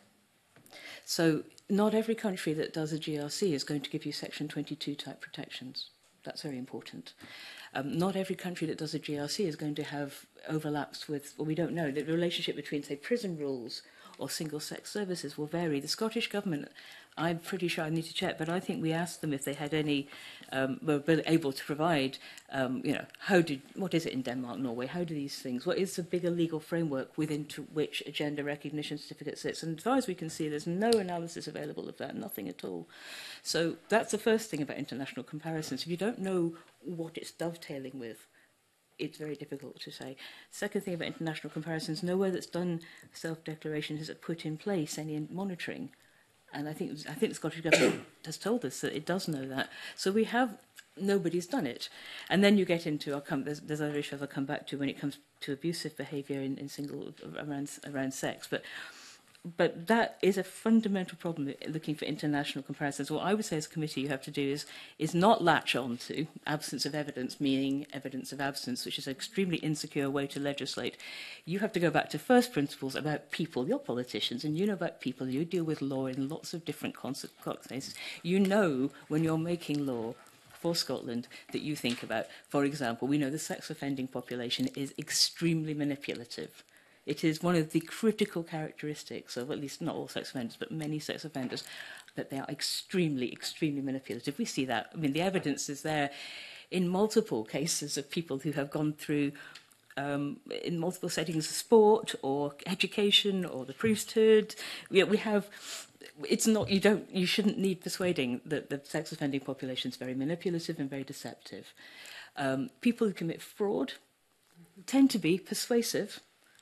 So not every country that does a G R C is going to give you Section twenty-two type protections. That's very important. Um, not every country that does a G R C is going to have overlaps with, well, we don't know, the relationship between, say, prison rules or single-sex services will vary. The Scottish Government, I'm pretty sure I need to check, but I think we asked them if they had any, um, were able to provide, um, you know, how did, what is it in Denmark, Norway, how do these things, what is the bigger legal framework within to which a gender recognition certificate sits? And as far as we can see, there's no analysis available of that, nothing at all. So that's the first thing about international comparisons. If you don't know what it's dovetailing with, it's very difficult to say. Second thing about international comparisons, nowhere that's done self-declaration has it put in place any monitoring. And I think, I think the Scottish Government has told us that it does know that. So we have, nobody's done it. And then you get into, I'll come, there's, there's other issues I'll come back to when it comes to abusive behaviour in, in single, around, around sex. But But that is a fundamental problem looking for international comparisons. What I would say as a committee you have to do is, is not latch on to absence of evidence, meaning evidence of absence, which is an extremely insecure way to legislate. You have to go back to first principles about people. You're politicians and you know about people. You deal with law in lots of different contexts. You know when you're making law for Scotland that you think about, for example, we know the sex offending population is extremely manipulative. It is one of the critical characteristics of at least not all sex offenders, but many sex offenders, that they are extremely, extremely manipulative. We see that. I mean, the evidence is there in multiple cases of people who have gone through, um, in multiple settings of sport or education or the priesthood. We, we have, it's not, you don't, you shouldn't need persuading that the sex offending population is very manipulative and very deceptive. Um, people who commit fraud tend to be persuasive,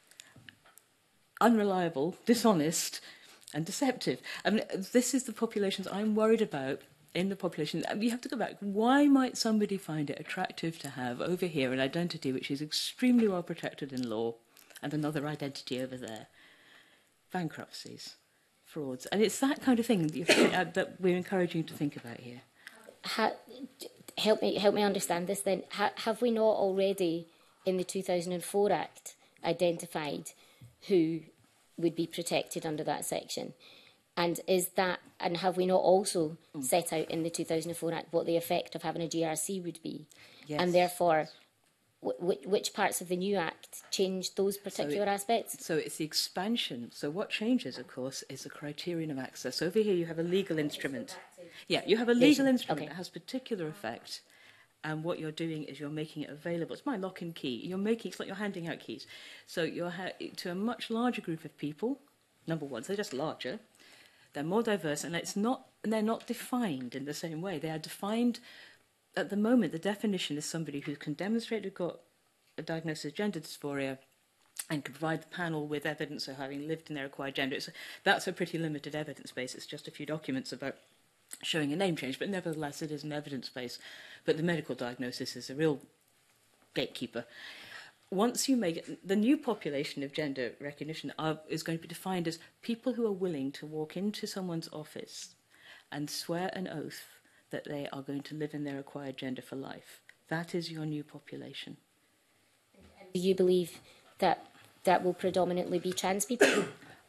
unreliable, dishonest, and deceptive. I mean, this is the populations I'm worried about in the population. You have to go back. Why might somebody find it attractive to have over here an identity which is extremely well protected in law and another identity over there? bankruptcies, frauds. And it's that kind of thing that, you're, uh, that we're encouraging you to think about here. Ha help me help me understand this then. Ha have we not already, in the two thousand four Act, identified who would be protected under that section? And is that, and have we not also mm. set out in the two thousand four Act what the effect of having a G R C would be? Yes. And therefore, w which parts of the new Act change those particular so it, aspects? So it's the expansion. So what changes, of course, is the criterion of access. So over here you have a legal instrument. Yeah, you have a legal instrument okay. that has particular effect. And what you're doing is you're making it available. It's my lock and key. You're making, it's like you're handing out keys. So you're ha to a much larger group of people, number one, so they're just larger. They're more diverse, and it's not, and they're not defined in the same way. They are defined, at the moment, the definition is somebody who can demonstrate they've got a diagnosis of gender dysphoria and can provide the panel with evidence of having lived in their acquired gender. It's, that's a pretty limited evidence base. It's just a few documents about showing a name change, but nevertheless it is an evidence base. But the medical diagnosis is a real gatekeeper. Once you make it, the new population of gender recognition are, is going to be defined as people who are willing to walk into someone's office and swear an oath that they are going to live in their acquired gender for life. That is your new population. Do you believe that that will predominantly be trans people?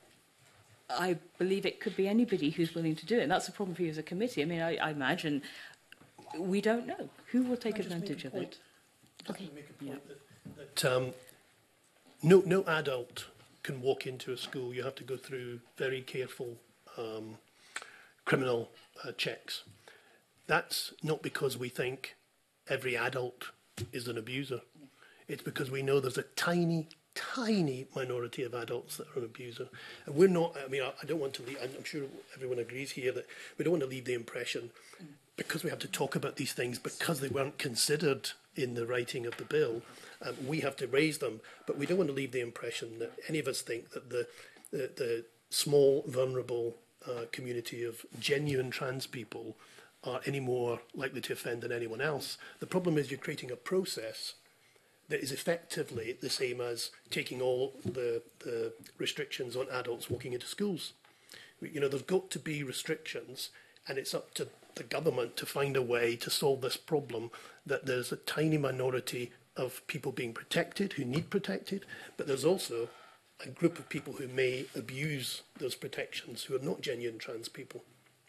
I believe it could be anybody who's willing to do it. And that's a problem for you as a committee. I mean, I, I imagine we don't know who will take advantage of it. Okay. Make a point yeah. that, that um, no, no adult can walk into a school. You have to go through very careful um, criminal uh, checks. That's not because we think every adult is an abuser. It's because we know there's a tiny, tiny minority of adults that are an abuser. And we're not, I mean, I, I don't want to leave, I'm sure everyone agrees here that we don't want to leave the impression, because we have to talk about these things, because they weren't considered in the writing of the bill, um, we have to raise them. But we don't want to leave the impression that any of us think that the, the, the small, vulnerable uh, community of genuine trans people are any more likely to offend than anyone else. The problem is you're creating a process that is effectively the same as taking all the, the restrictions on adults walking into schools. You know, there's got to be restrictions, and it's up to the government to find a way to solve this problem, that there's a tiny minority of people being protected, who need protected, but there's also a group of people who may abuse those protections, who are not genuine trans people.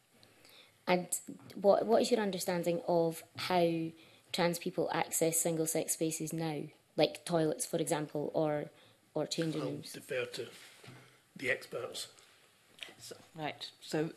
And what, what is your understanding of how trans people access single-sex spaces now, like toilets, for example, or or changing I'll rooms? Defer to the experts. So, right. So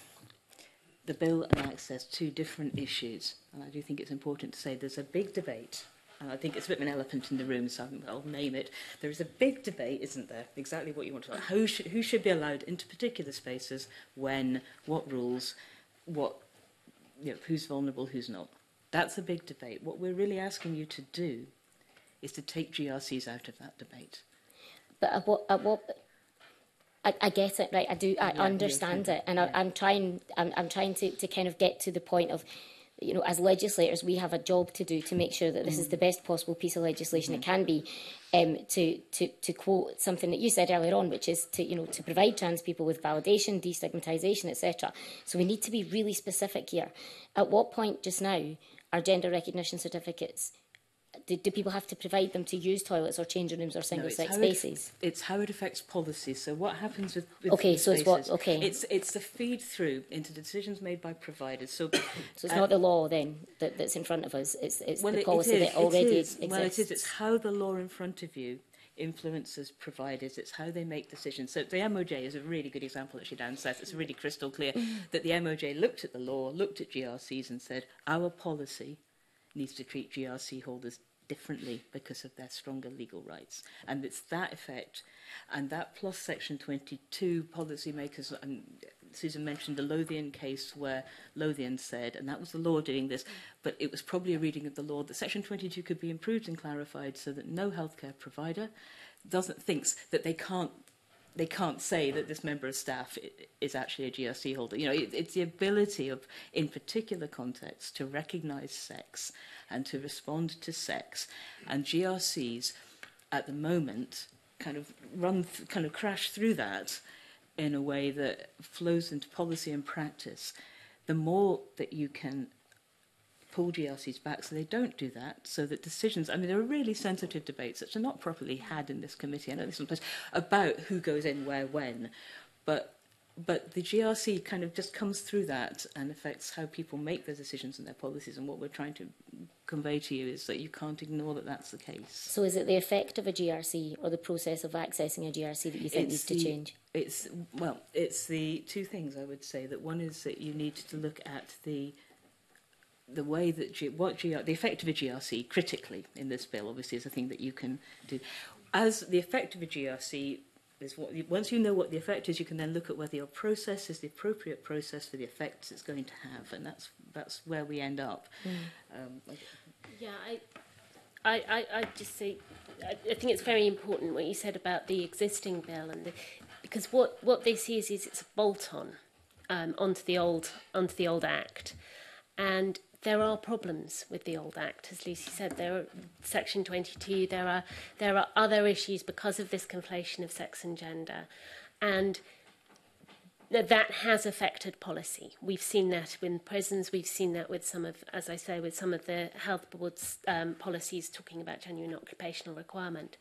the bill and access, two different issues, and I do think it's important to say there's a big debate, and I think it's a bit of an elephant in the room, so I'll name it. There is a big debate, isn't there? Exactly what you want to know. Who should who should be allowed into particular spaces, when, what rules, what, you know, who's vulnerable, who's not. That's a big debate. What we're really asking you to do is to take G R Cs out of that debate. But at what, at what I, I get it, right? I do, I yeah, understand it, and yeah. I, I'm trying, I'm, I'm trying to, to kind of get to the point of, you know, as legislators, we have a job to do to make sure that this mm. is the best possible piece of legislation mm. it can be. Um, to, to, to quote something that you said earlier on, which is to, you know, to provide trans people with validation, destigmatisation, et cetera. So we need to be really specific here. At what point just now are gender recognition certificates? Do, do people have to provide them to use toilets or changing rooms or single-sex no, spaces? It, it's how it affects policy. So what happens with, with okay, so spaces, it's what? Okay, it's it's the feed through into decisions made by providers. So, so it's uh, not the law then that, that's in front of us. It's it's well, the it, policy it is, that already it is. exists. Well, it is. It's how the law in front of you influences providers. It's how they make decisions. So the M O J is a really good example actually down south. It's really crystal clear that the M O J looked at the law, looked at G R Cs and said, our policy needs to treat G R C holders differently because of their stronger legal rights. And it's that effect, and that plus Section twenty-two policymakers, and Susan mentioned the Lothian case where Lothian said, and that was the law doing this, but it was probably a reading of the law that Section twenty-two could be improved and clarified so that no healthcare provider doesn't thinks that they can't they can't say that this member of staff is actually a G R C holder. You know, it, it's the ability of, in particular contexts, to recognise sex and to respond to sex. And G R Cs, at the moment, kind of run, th kind of crash through that in a way that flows into policy and practice, the more that you can pull G R Cs back so they don't do that, so that decisions, I mean, there are really sensitive debates that are not properly had in this committee, I know this sometimes, about who goes in where when, but but the G R C kind of just comes through that and affects how people make their decisions and their policies, and what we're trying to convey to you is that you can't ignore that that's the case. So is it the effect of a G R C or the process of accessing a G R C that you think It's needs the, to change? It's, well, it's the two things I would say. That one is that you need to look at the the way that G, what G R, the effect of a G R C critically in this bill, obviously, is a thing that you can do. As the effect of a G R C is what, once you know what the effect is, you can then look at whether your process is the appropriate process for the effects it's going to have, and that's that's where we end up. Mm. Um, yeah, I, I, I, I just say, I, I think it's very important what you said about the existing bill, and the, because what what this is is it's a bolt-on um, onto the old onto the old Act, and there are problems with the old Act, as Lucy said. There are Section twenty-two. There are there are other issues because of this conflation of sex and gender, and that has affected policy. We've seen that in prisons. We've seen that with some of, as I say, with some of the health boards' um, policies talking about genuine occupational requirement.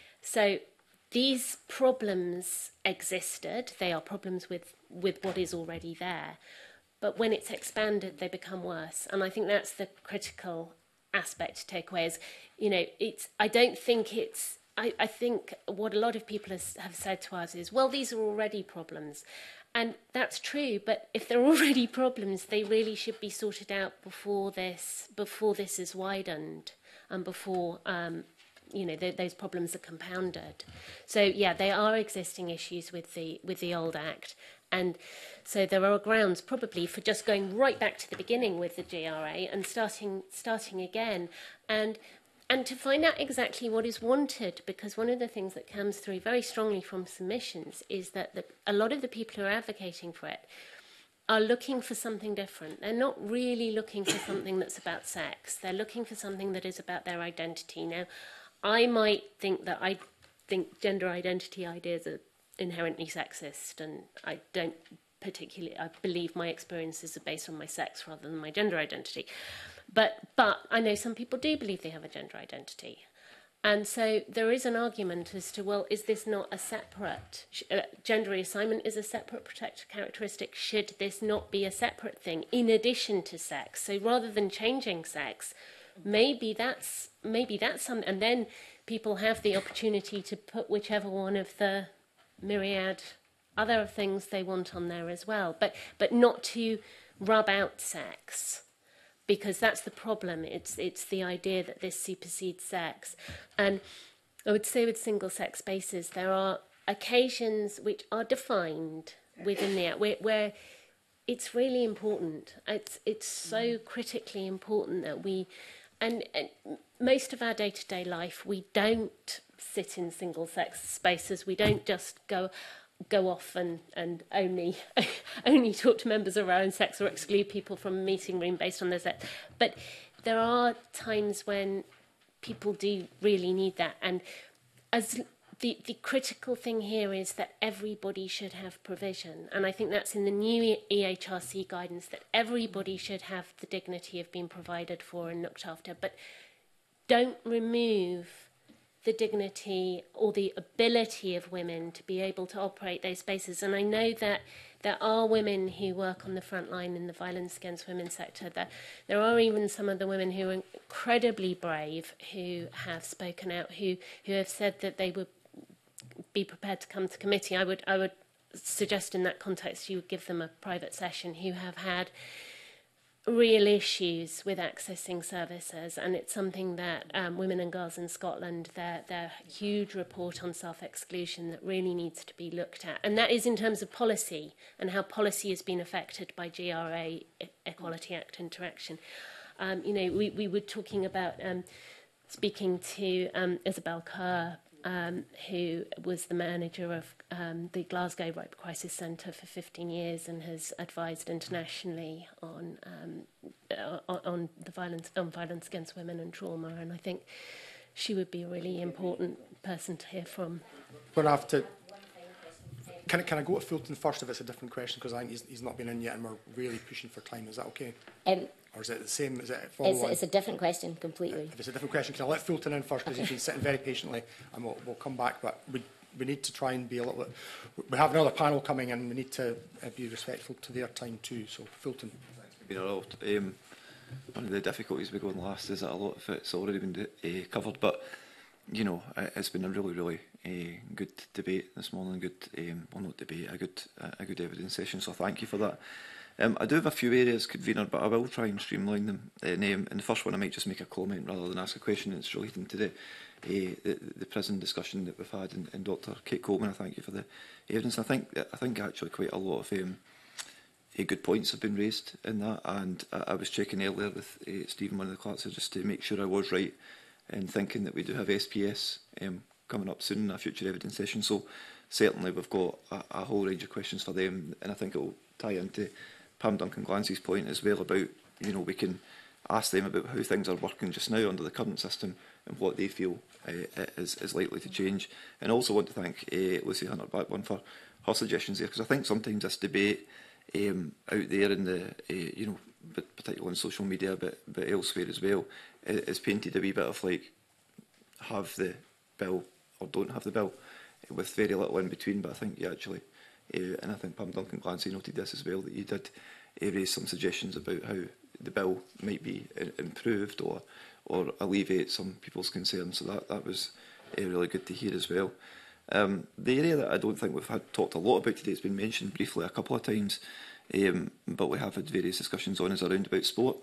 So these problems existed. They are problems with with what is already there. But when it's expanded, they become worse. And I think that's the critical aspect to take away is, you know, it's, I don't think it's, I, I think what a lot of people has, have said to us is, well, these are already problems. And that's true, but if they're already problems, they really should be sorted out before this, before this is widened and before, um, you know, th those problems are compounded. So, yeah, there are existing issues with the, with the old Act. And so there are grounds probably for just going right back to the beginning with the G R A and starting starting again, and and to find out exactly what is wanted, because one of the things that comes through very strongly from submissions is that the, a lot of the people who are advocating for it are looking for something different. They're not really looking for something that's about sex. They're looking for something that is about their identity. Now, I might think that I think gender identity ideas are inherently sexist, and I don't particularly, I believe my experiences are based on my sex rather than my gender identity. But, but I know some people do believe they have a gender identity. And so there is an argument as to, well, is this not a separate, uh, gender reassignment is a separate protected characteristic. Should this not be a separate thing in addition to sex? So rather than changing sex, maybe that's, maybe that's something, and then people have the opportunity to put whichever one of the myriad other things they want on there as well, but but not to rub out sex, because that's the problem. It's it's the idea that this supersedes sex. And I would say with single-sex spaces, there are occasions which are defined within the act where, where it's really important. It's it's so critically important that we, and, and most of our day-to-day life, we don't sit in single-sex spaces. We don't just go go off and, and only only talk to members of our own sex or exclude people from a meeting room based on their sex. But there are times when people do really need that. And as the, the critical thing here is that everybody should have provision. And I think that's in the new E H R C guidance, that everybody should have the dignity of being provided for and looked after. But don't remove the dignity or the ability of women to be able to operate those spaces. And I know that there are women who work on the front line in the violence against women sector. That there are even some of the women who are incredibly brave, who have spoken out, who, who have said that they would be prepared to come to committee. I would, I would suggest in that context you would give them a private session, who have had real issues with accessing services, and it's something that um, Women and Girls in Scotland, their, their huge report on self-exclusion that really needs to be looked at. And that is in terms of policy and how policy has been affected by G R A, Equality Act interaction. Um, you know, we, we were talking about um, speaking to um, Isabel Kerr, Um, who was the manager of um, the Glasgow Rape Crisis Centre for fifteen years and has advised internationally on um, uh, on the violence on violence against women and trauma. And I think she would be a really important person to hear from. We'll have to. can, I, can I go to Fulton first if it's a different question, because I think he's, he's not been in yet and we're really pushing for time. Is that okay? Um, or is it the same? Is it follow it's, on? it's a different question completely. If it's a different question, can I let Fulton in first, because okay. he's been sitting very patiently, and we'll, we'll come back. But we, we need to try and be a little bit... We have another panel coming and we need to uh, be respectful to their time too. So, Fulton. Um, one of the difficulties we going last is that a lot of it's already been uh, covered, but you know, it's been a really, really uh, good debate this morning. Good, um, well, not debate, a good, a good evidence session. So thank you for that. Um, I do have a few areas, convener, but I will try and streamline them. And, um, and the first one, I might just make a comment rather than ask a question. It's relating to the, uh, the, the prison discussion that we've had. And, and Doctor Kate Coleman, I thank you for the evidence. I think, I think actually quite a lot of um, uh, good points have been raised in that. And I, I was checking earlier with uh, Stephen, one of the clerks, just to make sure I was right in thinking that we do have S P S um, coming up soon in a future evidence session. So certainly we've got a, a whole range of questions for them, and I think it will tie into Pam Duncan-Glancy's point as well about, you know, we can ask them about how things are working just now under the current system and what they feel uh, is, is likely to change. And I also want to thank uh, Lucy Hunter-Blackburn for her suggestions there, because I think sometimes this debate um, out there in the, uh, you know, but particularly on social media, but, but elsewhere as well, is painted a wee bit of like, have the bill or don't have the bill, with very little in between. But I think you actually, uh, and I think Pam Duncan-Glancy noted this as well, that you did uh, raise some suggestions about how the bill might be improved or or alleviate some people's concerns. So that, that was uh, really good to hear as well. Um, the area that I don't think we've had talked a lot about today has been mentioned briefly a couple of times, um, but we have had various discussions on is around about sport.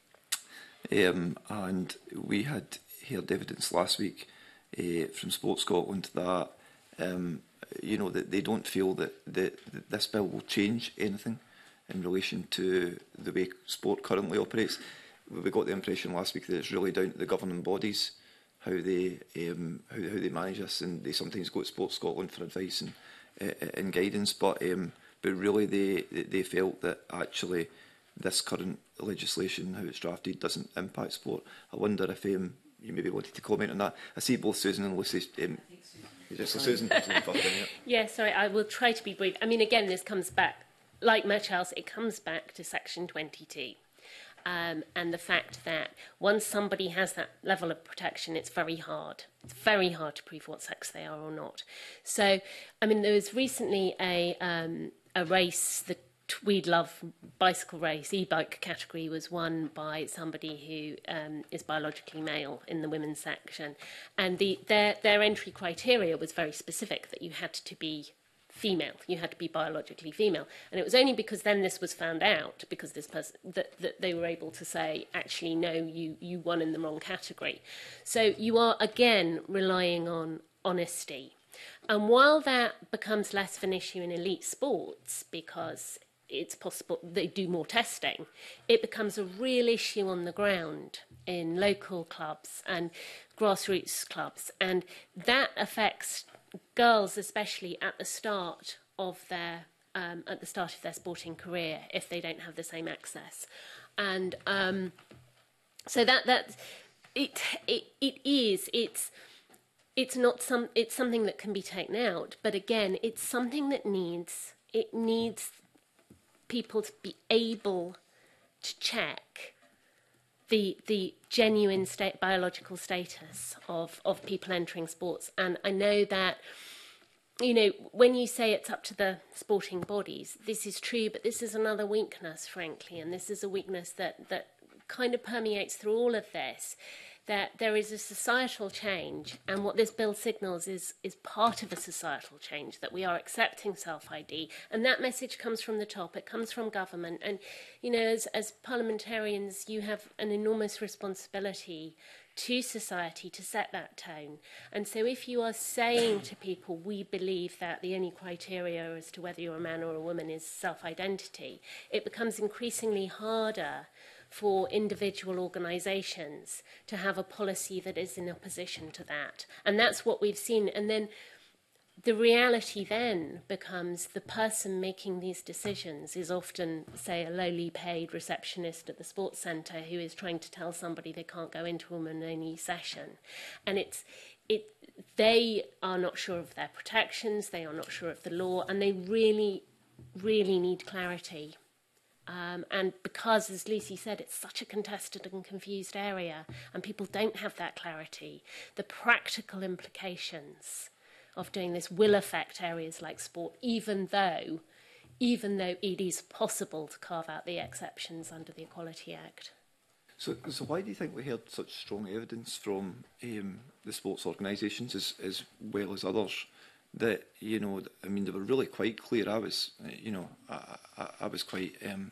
Um, and we had heard evidence last week uh, from Sport Scotland that um, you know that they don't feel that, that, that this bill will change anything in relation to the way sport currently operates. We got the impression last week that it's really down to the governing bodies how they um, how, how they manage this, and they sometimes go to Sport Scotland for advice and uh, and guidance. But um, but really they they felt that actually this current legislation, how it's drafted, doesn't impact sport. I wonder if um, you maybe wanted to comment on that. I see both Susan and Lucy. Um, so Susan, yeah, sorry, I will try to be brief. I mean, again, this comes back, like much else, it comes back to Section twenty-two. Um, and the fact that once somebody has that level of protection, it's very hard. It's very hard to prove what sex they are or not. So, I mean, there was recently a, um, a race, the Tweed Love bicycle race, e-bike category, was won by somebody who um, is biologically male in the women's section. And the, their, their entry criteria was very specific, that you had to be female, you had to be biologically female. And it was only because then this was found out, because this person, that, that they were able to say, actually, no, you, you won in the wrong category. So you are, again, relying on honesty. And while that becomes less of an issue in elite sports, because it's possible they do more testing, it becomes a real issue on the ground in local clubs and grassroots clubs. And that affects girls, especially at the start of their um, at the start of their sporting career, if they don't have the same access. And um, so that that it it it is it's it's not some it's something that can be taken out. But again, it's something that needs it needs people to be able to check the the genuine state, biological status of, of people entering sports. And I know that, you know, when you say it's up to the sporting bodies, this is true, but this is another weakness, frankly, and this is a weakness that, that kind of permeates through all of this, that there is a societal change, and what this bill signals is, is part of a societal change, that we are accepting self-I D, and that message comes from the top, it comes from government, and, you know, as, as parliamentarians, you have an enormous responsibility to society to set that tone. And so if you are saying to people, we believe that the only criteria as to whether you're a man or a woman is self-identity, it becomes increasingly harder for individual organisations to have a policy that is in opposition to that. And that's what we've seen. And then the reality then becomes the person making these decisions is often, say, a lowly paid receptionist at the sports centre who is trying to tell somebody they can't go into a woman-only session. And it's it they are not sure of their protections, they are not sure of the law, and they really, really need clarity. Um, and because, as Lucy said, it's such a contested and confused area, and people don't have that clarity, the practical implications of doing this will affect areas like sport, even though, even though it is possible to carve out the exceptions under the Equality Act. So, so why do you think we heard such strong evidence from um, the sports organisations as, as well as others that, you know, I mean, they were really quite clear. I was, you know, I, I, I was quite, um,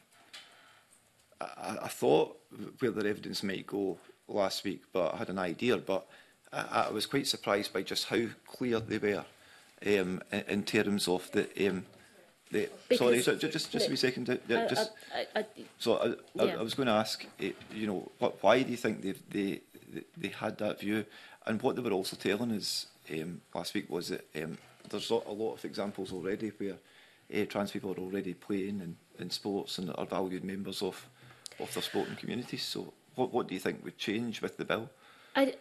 I, I thought where their evidence might go last week, but I had an idea, but I, I was quite surprised by just how clear they were um, in, in terms of the, um, the sorry, so just, just no, a wee second, uh, just, I, I, I, so I, I, yeah. I was going to ask, uh, you know, what, why do you think they, they, they had that view? And what they were also telling us um, last week was that um, there's a lot of examples already where uh, trans people are already playing in, in sports and are valued members of, of their sporting communities. So what, what do you think would change with the bill? I,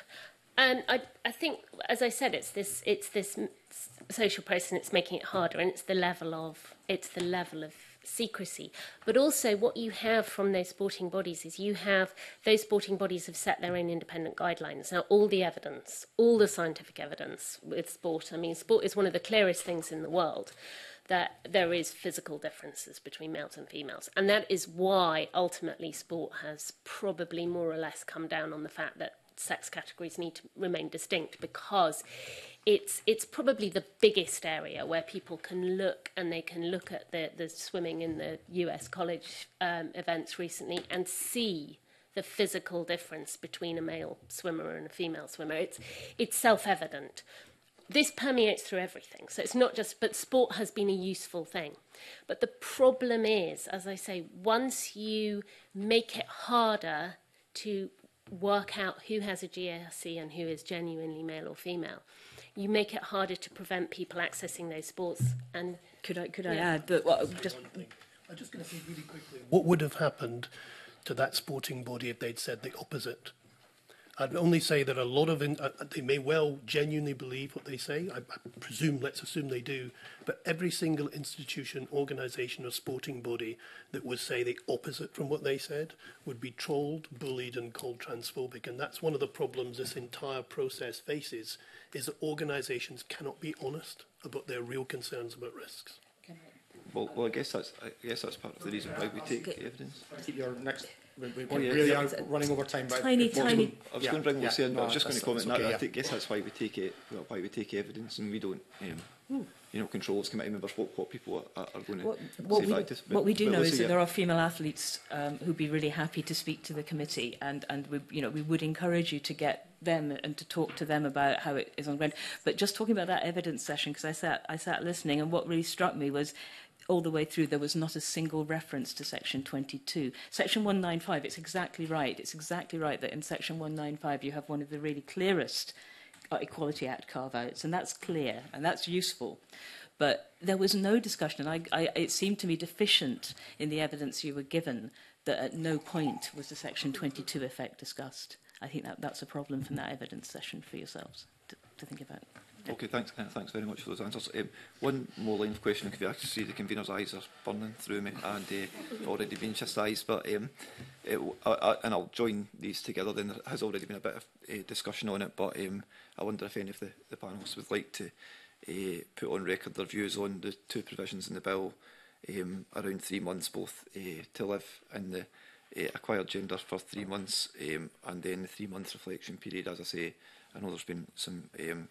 and I, I think, as I said, it's this, it's this social process, and it's making it harder, and it's the level of, it's the level of secrecy. But also what you have from those sporting bodies is you have, those sporting bodies have set their own independent guidelines. Now, all the evidence, all the scientific evidence with sport, I mean, sport is one of the clearest things in the world, that there is physical differences between males and females. And that is why, ultimately, sport has probably more or less come down on the fact that sex categories need to remain distinct, because it's it's probably the biggest area where people can look, and they can look at the, the swimming in the U S college um, events recently and see the physical difference between a male swimmer and a female swimmer. It's, it's self-evident. This permeates through everything. So it's not just, but sport has been a useful thing. But the problem is, as I say, once you make it harder to work out who has a G R C and who is genuinely male or female, you make it harder to prevent people accessing those sports. And could I could I yeah. add that? Well, just I'm just going to say really quickly, what would have happened to that sporting body if they'd said the opposite? I'd only say that a lot of in, uh, they may well genuinely believe what they say. I, I presume, let's assume they do. But every single institution, organisation, or sporting body that would say the opposite from what they said would be trolled, bullied, and called transphobic. And that's one of the problems this entire process faces: is that organisations cannot be honest about their real concerns about risks. Well, well, I guess that's I guess that's part of the reason why we take okay. evidence. Keep your next. We, we oh, yeah, really yeah. are running over time. But tiny, it, tiny. I was yeah, going to bring yeah, Lucy in, but no, I was just going to comment. Okay, that. yeah. I guess that's why we take it. Well, why we take evidence, and we don't, um, you know, control as committee members what, what people are, are going to what, say what we, back to us. What we do but know Lucy, is that yeah. there are female athletes um, who'd be really happy to speak to the committee, and and we, you know, we would encourage you to get them and to talk to them about how it is on ground. But just talking about that evidence session, because I sat I sat listening, and what really struck me was, all the way through, there was not a single reference to Section twenty-two. Section one ninety-five, it's exactly right. It's exactly right that in Section one ninety-five you have one of the really clearest uh, Equality Act carve-outs, and that's clear, and that's useful. But there was no discussion, and I, I, it seemed to me deficient in the evidence you were given that at no point was the Section twenty-two effect discussed. I think that, that's a problem from that evidence session for yourselves to, to think about. Okay, thanks, uh, thanks very much for those answers. Um, one more line of questioning, because I actually see the convener's eyes are burning through me, and uh, I've already been chastised, but um, it, I, I, and I'll join these together. Then there has already been a bit of uh, discussion on it, but um, I wonder if any of the, the panellists would like to uh, put on record their views on the two provisions in the bill, um, around three months, both uh, to live in the uh, acquired gender for three months, um, and then the three-month reflection period. As I say, I know there's been some Um,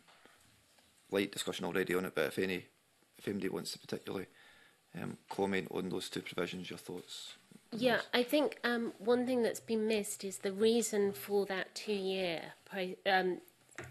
light discussion already on it, but if any, if anybody wants to particularly um, comment on those two provisions, your thoughts? Yeah, I think um, one thing that's been missed is the reason for that two-year um,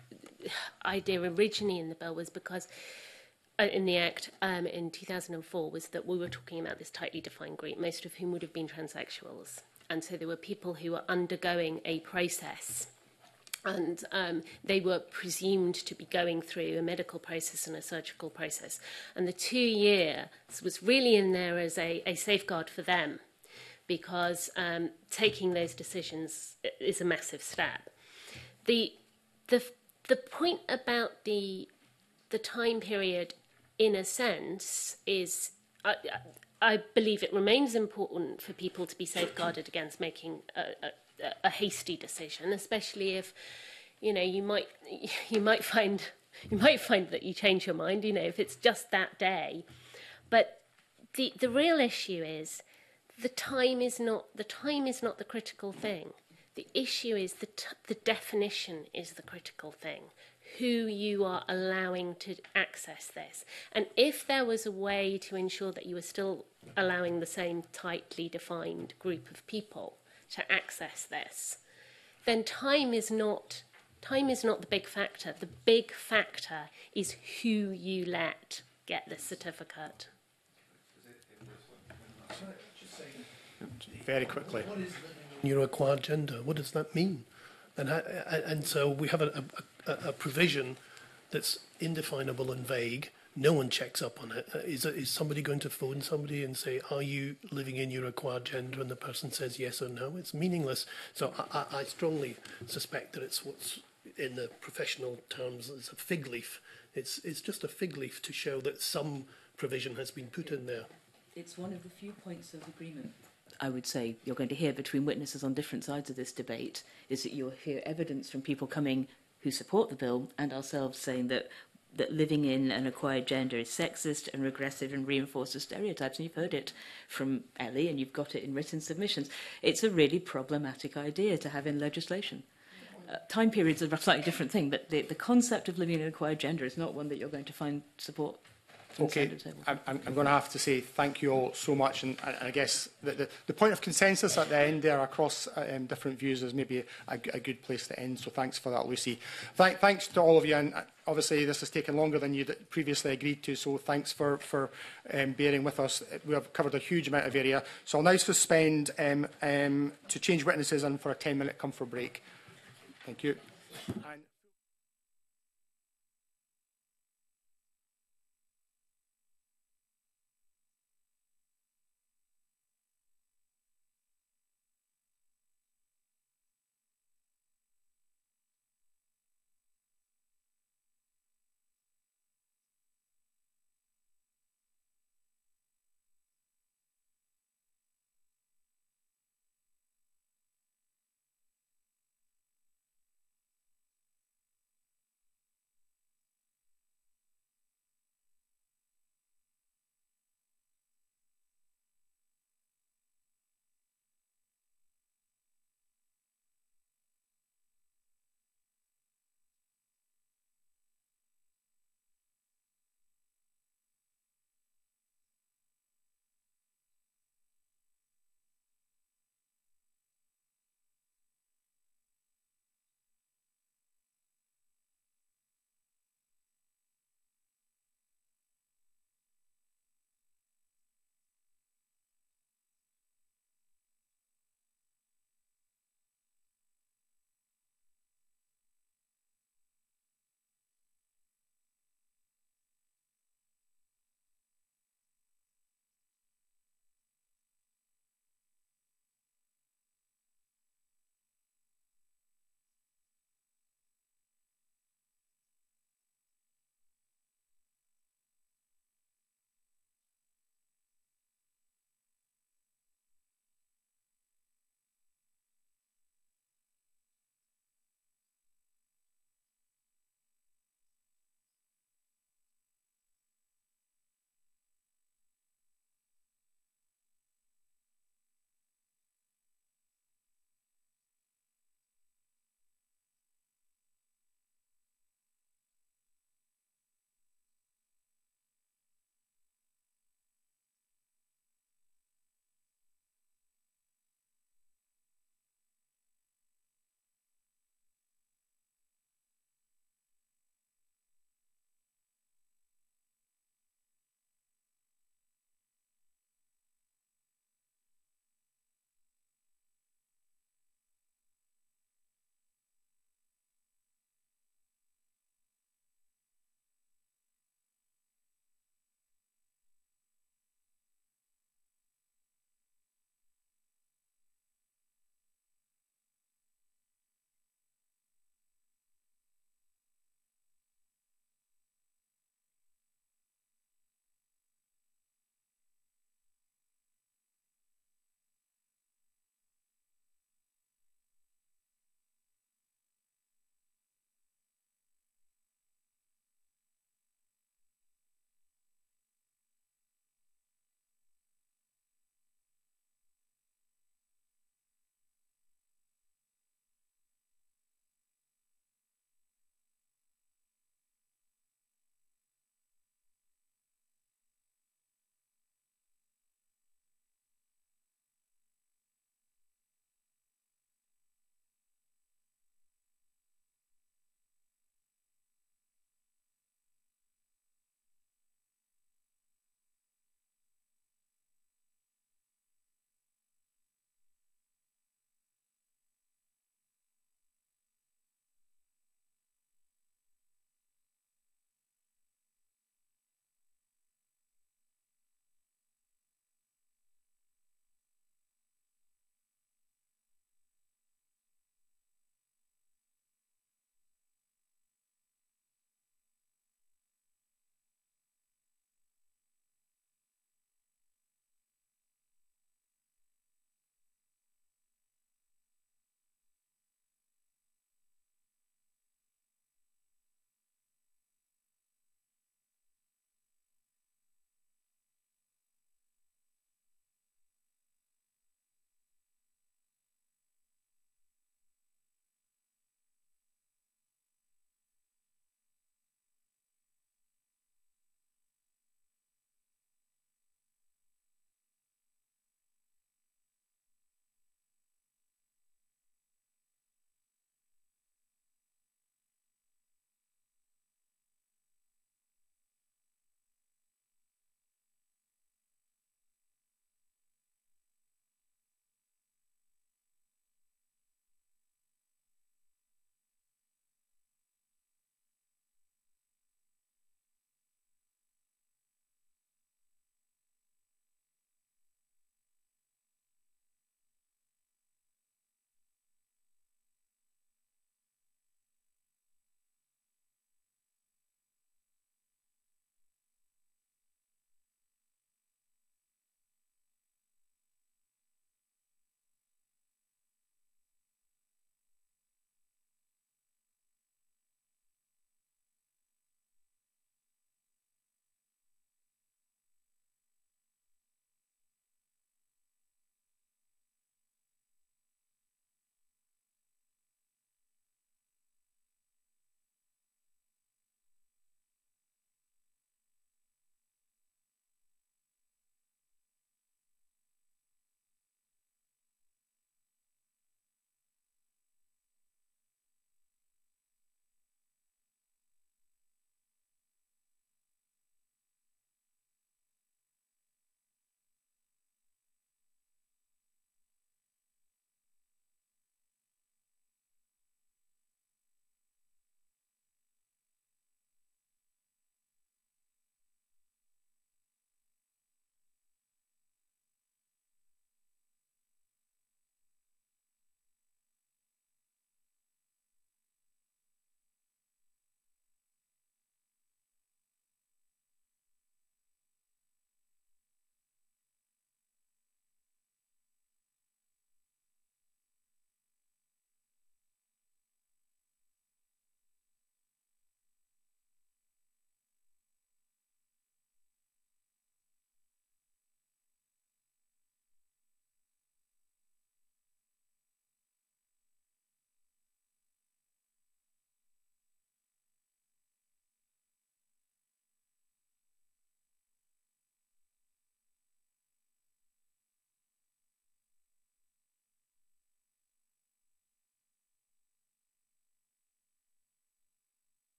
idea originally in the bill was because uh, in the Act um, in two thousand four was that we were talking about this tightly defined group, most of whom would have been transsexuals. And so there were people who were undergoing a process, and um, they were presumed to be going through a medical process and a surgical process. And the two years was really in there as a, a safeguard for them, because um, taking those decisions is a massive step. The, the the point about the the time period, in a sense, is I, I believe it remains important for people to be safeguarded against making a, a, a hasty decision, especially if, you know, you might you might find you might find that you change your mind, you know, if it's just that day. But the the real issue is the time is not the time is not the critical thing. The issue is the t the definition is the critical thing. Who you are allowing to access this. And if there was a way to ensure that you were still allowing the same tightly defined group of people to access this, then time is not time is not the big factor. The big factor is who you let get this certificate. Very quickly. What is your acquired gender? What does that mean? And, how, and so we have a, a, a provision that's indefinable and vague. No one checks up on it. Is, is somebody going to phone somebody and say, are you living in your acquired gender? And the person says yes or no. It's meaningless. So I, I, I strongly suspect that it's what's in the professional terms as a fig leaf. It's, it's just a fig leaf to show that some provision has been put in there. It's one of the few points of agreement, I would say, you're going to hear between witnesses on different sides of this debate, is that you'll hear evidence from people coming who support the bill and ourselves saying that, that living in an acquired gender is sexist and regressive and reinforces stereotypes. And you've heard it from Ellie, and you've got it in written submissions. It's a really problematic idea to have in legislation. Uh, time periods are a slightly different thing, but the, the concept of living in an acquired gender is not one that you're going to find support. Okay, I'm, I'm going to have to say thank you all so much, and, and I guess the, the, the point of consensus at the end there across um, different views is maybe a, a good place to end, so thanks for that, Lucy. Th thanks to all of you, and obviously this has taken longer than you previously agreed to, so thanks for, for um, bearing with us. We have covered a huge amount of area, so I'll now suspend um, um, to change witnesses and for a ten minute comfort break. Thank you. And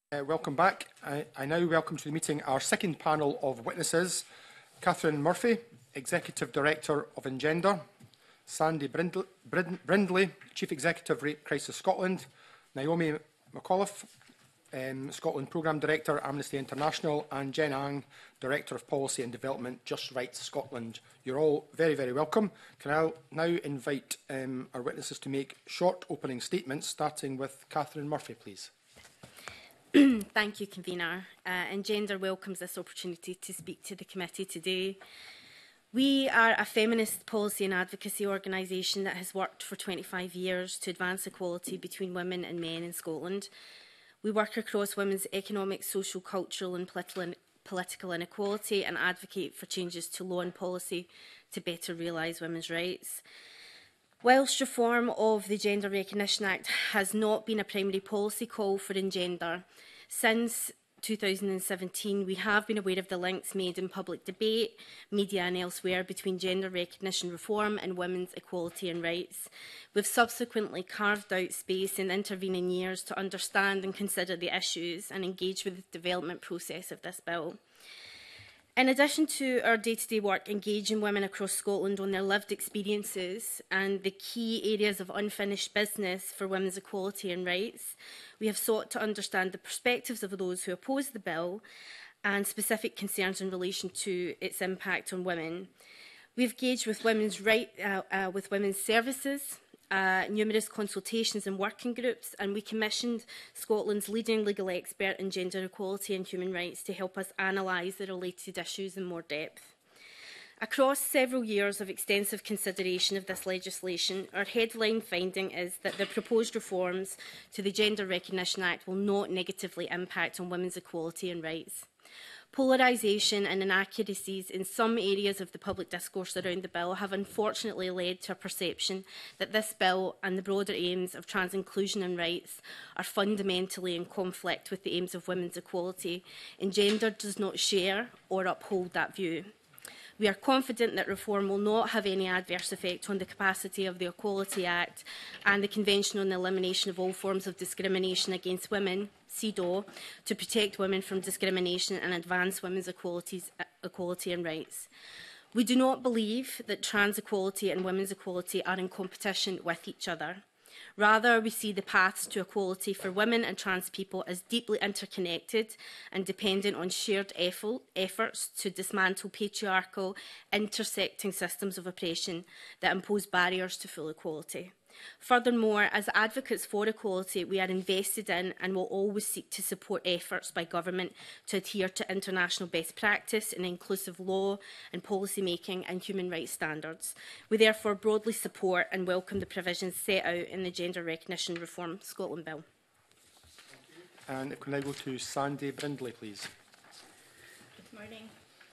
Uh, welcome back. I, I now welcome to the meeting our second panel of witnesses. Catherine Murphy, Executive Director of Engender. Sandy Brindley, Brindley Chief Executive, Rape Crisis Scotland. Naomi McAuliffe, um, Scotland Programme Director, Amnesty International. And Jen Ang, Director of Policy and Development, Just Rights Scotland. You're all very, very welcome. Can I now invite um, our witnesses to make short opening statements, starting with Catherine Murphy, please. Thank you, Convener. Uh, Engender welcomes this opportunity to speak to the committee today. We are a feminist policy and advocacy organisation that has worked for twenty-five years to advance equality between women and men in Scotland. We work across women's economic, social, cultural and political, political inequality and advocate for changes to law and policy to better realise women's rights. Whilst reform of the Gender Recognition Act has not been a primary policy call for Engender, since two thousand seventeen we have been aware of the links made in public debate, media and elsewhere between gender recognition reform and women's equality and rights. We've subsequently carved out space in intervening years to understand and consider the issues and engage with the development process of this bill. In addition to our day-to-day work engaging women across Scotland on their lived experiences and the key areas of unfinished business for women's equality and rights, we have sought to understand the perspectives of those who oppose the bill and specific concerns in relation to its impact on women. We've engaged with women's, right, uh, uh, with women's services, Uh, numerous consultations and working groups, and we commissioned Scotland's leading legal expert in gender equality and human rights to help us analyse the related issues in more depth. Across several years of extensive consideration of this legislation, our headline finding is that the proposed reforms to the Gender Recognition Act will not negatively impact on women's equality and rights. Polarisation and inaccuracies in some areas of the public discourse around the bill have unfortunately led to a perception that this bill and the broader aims of trans inclusion and rights are fundamentally in conflict with the aims of women's equality, and Engender does not share or uphold that view. We are confident that reform will not have any adverse effect on the capacity of the Equality Act and the Convention on the Elimination of All Forms of Discrimination Against Women, C E D A W, to protect women from discrimination and advance women's equalities, equality and rights. We do not believe that trans equality and women's equality are in competition with each other. Rather, we see the paths to equality for women and trans people as deeply interconnected and dependent on shared effort, efforts to dismantle patriarchal, intersecting systems of oppression that impose barriers to full equality. Furthermore, as advocates for equality, we are invested in and will always seek to support efforts by government to adhere to international best practice in inclusive law and policy making and human rights standards. We therefore broadly support and welcome the provisions set out in the Gender Recognition Reform Scotland Bill. And if we now go to Sandy Brindley, please. Good morning.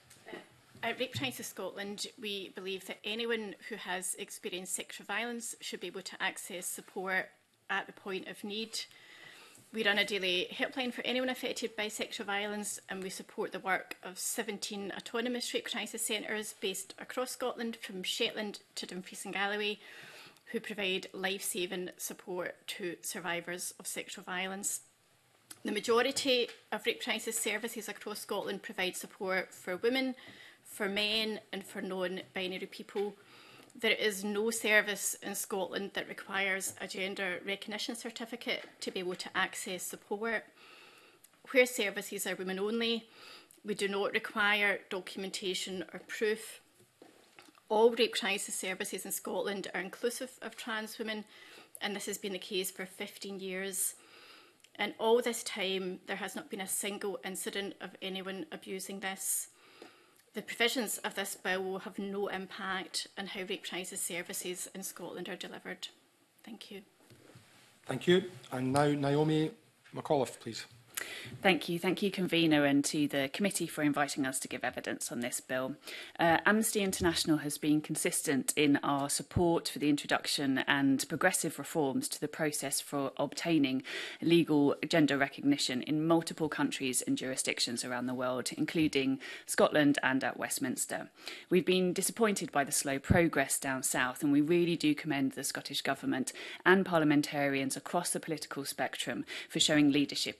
At Rape Crisis Scotland, we believe that anyone who has experienced sexual violence should be able to access support at the point of need. We run a daily helpline for anyone affected by sexual violence, and we support the work of seventeen autonomous rape crisis centres based across Scotland, from Shetland to Dumfries and Galloway, who provide life-saving support to survivors of sexual violence. The majority of rape crisis services across Scotland provide support for women, for men and for non-binary people. There is no service in Scotland that requires a gender recognition certificate to be able to access support. Where services are women only, we do not require documentation or proof. All rape crisis services in Scotland are inclusive of trans women, and this has been the case for fifteen years. And all this time, there has not been a single incident of anyone abusing this. The provisions of this bill will have no impact on how rape crisis services in Scotland are delivered. Thank you. Thank you. And now Naomi McAuliffe, please. Thank you. Thank you, Convener, and to the committee for inviting us to give evidence on this bill. Uh, Amnesty International has been consistent in our support for the introduction and progressive reforms to the process for obtaining legal gender recognition in multiple countries and jurisdictions around the world, including Scotland and at Westminster. We've been disappointed by the slow progress down south, and we really do commend the Scottish Government and parliamentarians across the political spectrum for showing leadership on this matter.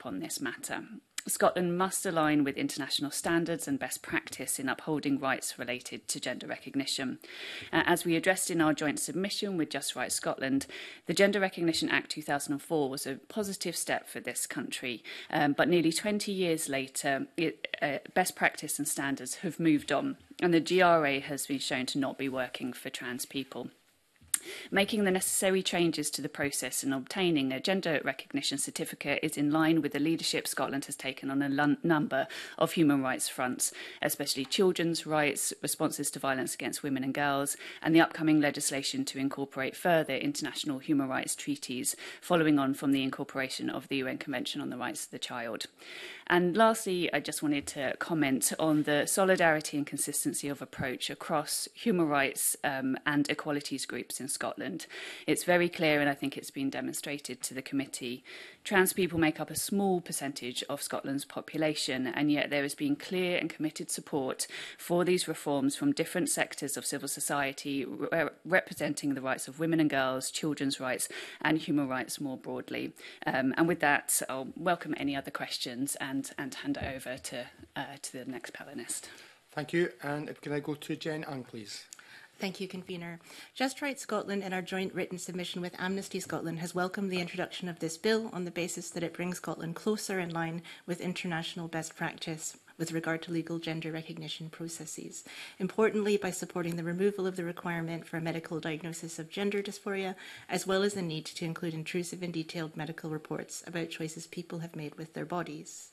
matter. Scotland must align with international standards and best practice in upholding rights related to gender recognition. Uh, as we addressed in our joint submission with Just Right Scotland, the Gender Recognition Act two thousand four was a positive step for this country, um, but nearly twenty years later, it, uh, best practice and standards have moved on, and the G R A has been shown to not be working for trans people. Making the necessary changes to the process and obtaining a gender recognition certificate is in line with the leadership Scotland has taken on a number of human rights fronts, especially children's rights, responses to violence against women and girls, and the upcoming legislation to incorporate further international human rights treaties, following on from the incorporation of the U N Convention on the Rights of the Child. And lastly, I just wanted to comment on the solidarity and consistency of approach across human rights um, and equalities groups in Scotland. It's very clear, and I think it's been demonstrated to the committee, trans people make up a small percentage of Scotland's population, and yet there has been clear and committed support for these reforms from different sectors of civil society, re representing the rights of women and girls, children's rights, and human rights more broadly. Um, and with that, I'll welcome any other questions and And, and hand it over to, uh, to the next panellist. Thank you. And can I go to Jen Ang, please? Thank you, Convener. Just Right Scotland, in our joint written submission with Amnesty Scotland, has welcomed the introduction of this bill on the basis that it brings Scotland closer in line with international best practice with regard to legal gender recognition processes. Importantly, by supporting the removal of the requirement for a medical diagnosis of gender dysphoria, as well as the need to include intrusive and detailed medical reports about choices people have made with their bodies.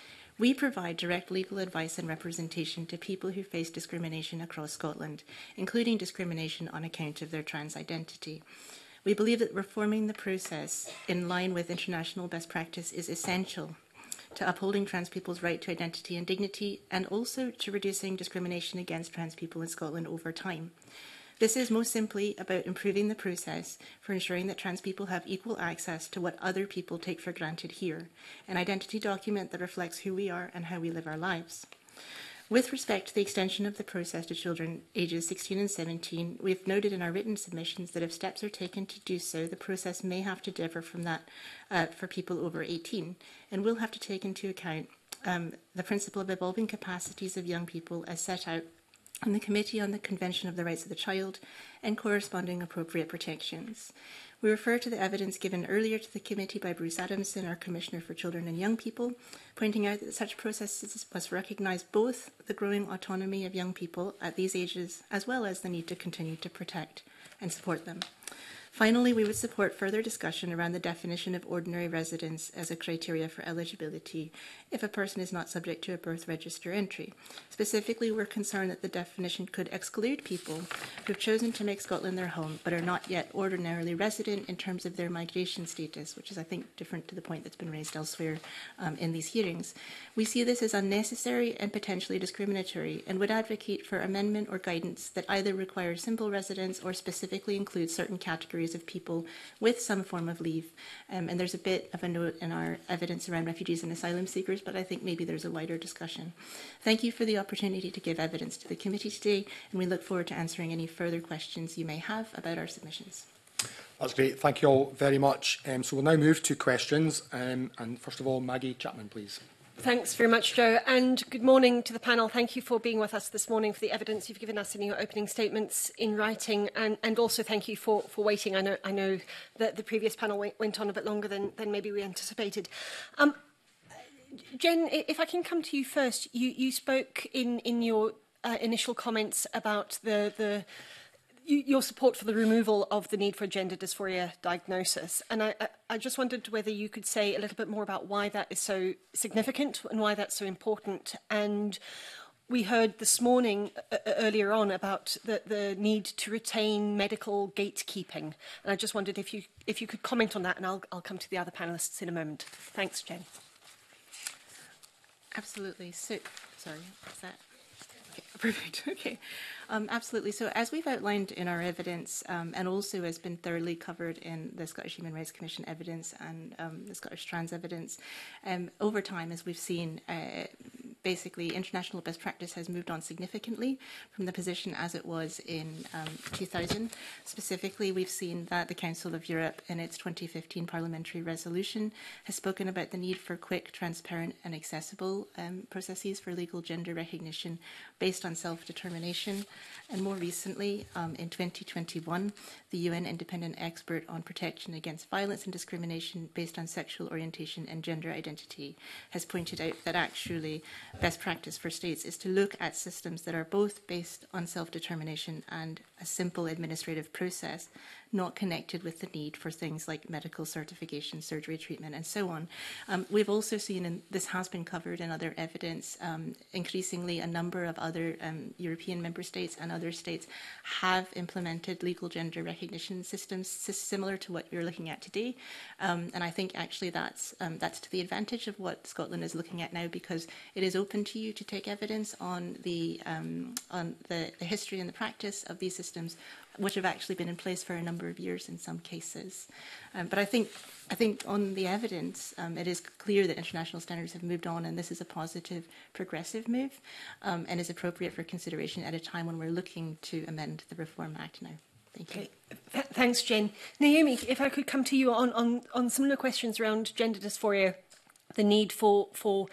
We provide direct legal advice and representation to people who face discrimination across Scotland, including discrimination on account of their trans identity. We believe that reforming the process in line with international best practice is essential to upholding trans people's right to identity and dignity, and also to reducing discrimination against trans people in Scotland over time. This is most simply about improving the process for ensuring that trans people have equal access to what other people take for granted here, an identity document that reflects who we are and how we live our lives. With respect to the extension of the process to children ages sixteen and seventeen, we've noted in our written submissions that if steps are taken to do so, the process may have to differ from that uh, for people over eighteen, and will have to take into account um, the principle of evolving capacities of young people as set out in the Committee on the Convention of the Rights of the Child and corresponding appropriate protections. We refer to the evidence given earlier to the committee by Bruce Adamson, our Commissioner for Children and Young People, pointing out that such processes must recognise both the growing autonomy of young people at these ages, as well as the need to continue to protect and support them. Finally, we would support further discussion around the definition of ordinary residence as a criteria for eligibility if a person is not subject to a birth register entry. Specifically, we're concerned that the definition could exclude people who have chosen to make Scotland their home but are not yet ordinarily resident in terms of their migration status, which is, I think, different to the point that's been raised elsewhere um, in these hearings. We see this as unnecessary and potentially discriminatory, and would advocate for amendment or guidance that either requires simple residence or specifically includes certain categories of people with some form of leave. Um, and there's a bit of a note in our evidence around refugees and asylum seekers, but I think maybe there's a wider discussion. Thank you for the opportunity to give evidence to the committee today, and we look forward to answering any further questions you may have about our submissions. That's great. Thank you all very much. Um, so we'll now move to questions. Um, and first of all, Maggie Chapman, please. Thanks very much, Joe, and good morning to the panel. Thank you for being with us this morning, for the evidence you've given us in your opening statements in writing, and, and also thank you for, for waiting. I know, I know that the previous panel went, went on a bit longer than, than maybe we anticipated. Um, Jen, if I can come to you first, you, you spoke in, in your uh, initial comments about the, the your support for the removal of the need for gender dysphoria diagnosis. And I, I just wondered whether you could say a little bit more about why that is so significant and why that's so important. And we heard this morning uh, earlier on about the, the need to retain medical gatekeeping. And I just wondered if you, if you could comment on that, and I'll, I'll come to the other panellists in a moment. Thanks, Jen. Absolutely. So, sorry, is that? Okay, perfect. Okay. Um, absolutely. So as we've outlined in our evidence, um, and also has been thoroughly covered in the Scottish Human Rights Commission evidence and um, the Scottish Trans evidence, um, over time, as we've seen, uh, basically, international best practice has moved on significantly from the position as it was in um, two thousand. Specifically, we've seen that the Council of Europe, in its twenty fifteen parliamentary resolution, has spoken about the need for quick, transparent and accessible um, processes for legal gender recognition based on self-determination. And more recently, um, in twenty twenty-one, the U N Independent Expert on Protection Against Violence and Discrimination based on Sexual Orientation and Gender Identity has pointed out that actually best practice for states is to look at systems that are both based on self-determination and a simple administrative process, not connected with the need for things like medical certification, surgery treatment, and so on. Um, we've also seen, and this has been covered in other evidence, um, increasingly a number of other um, European member states and other states have implemented legal gender recognition systems similar to what you're looking at today. Um, and I think actually that's, um, that's to the advantage of what Scotland is looking at now, because it is open to you to take evidence on the, um, on the, the history and the practice of these systems, which have actually been in place for a number of years in some cases. Um, but I think, I think on the evidence, um, it is clear that international standards have moved on, and this is a positive, progressive move, um, and is appropriate for consideration at a time when we're looking to amend the Reform Act now. Thank you. Okay. Th thanks, Jen. Naomi, if I could come to you on, on, on similar questions around gender dysphoria, the need for, for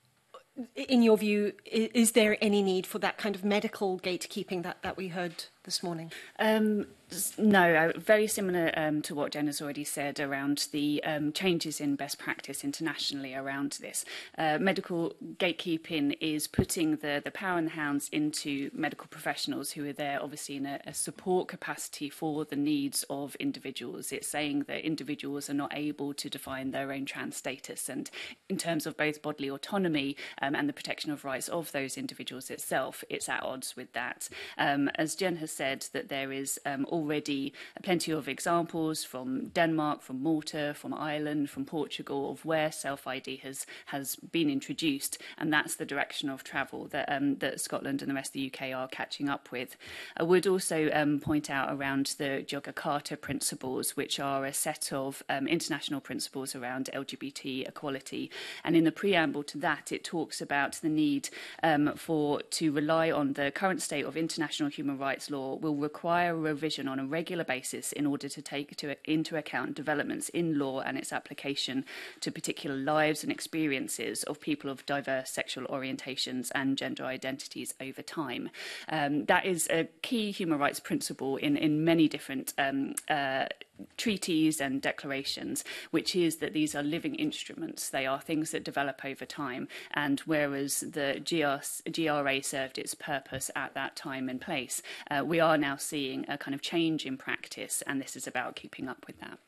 in your view, is, is there any need for that kind of medical gatekeeping that, that we heard this morning? Um, no, uh, very similar um, to what Jen has already said around the um, changes in best practice internationally around this. Uh, medical gatekeeping is putting the, the power and the hounds into medical professionals who are there obviously in a, a support capacity for the needs of individuals. It's saying that individuals are not able to define their own trans status, and in terms of both bodily autonomy um, and the protection of rights of those individuals itself, it's at odds with that. Um, as Jen has said, that there is um, already plenty of examples from Denmark, from Malta, from Ireland, from Portugal, of where self-I D has has been introduced, and that's the direction of travel that um, that Scotland and the rest of the U K are catching up with. I would also um, point out around the Yogyakarta principles, which are a set of um, international principles around L G B T equality, and in the preamble to that, it talks about the need um, for to rely on the current state of international human rights law will require a revision on a regular basis in order to take to, into account developments in law and its application to particular lives and experiences of people of diverse sexual orientations and gender identities over time. Um, that is a key human rights principle in, in many different um, uh, treaties and declarations, which is that these are living instruments. They are things that develop over time, and whereas the G R A served its purpose at that time and place, uh, we are now seeing a kind of change in practice, and this is about keeping up with that.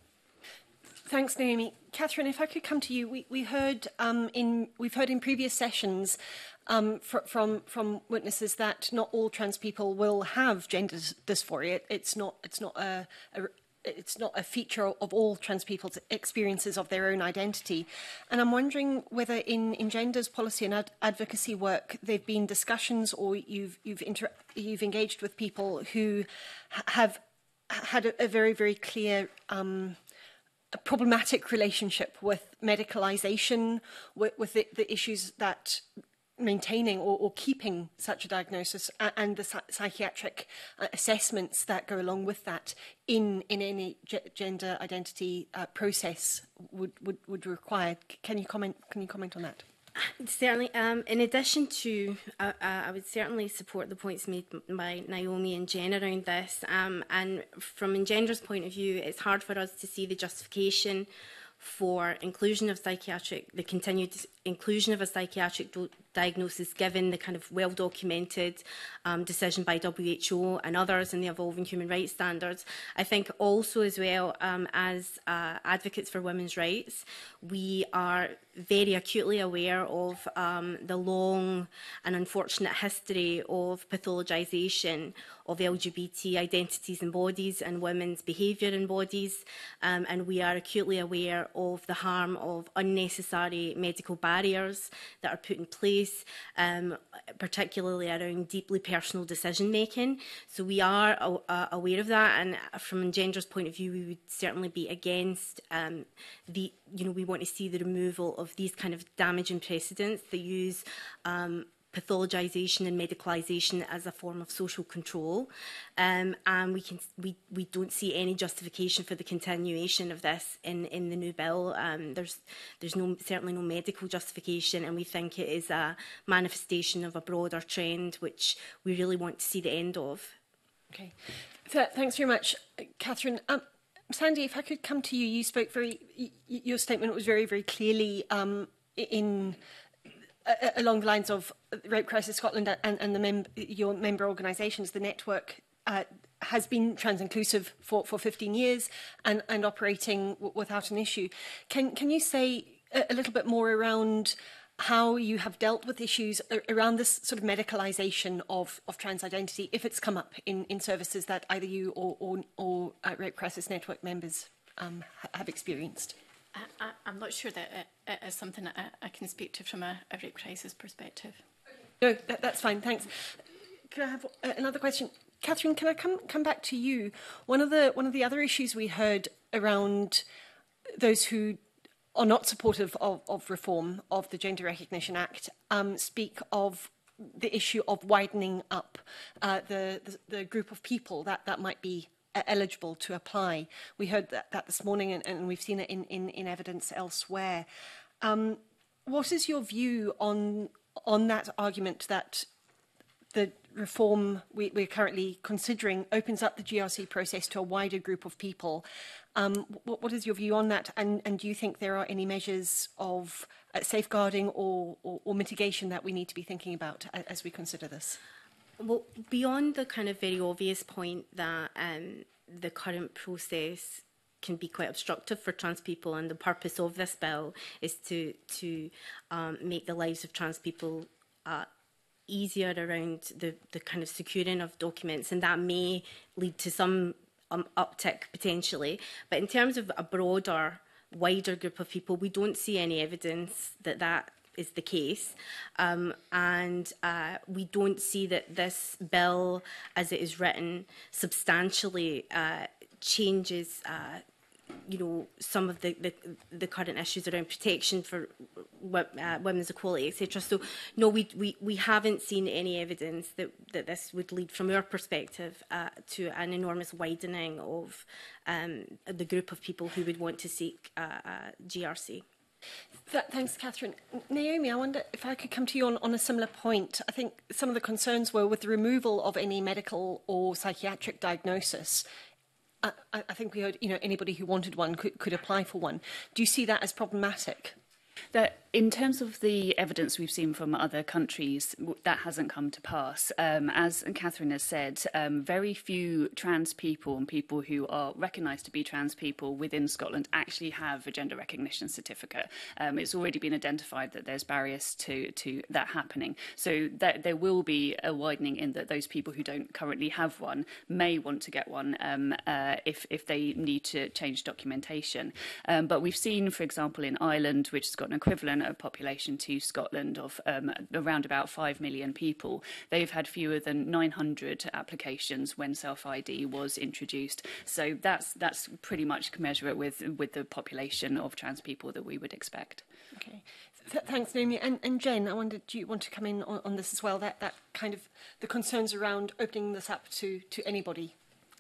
Thanks, Naomi. Catherine, if I could come to you, we, we heard um, in we've heard in previous sessions um, fr from from witnesses that not all trans people will have gender dysphoria. It's not it's not a, a it's not a feature of all trans people's experiences of their own identity. And I'm wondering whether in, in gender's policy and ad advocacy work, there've been discussions or you've, you've, inter you've engaged with people who have had a, a very, very clear um, a problematic relationship with medicalisation, with, with the, the issues that maintaining or, or keeping such a diagnosis and the psychiatric assessments that go along with that in, in any gender identity uh, process would, would, would require. Can you comment, can you comment on that? Certainly. Um, in addition to, uh, uh, I would certainly support the points made by Naomi and Jen around this. Um, and from Engender's point of view, it's hard for us to see the justification for inclusion of psychiatric, the continued inclusion of a psychiatric diagnosis, given the kind of well-documented um, decision by W H O and others in the evolving human rights standards. I think also as well um, as uh, advocates for women's rights, we are very acutely aware of um, the long and unfortunate history of pathologisation of L G B T identities and bodies and women's behaviour in bodies, um, and we are acutely aware aware of the harm of unnecessary medical barriers that are put in place, um, particularly around deeply personal decision making. So we are uh, aware of that, and from Engender's point of view, we would certainly be against um, the, you know, we want to see the removal of these kind of damaging precedents that use um, pathologisation and medicalisation as a form of social control, um, and we can we we don't see any justification for the continuation of this in in the new bill. Um, there's there's no certainly no medical justification, and we think it is a manifestation of a broader trend which we really want to see the end of. Okay, Th thanks very much, Catherine. Um, Sandy, if I could come to you, you spoke very. Y your statement was very very clearly um, in. Uh, along the lines of Rape Crisis Scotland and, and the mem your member organisations, the network uh, has been trans-inclusive for, for fifteen years and, and operating w without an issue. Can, can you say a, a little bit more around how you have dealt with issues around this sort of medicalisation of, of trans identity, if it's come up in, in services that either you or, or, or uh, Rape Crisis Network members um, have experienced? I, I'm not sure that it, it is something that I, I can speak to from a, a rape crisis perspective. No, that, that's fine, thanks. Can I have uh, another question? Catherine, can I come come back to you? One of the one of the other issues we heard around those who are not supportive of, of reform of the Gender Recognition Act um, speak of the issue of widening up uh, the, the the group of people that that might be eligible to apply. We heard that, that this morning, and, and we've seen it in, in, in evidence elsewhere. Um, what is your view on on that argument that the reform we, we're currently considering opens up the G R C process to a wider group of people? Um, what, what is your view on that? And, and do you think there are any measures of uh, safeguarding or, or, or mitigation that we need to be thinking about as we consider this? Well, beyond the kind of very obvious point that um, the current process can be quite obstructive for trans people, and the purpose of this bill is to to um, make the lives of trans people uh, easier around the, the kind of securing of documents, and that may lead to some um, uptick potentially. But in terms of a broader, wider group of people, we don't see any evidence that that is the case, um, and uh, we don't see that this bill, as it is written, substantially uh, changes, uh, you know, some of the, the the current issues around protection for uh, women's equality, et cetera. So, no, we we we haven't seen any evidence that that this would lead, from our perspective, uh, to an enormous widening of um, the group of people who would want to seek uh, uh, G R C. Th thanks, Catherine. Naomi, I wonder if I could come to you on, on a similar point. I think some of the concerns were with the removal of any medical or psychiatric diagnosis. I, I think we heard, you know, anybody who wanted one could, could apply for one. Do you see that as problematic? That in terms of the evidence we've seen from other countries, that hasn't come to pass. Um, as Catherine has said, um, very few trans people and people who are recognised to be trans people within Scotland actually have a gender recognition certificate. Um, it's already been identified that there's barriers to, to that happening. So that there will be a widening in that those people who don't currently have one may want to get one um, uh, if, if they need to change documentation. Um, but we've seen, for example, in Ireland, which has got an equivalent of population to Scotland of um, around about five million people, they've had fewer than nine hundred applications when self I D was introduced. So that's that's pretty much commensurate with with the population of trans people that we would expect. Okay, Th thanks, Naomi. And, and Jen, I wondered, do you want to come in on, on this as well? That that kind of the concerns around opening this up to to anybody.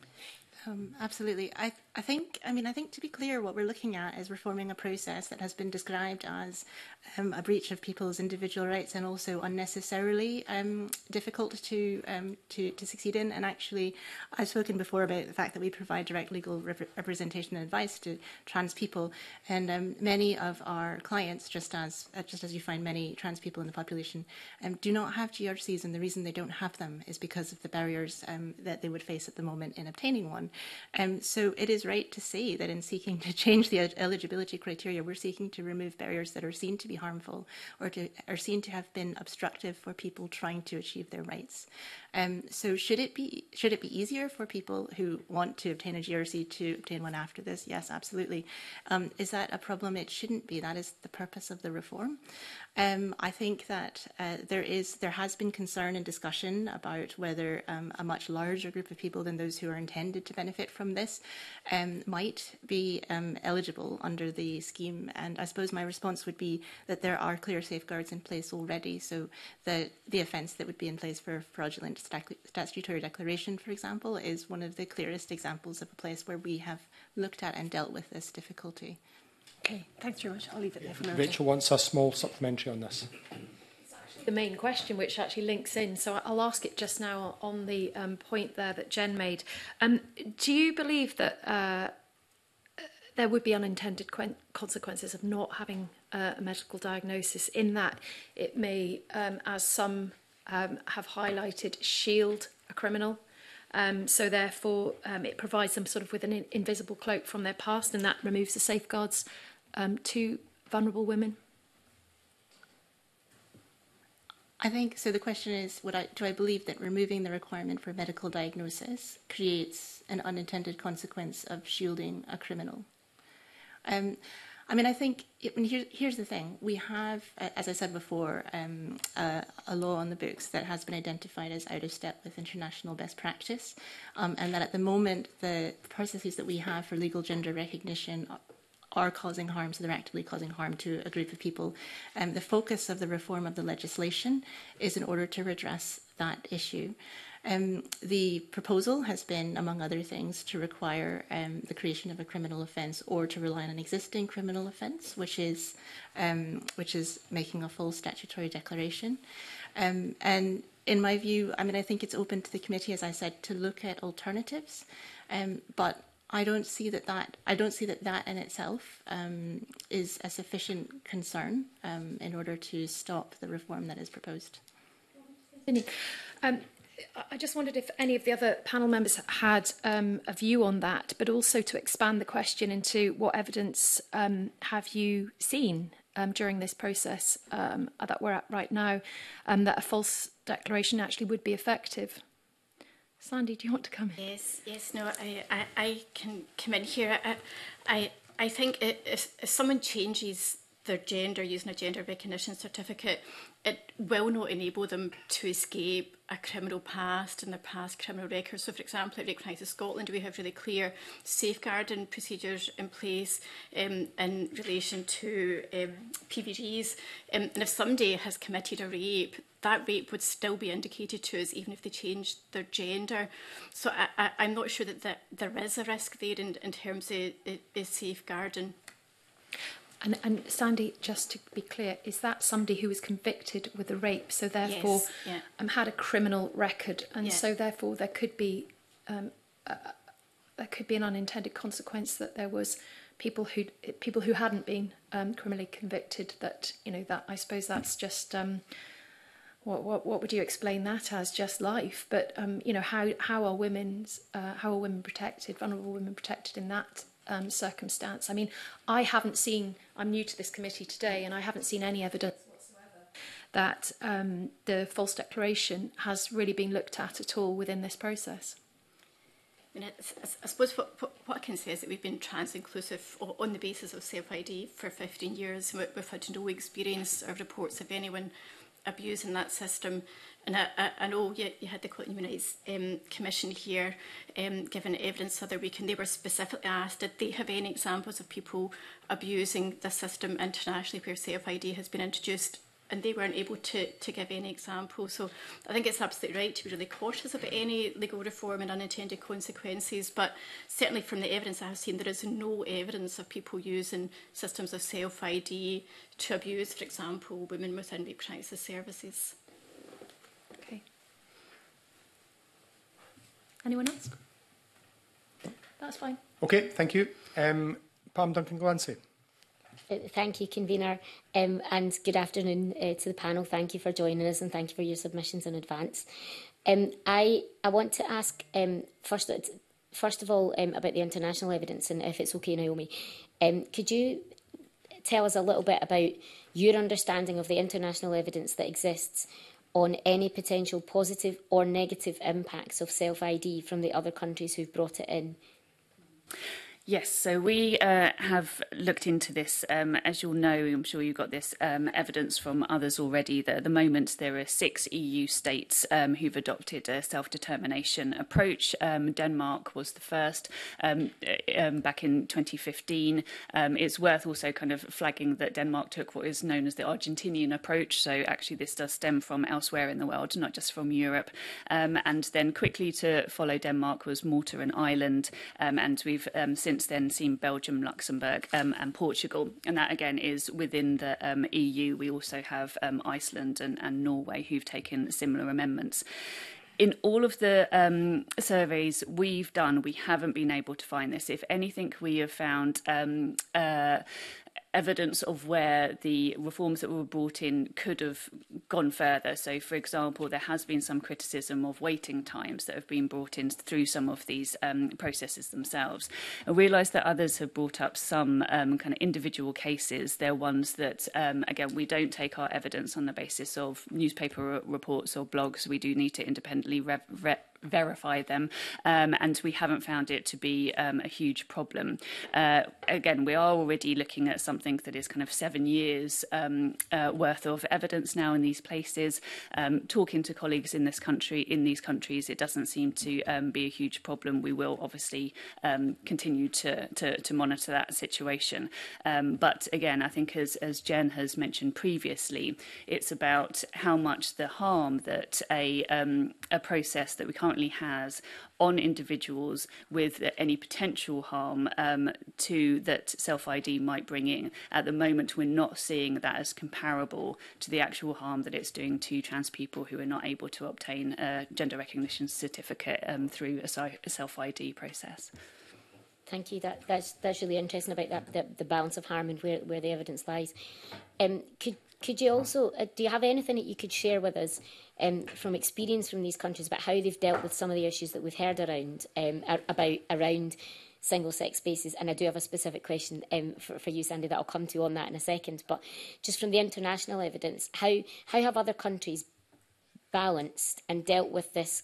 Um, absolutely. I, I think, I mean, I think to be clear, what we're looking at is reforming a process that has been described as um, a breach of people's individual rights and also unnecessarily um, difficult to, um, to to succeed in. And actually, I've spoken before about the fact that we provide direct legal rep representation and advice to trans people, and um, many of our clients, just as uh, just as you find many trans people in the population, um, do not have G R Cs, and the reason they don't have them is because of the barriers um, that they would face at the moment in obtaining one. Um, so it is right to say that in seeking to change the eligibility criteria, we're seeking to remove barriers that are seen to be harmful or to, are seen to have been obstructive for people trying to achieve their rights. Um, so should it be should it be easier for people who want to obtain a G R C to obtain one after this? Yes, absolutely. Um, is that a problem? It shouldn't be. That is the purpose of the reform. Um, I think that uh, there is there has been concern and discussion about whether um, a much larger group of people than those who are intended to benefit from this um, might be um, eligible under the scheme. And I suppose my response would be that there are clear safeguards in place already. So the the offence that would be in place for fraudulent statutory declaration, for example, is one of the clearest examples of a place where we have looked at and dealt with this difficulty. Okay, thanks very much. I'll leave it there for now. Rachel wants a small supplementary on this. The main question, which actually links in, so I'll ask it just now on the um, point there that Jen made. Um, do you believe that uh, there would be unintended consequences of not having uh, a medical diagnosis, in that it may, um, as some um, have highlighted, shield a criminal? Um, so therefore, um, it provides them sort of with an in invisible cloak from their past, and that removes the safeguards um, to vulnerable women? I think, so the question is, would I, do I believe that removing the requirement for medical diagnosis creates an unintended consequence of shielding a criminal? Um, I mean, I think, it, I mean, here, here's the thing. We have, as I said before, um, a, a law on the books that has been identified as out of step with international best practice, um, and that at the moment, the processes that we have for legal gender recognition are causing harm, so they're actively causing harm to a group of people. Um, the focus of the reform of the legislation is in order to redress that issue. Um, the proposal has been, among other things, to require um, the creation of a criminal offence or to rely on an existing criminal offence, which is um, which is making a full statutory declaration. Um, and in my view, I mean, I think it's open to the committee, as I said, to look at alternatives, um, but I don't see that that I don't see that that in itself um, is a sufficient concern um, in order to stop the reform that is proposed. Um, I just wondered if any of the other panel members had um, a view on that, but also to expand the question into what evidence um, have you seen um, during this process um, that we're at right now, um, that a false declaration actually would be effective? Sandy, do you want to come in? Yes, yes, no, I, I, I can come in here. I, I, I think it, if, if someone changes their gender using a gender recognition certificate, it will not enable them to escape a criminal past and their past criminal record. So, for example, at Equalities Scotland, we have really clear safeguarding procedures in place um, in relation to um, P V Gs. Um, and if somebody has committed a rape, that rape would still be indicated to us even if they changed their gender. So I, I, I'm not sure that, that there is a risk there in, in terms of, of, of safeguarding. And, and Sandy, just to be clear, is that somebody who was convicted with a rape, so therefore yes, yeah. um, had a criminal record, and yeah. so therefore there could be um, uh, there could be an unintended consequence that there was people who people who hadn't been um, criminally convicted. That you know that I suppose that's just um, what what what would you explain that as? Just life, but um, you know how how are women's uh, how are women protected, vulnerable women protected in that Um, circumstance? I mean, I haven't seen, I'm new to this committee today, and I haven't seen any evidence whatsoever that um, the false declaration has really been looked at at all within this process. I, mean, I suppose what, what, what I can say is that we've been trans-inclusive on the basis of self-I D for fifteen years. We've had no experience or reports of anyone abusing that system. And I, I, I know you, you had the Clinton United um, Commission here um, giving evidence the other week, and they were specifically asked, did they have any examples of people abusing the system internationally where self-I D has been introduced? And they weren't able to, to give any examples. So I think it's absolutely right to be really cautious about any legal reform and unintended consequences. But certainly from the evidence I have seen, there is no evidence of people using systems of self-I D to abuse, for example, women within rape crisis services. Okay. Anyone else? That's fine. Okay, thank you. Um, Pam Duncan-Glancy. Uh, thank you, Convener, um, and good afternoon uh, to the panel. Thank you for joining us and thank you for your submissions in advance. Um, I, I want to ask, um, first, first of all, um, about the international evidence, and if it's okay, Naomi, um, could you tell us a little bit about your understanding of the international evidence that exists on any potential positive or negative impacts of self-I D from the other countries who've brought it in? Yes, so we uh, have looked into this. Um, as you'll know, I'm sure you've got this um, evidence from others already, that at the moment there are six E U states um, who've adopted a self-determination approach. Um, Denmark was the first um, um, back in twenty fifteen. Um, it's worth also kind of flagging that Denmark took what is known as the Argentinian approach. So actually this does stem from elsewhere in the world, not just from Europe. Um, and then quickly to follow Denmark was Malta and Ireland. Um, and we've um, since then seen Belgium, Luxembourg um, and Portugal. And that, again, is within the um, E U. We also have um, Iceland and, and Norway who've taken similar amendments. In all of the um, surveys we've done, we haven't been able to find this. If anything, we have found um, uh, evidence of where the reforms that were brought in could have gone further. So, for example, there has been some criticism of waiting times that have been brought in through some of these um, processes themselves. I realise that others have brought up some um, kind of individual cases. They're ones that, um, again, we don't take our evidence on the basis of newspaper reports or blogs. We do need to independently re- re- verify them, um, and we haven't found it to be um, a huge problem. Uh, again, we are already looking at something that is kind of seven years um, uh, worth of evidence now in these places. Um, talking to colleagues in this country, in these countries, it doesn't seem to um, be a huge problem. We will obviously um, continue to, to, to monitor that situation. Um, but again, I think as, as Jen has mentioned previously, it's about how much the harm that a, um, a process that we can't currently has on individuals with any potential harm um, to that self-I D might bring in. At the moment, we're not seeing that as comparable to the actual harm that it's doing to trans people who are not able to obtain a gender recognition certificate um, through a, a self-I D process. Thank you. That, that's, that's really interesting about that, the, the balance of harm and where, where the evidence lies. Um, could, could you also, uh, do you have anything that you could share with us um, from experience from these countries about how they've dealt with some of the issues that we've heard around, um, about around single-sex spaces? And I do have a specific question um, for, for you, Sandy, that I'll come to on that in a second. But just from the international evidence, how, how have other countries balanced and dealt with this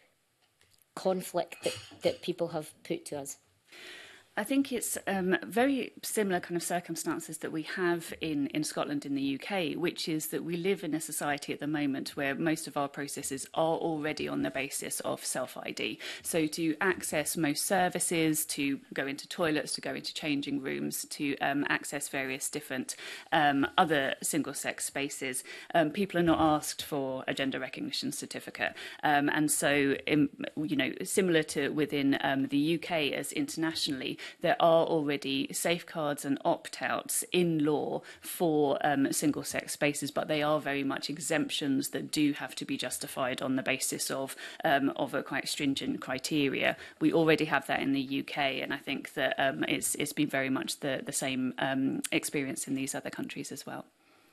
conflict that, that people have put to us? I think it's um, very similar kind of circumstances that we have in, in Scotland in the U K, which is that we live in a society at the moment where most of our processes are already on the basis of self-I D. So to access most services, to go into toilets, to go into changing rooms, to um, access various different um, other single-sex spaces, um, people are not asked for a gender recognition certificate. Um, and so, in, you know, similar to within um, the U K as internationally, there are already safeguards and opt-outs in law for um, single-sex spaces, but they are very much exemptions that do have to be justified on the basis of um, of a quite stringent criteria. We already have that in the U K, and I think that um, it's it's been very much the the same um, experience in these other countries as well.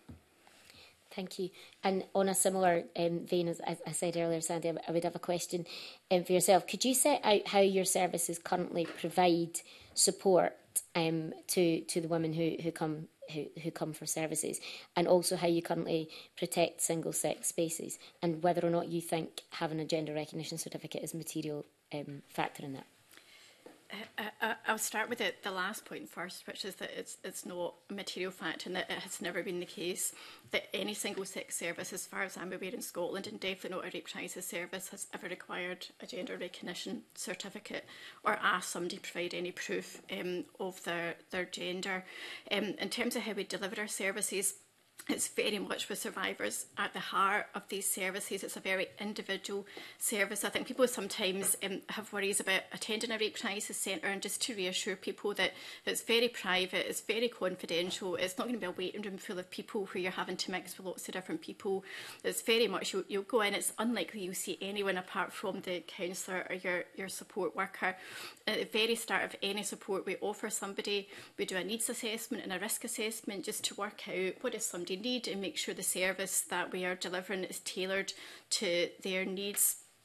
Thank you. And on a similar um, vein, as I said earlier, Sandy, I would have a question um, for yourself. Could you set out how your services currently provide support um, to to the women who who come who, who come for services, and also how you currently protect single-sex spaces, and whether or not you think having a gender recognition certificate is a material um, factor in that? Uh, I'll start with it, the last point first, which is that it's, it's not a material fact, and that it has never been the case that any single-sex service, as far as I'm aware in Scotland, and definitely not a rape crisis service, has ever required a gender recognition certificate or asked somebody to provide any proof um, of their, their gender. Um, in terms of how we deliver our services, it's very much with survivors at the heart of these services. It's a very individual service. I think people sometimes um, have worries about attending a rape crisis centre, and just to reassure people that it's very private, it's very confidential, it's not going to be a waiting room full of people where you're having to mix with lots of different people. It's very much, you'll, you'll go in, it's unlikely you'll see anyone apart from the counsellor or your, your support worker. At the very start of any support we offer somebody, we do a needs assessment and a risk assessment just to work out what does somebody need and make sure the service that we are delivering is tailored to their needs.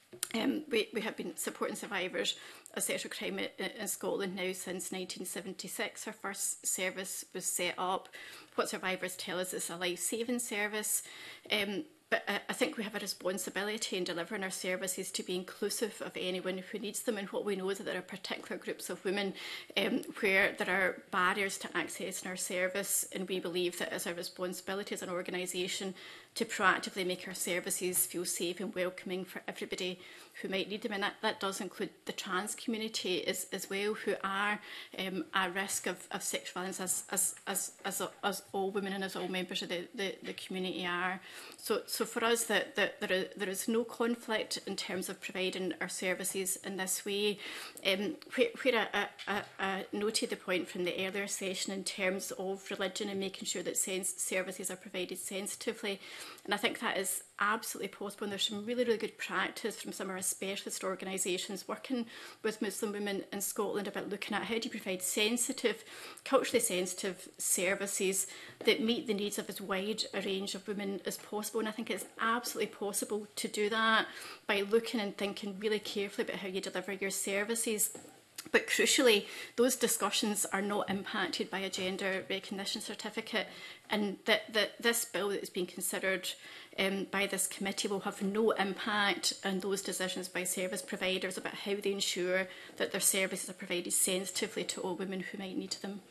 Um, we, we have been supporting survivors of sexual crime in, in Scotland now since nineteen seventy-six. Our first service was set up. What survivors tell us is a life-saving service. Um, But uh, I think we have a responsibility in delivering our services to be inclusive of anyone who needs them. And what we know is that there are particular groups of women um, where there are barriers to access our service. And we believe that it's our responsibility as an organisation to proactively make our services feel safe and welcoming for everybody who might need them. And that, that does include the trans community as, as well, who are um, at risk of, of sexual violence, as, as, as, as, as all women and as all members of the, the, the community are. So, so for us, that, that there, is, there is no conflict in terms of providing our services in this way. Um, where where I, I, I noted the point from the earlier session in terms of religion and making sure that sense services are provided sensitively. And I think that is absolutely possible. And there's some really, really good practice from some of our specialist organisations working with Muslim women in Scotland about looking at how do you provide sensitive, culturally sensitive services that meet the needs of as wide a range of women as possible. And I think it's absolutely possible to do that by looking and thinking really carefully about how you deliver your services. But crucially, those discussions are not impacted by a gender recognition certificate, and that, that this bill that is being considered um, by this committee will have no impact on those decisions by service providers about how they ensure that their services are provided sensitively to all women who might need them.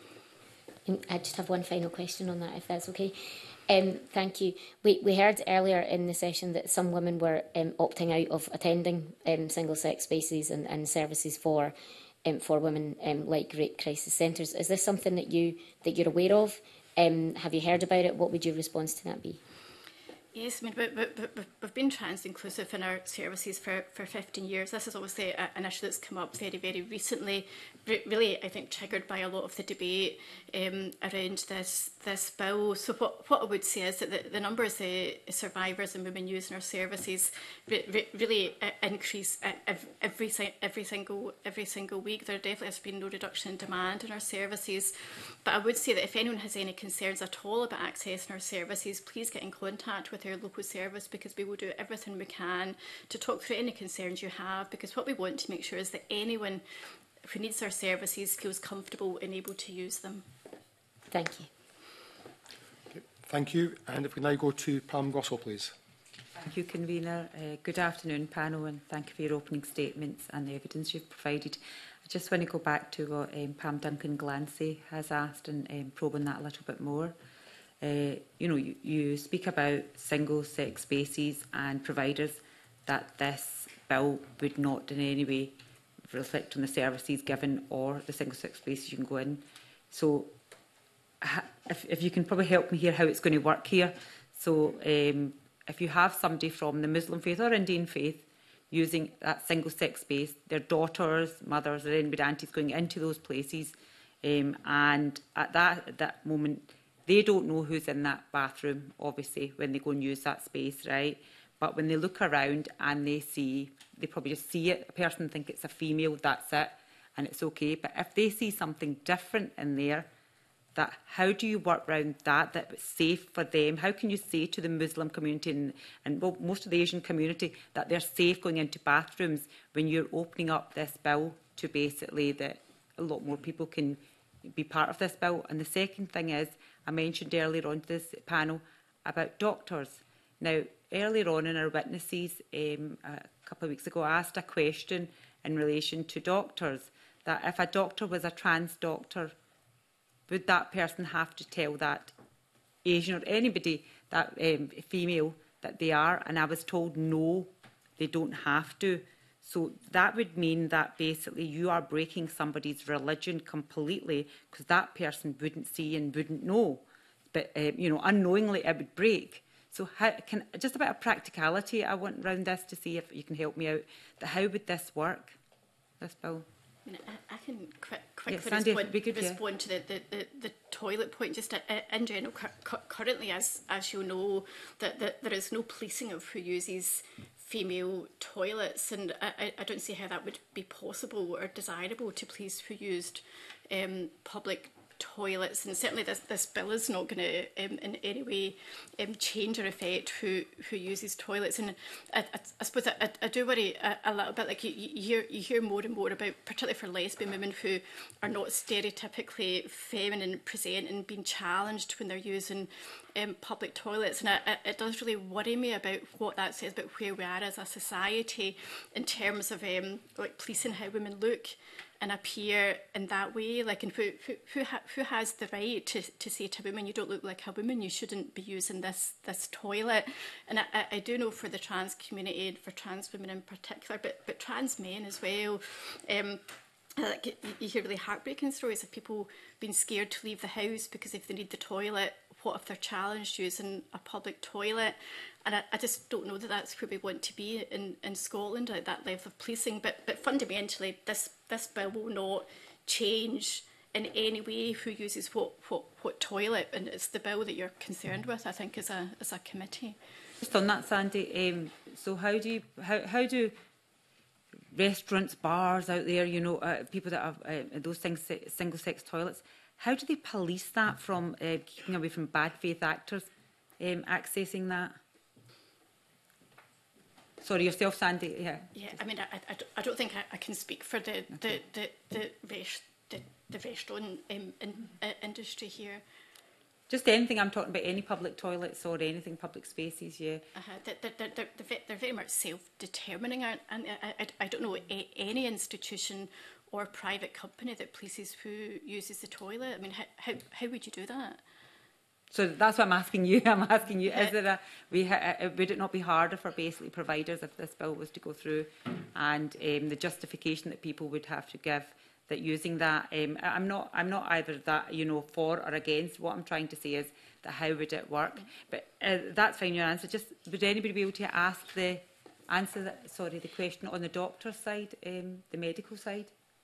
I just have one final question on that, if that's okay. Um, thank you. We, we heard earlier in the session that some women were um, opting out of attending um, single-sex spaces and, and services for um, for women um, like rape crisis centres. Is this something that you that you're aware of? Um, have you heard about it? What would your response to that be? Yes, I mean, we, we, we, we've been trans-inclusive in our services for, for fifteen years. This is obviously a, an issue that's come up very, very recently, re really, I think, triggered by a lot of the debate um, around this this bill. So what, what I would say is that the, the numbers of uh, survivors and women using our services re re really uh, increase every, every, every, single, every single week. There definitely has been no reduction in demand in our services. But I would say that if anyone has any concerns at all about accessing our services, please get in contact with our local service, because we will do everything we can to talk through any concerns you have, because what we want to make sure is that anyone who needs our services feels comfortable and able to use them. Thank you. Okay, thank you. And if we now go to Pam Gossel, please. Thank you, Convener. Uh, good afternoon, panel, and thank you for your opening statements and the evidence you've provided. I just want to go back to what um, Pam Duncan-Glancy has asked and um, probe on that a little bit more. Uh, you know, you, you speak about single-sex spaces and providers, that this bill would not in any way reflect on the services given or the single-sex spaces you can go in. So if, if you can probably help me here how it's going to work here. So um, if you have somebody from the Muslim faith or Indian faith using that single-sex space, their daughters, mothers or anybody, aunties going into those places, um, and at that, at that moment, they don't know who's in that bathroom, obviously, when they go and use that space, right? But when they look around and they see, they probably just see it, a person think it's a female, that's it, and it's okay. But if they see something different in there, that how do you work around that, that it's safe for them? How can you say to the Muslim community and, and well, most of the Asian community that they're safe going into bathrooms when you're opening up this bill to basically that a lot more people can be part of this bill? And the second thing is, I mentioned earlier on to this panel about doctors. Now, earlier on in our witnesses, um, a couple of weeks ago, I asked a question in relation to doctors, that if a doctor was a trans doctor, would that person have to tell that Asian or anybody, that um, female, that they are? And I was told, no, they don't have to. So that would mean that basically you are breaking somebody's religion completely, because that person wouldn't see and wouldn't know. But, um, you know, unknowingly it would break. So how can, just a bit of practicality I want around this to see if you can help me out. That how would this work, this bill? I, mean, I, I can quick, quickly yeah, Sandy, respond, good, respond yeah. to the, the, the, the toilet point. Just uh, in general, cu currently, as, as you know, that, that there is no policing of who uses female toilets, and I, I don't see how that would be possible or desirable to police who used um, public toilets, and certainly this, this bill is not going to um, in any way um, change or affect who, who uses toilets. And I, I, I suppose I, I do worry a, a little bit, like you, you, hear, you hear more and more about, particularly for lesbian women who are not stereotypically feminine presenting, being challenged when they're using um, public toilets. And I, I, it does really worry me about what that says about where we are as a society in terms of um, like policing how women look and appear in that way, like, and who who who, ha who has the right to, to say to women, you don't look like a woman, you shouldn't be using this this toilet. And I, I do know for the trans community and for trans women in particular, but but trans men as well. Um, like you hear really heartbreaking stories of people being scared to leave the house because if they need the toilet, what if they're challenged using a public toilet? And I, I just don't know that that's where we want to be in, in Scotland, at that level of policing. But, but fundamentally, this, this bill will not change in any way who uses what, what, what toilet. And it's the bill that you're concerned with, I think, as a, as a committee. Just on that, Sandy, um, so how do you, how, how do restaurants, bars out there, you know, uh, people that have uh, those things, single-sex toilets, how do they police that from uh, keeping away from bad faith actors um, accessing that? Sorry, yourself, Sandy. Yeah. Yeah. I mean, I, I, I don't think I, I can speak for the the the the, rest, the, the restaurant um, in, uh, industry here. Just anything. I'm talking about any public toilets or anything public spaces. Yeah. Uh-huh. They're, they're, they're, they're very much self-determining, and I, I, I don't know a, any institution or private company that polices who uses the toilet. I mean, how how, how would you do that? So that's what I'm asking you. I'm asking you, is there a, we ha, would it not be harder for basically providers if this bill was to go through, and um, the justification that people would have to give that using that? Um, I'm not, I'm not either that, you know, for or against. What I'm trying to say is that how would it work? Mm-hmm. But uh, that's fine, your answer. Just, would anybody be able to ask the, answer that, sorry, the question on the doctor's side, um, the medical side?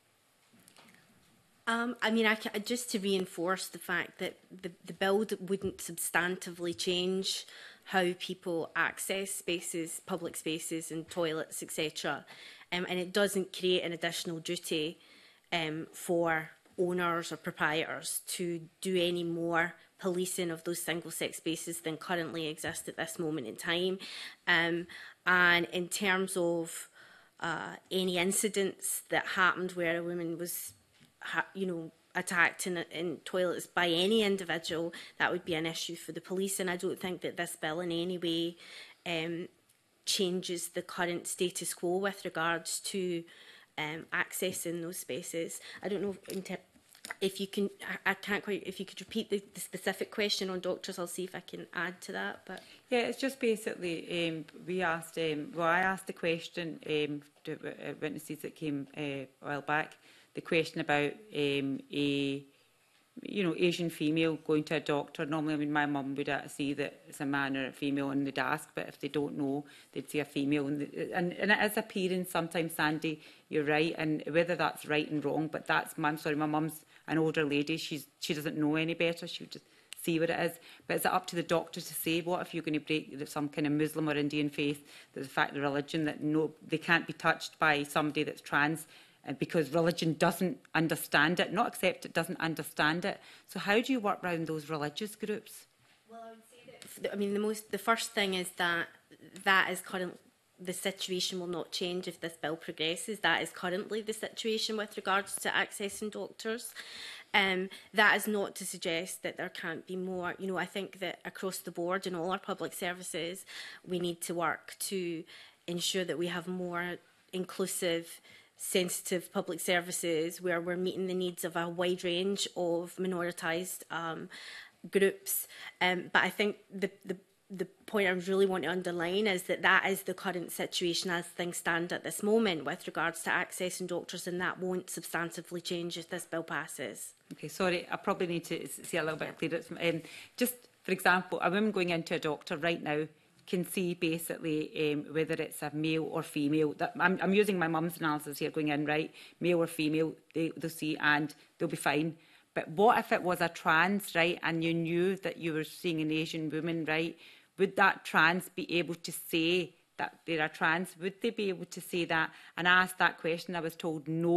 Um, I mean, I can, just to reinforce the fact that the, the bill wouldn't substantively change how people access spaces, public spaces and toilets, et cetera. Um, and it doesn't create an additional duty um, for owners or proprietors to do any more policing of those single-sex spaces than currently exist at this moment in time. Um, and in terms of uh, any incidents that happened where a woman was you know, attacked in, in toilets by any individual, that would be an issue for the police. And I don't think that this bill in any way um, changes the current status quo with regards to um, accessing those spaces. I don't know in if you can, I, I can't quite, if you could repeat the, the specific question on doctors, I'll see if I can add to that. But yeah, it's just basically, um, we asked, um, well, I asked the question um, to uh, witnesses that came uh, a while back, the question about um, a, you know, Asian female going to a doctor. Normally, I mean, my mum would uh, see that it's a man or a female and they'd ask, but if they don't know, they'd see a female. And, the, and, and it is appearance sometimes, Sandy, you're right, and whether that's right and wrong, but that's, I'm sorry, my mum's an older lady, she's, she doesn't know any better, she would just see what it is. But it's up to the doctor to say, what if you're going to break some kind of Muslim or Indian faith, the fact of religion, that no, they can't be touched by somebody that's trans, because religion doesn't understand it, not accept it, doesn't understand it. So how do you work around those religious groups? Well, I would say that, I mean, the most, the first thing is that that is current, the situation will not change if this bill progresses. That is currently the situation with regards to accessing doctors. Um, that is not to suggest that there can't be more. You know, I think that across the board in all our public services, we need to work to ensure that we have more inclusive, sensitive public services where we're meeting the needs of a wide range of minoritised um, groups. Um, but I think the, the the point I really want to underline is that that is the current situation as things stand at this moment with regards to accessing doctors, and that won't substantively change if this bill passes. Okay, sorry, I probably need to see a little bit clearer. Um, just, for example, a woman going into a doctor right now can see basically um, whether it's a male or female. That, I'm, I'm using my mum's analysis here, going in, right, male or female, they, they'll see and they'll be fine. But what if it was a trans, right, and you knew that you were seeing an Asian woman, right? Would that trans be able to say that they're a trans? Would they be able to say that? And I asked that question, I was told no,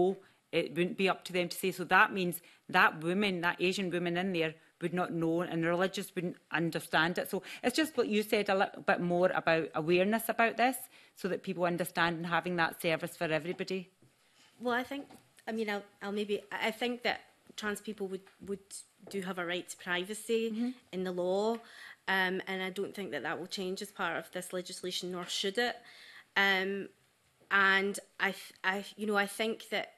it wouldn't be up to them to say. So that means that woman, that Asian woman in there, would not know, and the religious wouldn't understand it. So it's just what you said, a little bit more about awareness about this, so that people understand, and having that service for everybody. Well, I think, I mean, I'll, I'll maybe, I think that trans people would, would do have a right to privacy mm-hmm. in the law, um, and I don't think that that will change as part of this legislation, nor should it. Um, and I, I, you know, I think that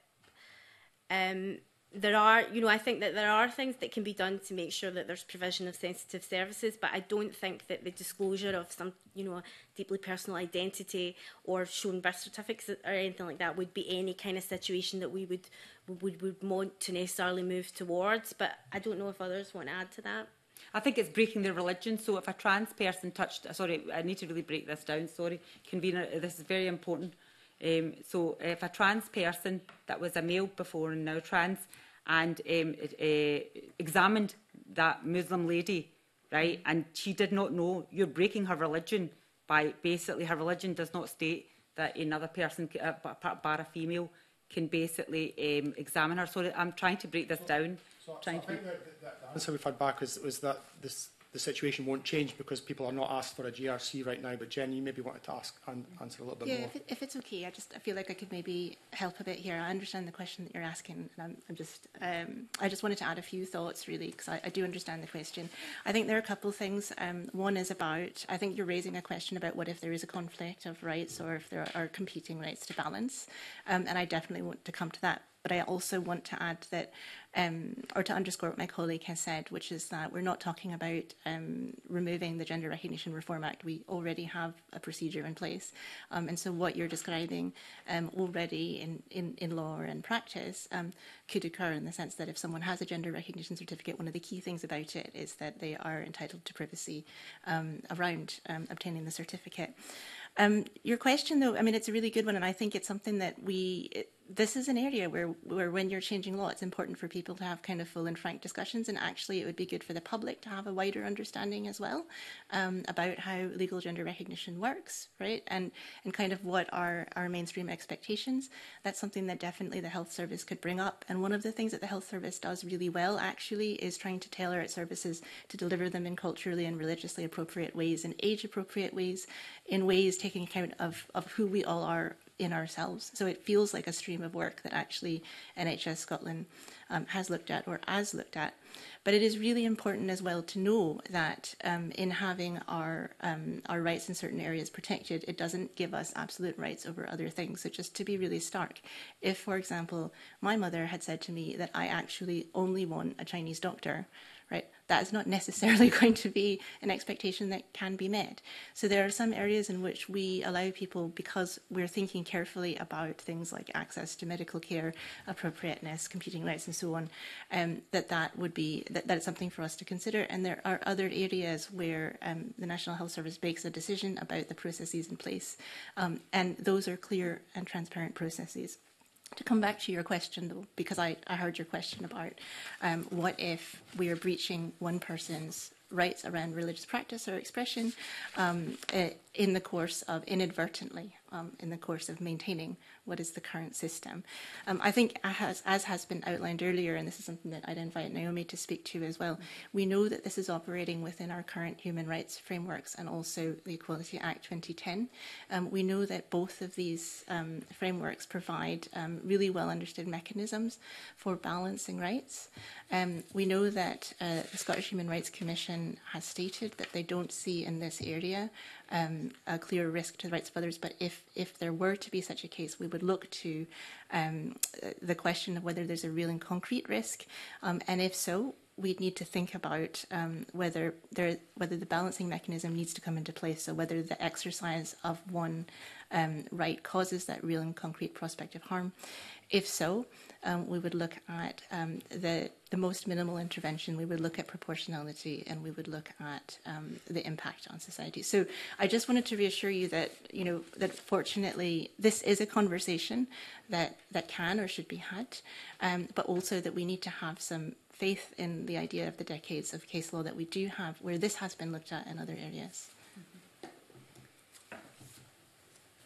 um, there are, you know, I think that there are things that can be done to make sure that there's provision of sensitive services, but I don't think that the disclosure of some, you know, deeply personal identity or shown birth certificates or anything like that would be any kind of situation that we would would, would want to necessarily move towards. But I don't know if others want to add to that. I think it's breaking their religion. So if a trans person touched, sorry, I need to really break this down, sorry, convener, this is very important. Um, so if a trans person that was a male before and now trans, and um, uh, examined that Muslim lady, right, and she did not know, you're breaking her religion by basically her religion does not state that another person, uh, bar a female, can basically um, examine her. So I'm trying to break this down. So, trying so to I think that, that the answer we've had back is, is that this, the situation won't change because people are not asked for a G R C right now. But Jen, you maybe wanted to ask and answer a little bit yeah, more. If, it, if it's okay, I just I feel like I could maybe help a bit here. I understand the question that you're asking, and I'm, I'm just um, I just wanted to add a few thoughts really because I, I do understand the question. I think there are a couple of things. Um, one is about I think you're raising a question about what if there is a conflict of rights or if there are competing rights to balance, um, and I definitely want to come to that. But I also want to add that, um, or to underscore what my colleague has said, which is that we're not talking about um, removing the Gender Recognition Reform Act. We already have a procedure in place. Um, and so what you're describing um, already in, in, in law or in practice um, could occur in the sense that if someone has a gender recognition certificate, one of the key things about it is that they are entitled to privacy um, around um, obtaining the certificate. Um, your question, though, I mean, it's a really good one, and I think it's something that we... It, this is an area where, where when you're changing law, it's important for people to have kind of full and frank discussions, and actually it would be good for the public to have a wider understanding as well um, about how legal gender recognition works, right, and and kind of what are our mainstream expectations. That's something that definitely the Health Service could bring up, and one of the things that the Health Service does really well, actually, is trying to tailor its services to deliver them in culturally and religiously appropriate ways and age-appropriate ways, in ways taking account of, of who we all are in ourselves. So it feels like a stream of work that actually N H S Scotland um, has looked at or has looked at. But it is really important as well to know that um, in having our um, our rights in certain areas protected, it doesn't give us absolute rights over other things. So just to be really stark, if, for example, my mother had said to me that I actually only want a Chinese doctor, right, that is not necessarily going to be an expectation that can be met. So there are some areas in which we allow people, because we're thinking carefully about things like access to medical care, appropriateness, competing rights and so on, um, that that would be, that, that is something for us to consider. And there are other areas where um, the National Health Service makes a decision about the processes in place. Um, and those are clear and transparent processes. To come back to your question, though, because I, I heard your question about um, what if we are breaching one person's rights around religious practice or expression um, in the course of inadvertently, um, in the course of maintaining what is the current system. Um, I think as, as has been outlined earlier, and this is something that I'd invite Naomi to speak to as well, we know that this is operating within our current human rights frameworks and also the Equality Act twenty ten. Um, we know that both of these um, frameworks provide um, really well understood mechanisms for balancing rights. Um, we know that uh, the Scottish Human Rights Commission has stated that they don't see in this area um, a clear risk to the rights of others, but if, if there were to be such a case, we would look to um, the question of whether there's a real and concrete risk, um, and if so, we'd need to think about um, whether there, whether the balancing mechanism needs to come into place, so whether the exercise of one um, right causes that real and concrete prospect of harm. If so, um, we would look at um, the, the most minimal intervention, we would look at proportionality, and we would look at um, the impact on society. So I just wanted to reassure you that, you know, that fortunately this is a conversation that, that can or should be had, um, but also that we need to have some faith in the idea of the decades of case law that we do have, where this has been looked at in other areas.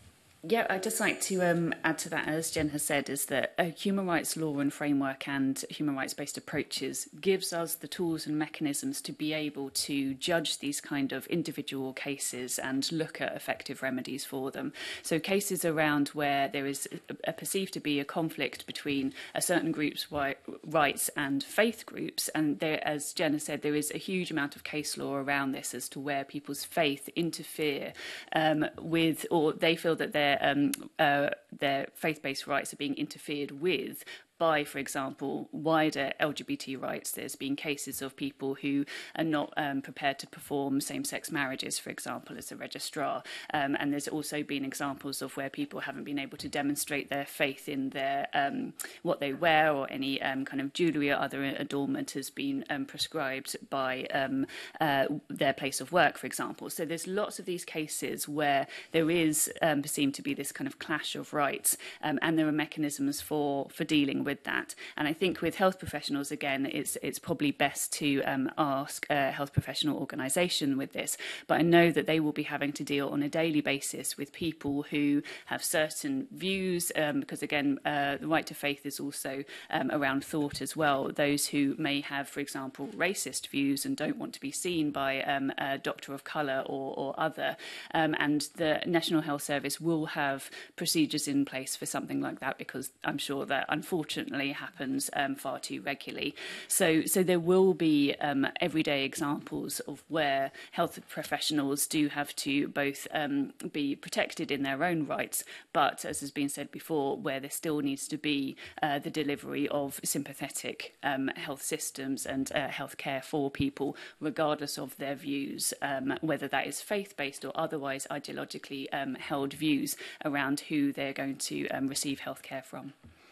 Yeah, I'd just like to um, add to that, as Jen has said, is that a human rights law and framework and human rights-based approaches gives us the tools and mechanisms to be able to judge these kind of individual cases and look at effective remedies for them. So cases around where there is a, a perceived to be a conflict between a certain group's rights and faith groups, and there, as Jen has said, there is a huge amount of case law around this as to where people's faith interfere um, with, or they feel that their Um, uh, their faith-based rights are being interfered with by, for example, wider L G B T rights. There's been cases of people who are not um, prepared to perform same-sex marriages, for example, as a registrar. Um, and there's also been examples of where people haven't been able to demonstrate their faith in their um, what they wear, or any um, kind of jewellery or other adornment has been um, prescribed by um, uh, their place of work, for example. So there's lots of these cases where there is um, perceived to be this kind of clash of rights, um, and there are mechanisms for, for dealing with that. And I think with health professionals, again, it's it's probably best to um, ask a health professional organisation with this. But I know that they will be having to deal on a daily basis with people who have certain views, um, because again, uh, the right to faith is also um, around thought as well. Those who may have, for example, racist views and don't want to be seen by um, a doctor of colour or, or other. Um, and the National Health Service will have procedures in place for something like that, because I'm sure that unfortunately happens um, far too regularly. So, so there will be um, everyday examples of where health professionals do have to both um, be protected in their own rights, but, as has been said before, where there still needs to be uh, the delivery of sympathetic um, health systems and uh, health care for people, regardless of their views, um, whether that is faith-based or otherwise ideologically um, held views around who they're going to um, receive health care from.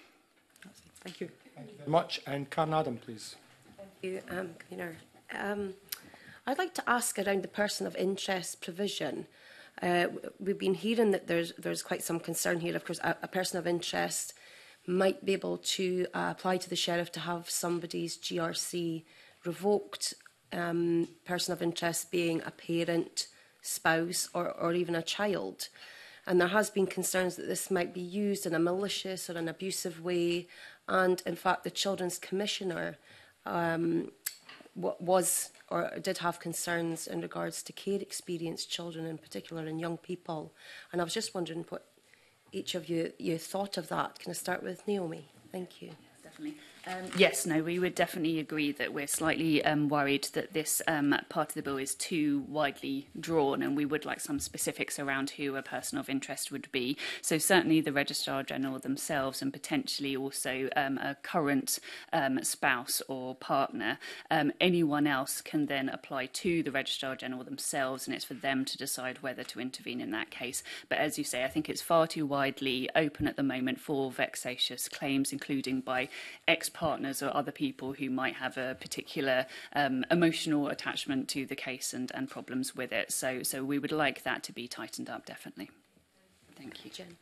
Thank you. Thank you very much. And Karen Adam, please. Thank you, um, Convener. Um, I'd like to ask around the person of interest provision. Uh, we've been hearing that there's, there's quite some concern here. Of course, a, a person of interest might be able to uh, apply to the sheriff to have somebody's G R C revoked. Um, person of interest being a parent, spouse, or, or even a child. And there has been concerns that this might be used in a malicious or an abusive way. And in fact, the Children's Commissioner um, was or did have concerns in regards to care experienced children in particular and young people. And I was just wondering what each of you, you thought of that. Can I start with Naomi? Thank you. Yes, definitely. Um, yes, no, we would definitely agree that we're slightly um, worried that this um, part of the bill is too widely drawn, and we would like some specifics around who a person of interest would be. So certainly the Registrar General themselves, and potentially also um, a current um, spouse or partner. Um, anyone else can then apply to the Registrar General themselves, and it's for them to decide whether to intervene in that case. But as you say, I think it's far too widely open at the moment for vexatious claims, including by ex partners or other people who might have a particular um, emotional attachment to the case and, and problems with it. So, so we would like that to be tightened up, definitely. Thank you. Jen.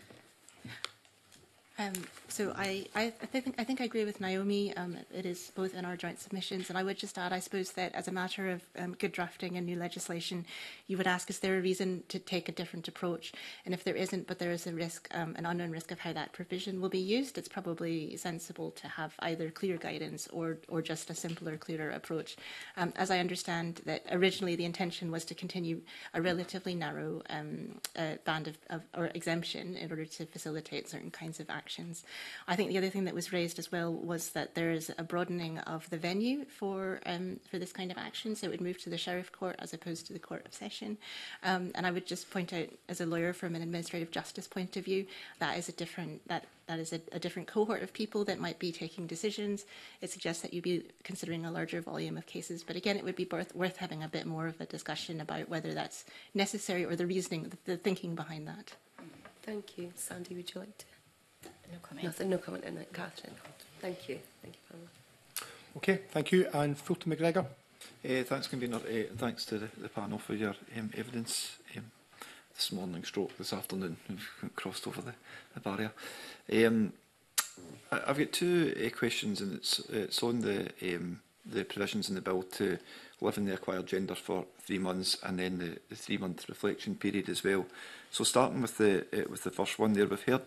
Um, so I, I, I, think, I think I agree with Naomi. Um, it is both in our joint submissions. And I would just add, I suppose, that as a matter of um, good drafting and new legislation, you would ask, is there a reason to take a different approach? And if there isn't, but there is a risk, um, an unknown risk of how that provision will be used, it's probably sensible to have either clear guidance or, or just a simpler, clearer approach. Um, as I understand that originally the intention was to continue a relatively narrow um, uh, band of, of or exemption in order to facilitate certain kinds of action. I think the other thing that was raised as well was that there is a broadening of the venue for um, for this kind of action, so it would move to the Sheriff Court as opposed to the Court of Session. Um, and I would just point out, as a lawyer from an administrative justice point of view, that is a different that that is a, a different cohort of people that might be taking decisions. It suggests that you'd be considering a larger volume of cases, but again, it would be worth, worth having a bit more of a discussion about whether that's necessary or the reasoning, the, the thinking behind that. Thank you. Sandy, would you like to? No comment. Nothing, no comment in it. Catherine. Thank you. Thank you, Pamela. Okay, thank you. And Fulton McGregor. Uh, thanks, Convener. Uh, thanks to the, the panel for your um, evidence um, this morning, stroke this afternoon. We've crossed over the, the barrier. Um, I, I've got two uh, questions, and it's, it's on the um, the provisions in the bill to living the acquired gender for three months and then the, the three-month reflection period as well. So starting with the uh, with the first one there, we've heard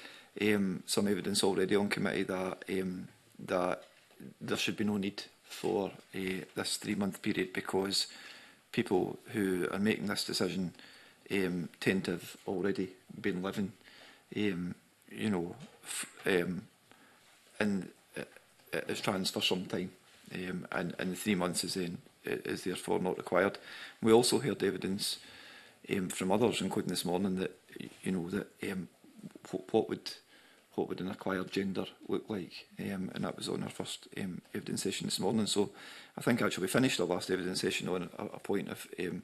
um, some evidence already on committee that um, that there should be no need for uh, this three-month period because people who are making this decision um, tend to have already been living, um, you know, f um, in, uh, as trans for some time, um, and, and the three months is then is therefore not required. We also heard evidence um, from others, including this morning, that you know that um, what, what would what would an acquired gender look like, um, and that was on our first um, evidence session this morning. So I think actually we finished our last evidence session on a, a point of um,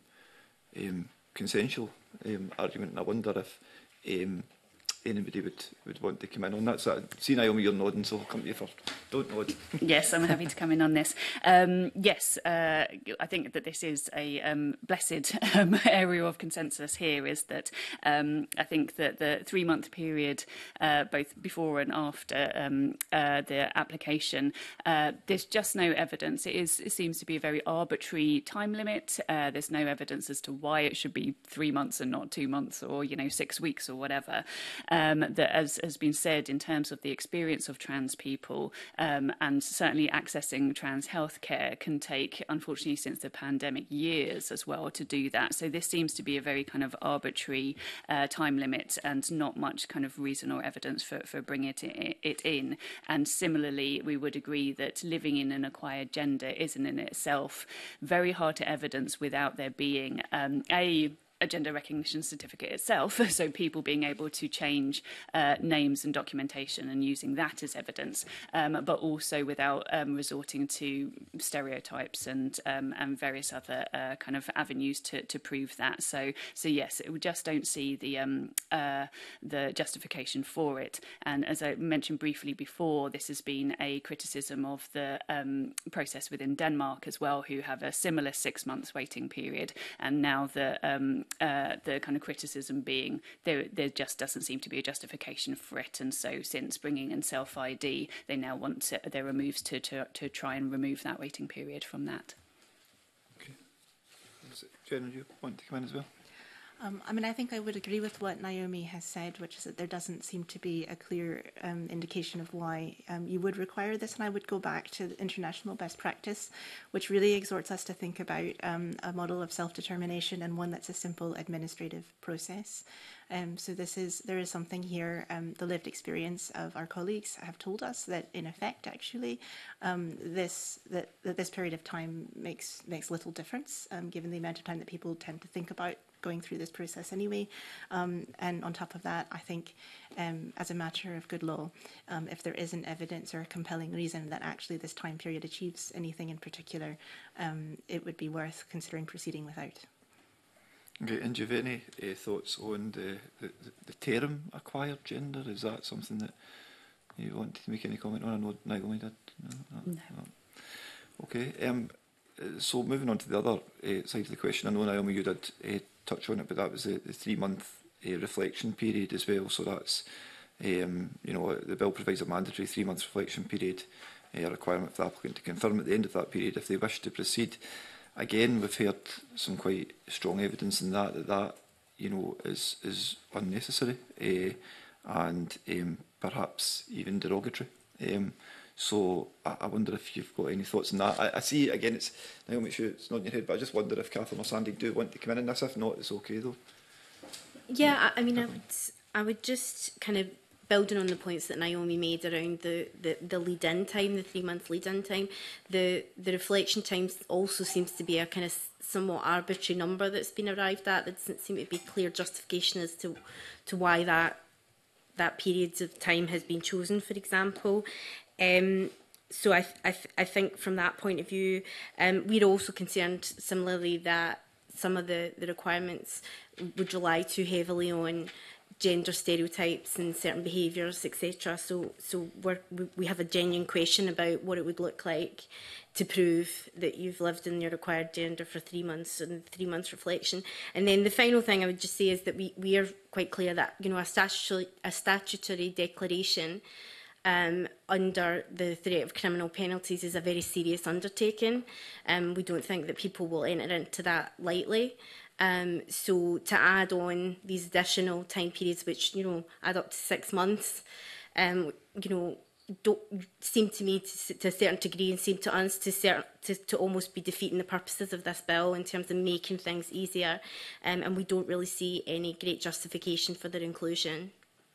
um, consensual um, argument, and I wonder if um, anybody would, would want to come in on that. So, see, Naomi, you're nodding, so I'll come to you first. Don't nod. Yes, I'm happy to come in on this. Um, yes, uh, I think that this is a um, blessed um, area of consensus here, is that um, I think that the three-month period, uh, both before and after um, uh, the application, uh, there's just no evidence. It, is, it seems to be a very arbitrary time limit. Uh, there's no evidence as to why it should be three months and not two months or, you know, six weeks or whatever. Um, that, as has been said, in terms of the experience of trans people, um, and certainly accessing trans healthcare can take, unfortunately, since the pandemic, years as well to do that. So this seems to be a very kind of arbitrary uh, time limit and not much kind of reason or evidence for, for bringing it, it in. And similarly, we would agree that living in an acquired gender isn't in itself very hard to evidence without there being um, a a gender recognition certificate itself, so people being able to change uh, names and documentation and using that as evidence, um, but also without um, resorting to stereotypes and um, and various other uh, kind of avenues to, to prove that. So so yes, we just don't see the um, uh, the justification for it. And as I mentioned briefly before, this has been a criticism of the um, process within Denmark as well, who have a similar six months waiting period, and now the um, Uh, the kind of criticism being there, there just doesn't seem to be a justification for it, and so since bringing in self I D, they now want to, there are moves to, to to try and remove that waiting period from that. Okay. Jen, do you want to come in as well? Um, I mean, I think I would agree with what Naomi has said, which is that there doesn't seem to be a clear um, indication of why um, you would require this. And I would go back to the international best practice, which really exhorts us to think about um, a model of self-determination and one that's a simple administrative process. Um, so this is, there is something here, um, the lived experience of our colleagues have told us that in effect, actually, um, this, that, that this period of time makes, makes little difference, um, given the amount of time that people tend to think about going through this process anyway. Um, and on top of that, I think um, as a matter of good law, um, if there isn't evidence or a compelling reason that actually this time period achieves anything in particular, um, it would be worth considering proceeding without. Okay, and do you have any uh, thoughts on the, the, the term acquired gender? Is that something that you want to make any comment on? I know Naomi did. No, no, no. no. Okay, um, so moving on to the other uh, side of the question, I know Naomi, you did uh, touch on it, but that was the, the three-month uh, reflection period as well. So that's, um, you know, the bill provides a mandatory three-month reflection period, uh, a requirement for the applicant to confirm at the end of that period if they wish to proceed. Again, we've heard some quite strong evidence in that that that, you know, is is unnecessary uh, and um, perhaps even derogatory. Um, so I, I wonder if you've got any thoughts on that. I, I see again, it's Naomi, sure it's not in your head, but I just wonder if Catherine or Sandy do want to come in on this. If not, it's okay though. Yeah, I, I mean, I would I would just kind of building on the points that Naomi made around the, the, the lead-in time, the three-month lead-in time, the, the reflection time also seems to be a kind of somewhat arbitrary number that's been arrived at. There doesn't seem to be clear justification as to to why that that period of time has been chosen, for example. Um, so I, I, I think from that point of view, um, we're also concerned similarly that some of the, the requirements would rely too heavily on gender stereotypes and certain behaviours, et cetera. So, so we're, we have a genuine question about what it would look like to prove that you've lived in your required gender for three months and three months reflection. And then the final thing I would just say is that we, we are quite clear that, you know, a statutory, a statutory declaration um, under the threat of criminal penalties is a very serious undertaking. Um, we don't think that people will enter into that lightly. Um, so to add on these additional time periods, which, you know, add up to six months, um, you know, don't seem to me to, to a certain degree and seem to us to, certain, to, to almost be defeating the purposes of this bill in terms of making things easier. Um, and we don't really see any great justification for their inclusion.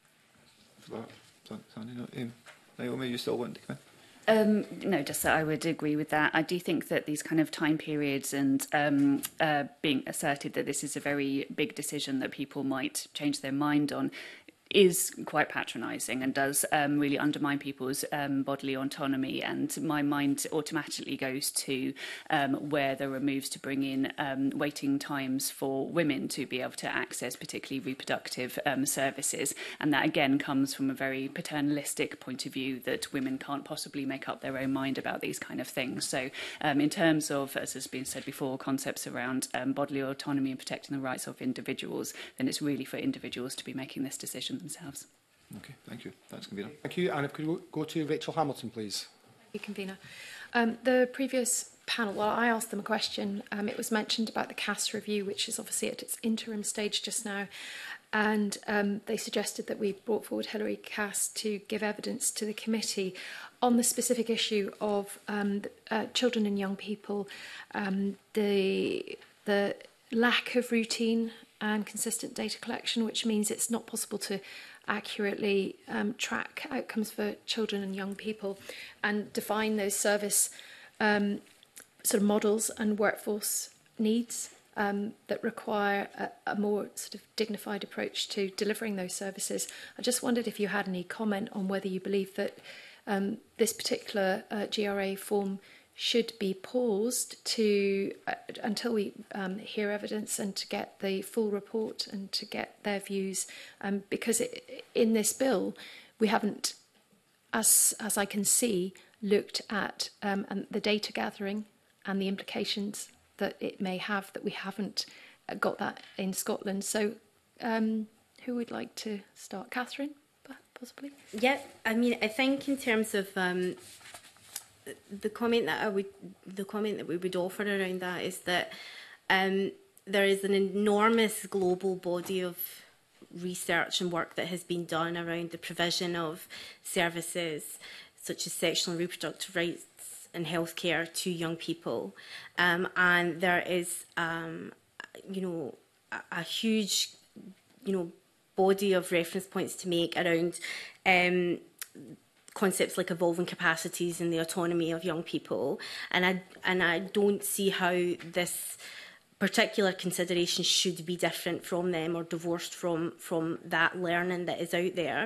For that, Sandy, no, um, Naomi, you still want to come in? Um, no, just that I would agree with that. I do think that these kind of time periods and um, uh, being asserted that this is a very big decision that people might change their mind on is quite patronising and does um, really undermine people's um, bodily autonomy. And my mind automatically goes to um, where there are moves to bring in um, waiting times for women to be able to access particularly reproductive um, services. And that again comes from a very paternalistic point of view that women can't possibly make up their own mind about these kind of things. So um, in terms of, as has been said before, concepts around um, bodily autonomy and protecting the rights of individuals, then it's really for individuals to be making this decision themselves. Okay, thank you. Thanks, Convener. Thank you. And if we could go to Rachel Hamilton, please. Thank you, Convener. Um, the previous panel, well, I asked them a question. Um, it was mentioned about the C A S review, which is obviously at its interim stage just now. And um, they suggested that we brought forward Hilary Cass to give evidence to the committee on the specific issue of um, uh, children and young people, um, the, the lack of routine and consistent data collection, which means it's not possible to accurately um, track outcomes for children and young people and define those service um, sort of models and workforce needs um, that require a, a more sort of dignified approach to delivering those services. I just wondered if you had any comment on whether you believe that um, this particular uh, G R A form should be paused to uh, until we um, hear evidence and to get the full report and to get their views, um, because it, in this bill we haven't, as as I can see, looked at um, and the data gathering and the implications that it may have, that we haven't got that in Scotland. So um, who would like to start? Catherine, possibly? Yeah, I mean, I think in terms of um, the comment that I would, the comment that we would offer around that is that um, there is an enormous global body of research and work that has been done around the provision of services such as sexual and reproductive rights and healthcare to young people, um, and there is, um, you know, a, a huge, you know, body of reference points to make around um, concepts like evolving capacities and the autonomy of young people, and I and I don't see how this particular consideration should be different from them or divorced from from that learning that is out there.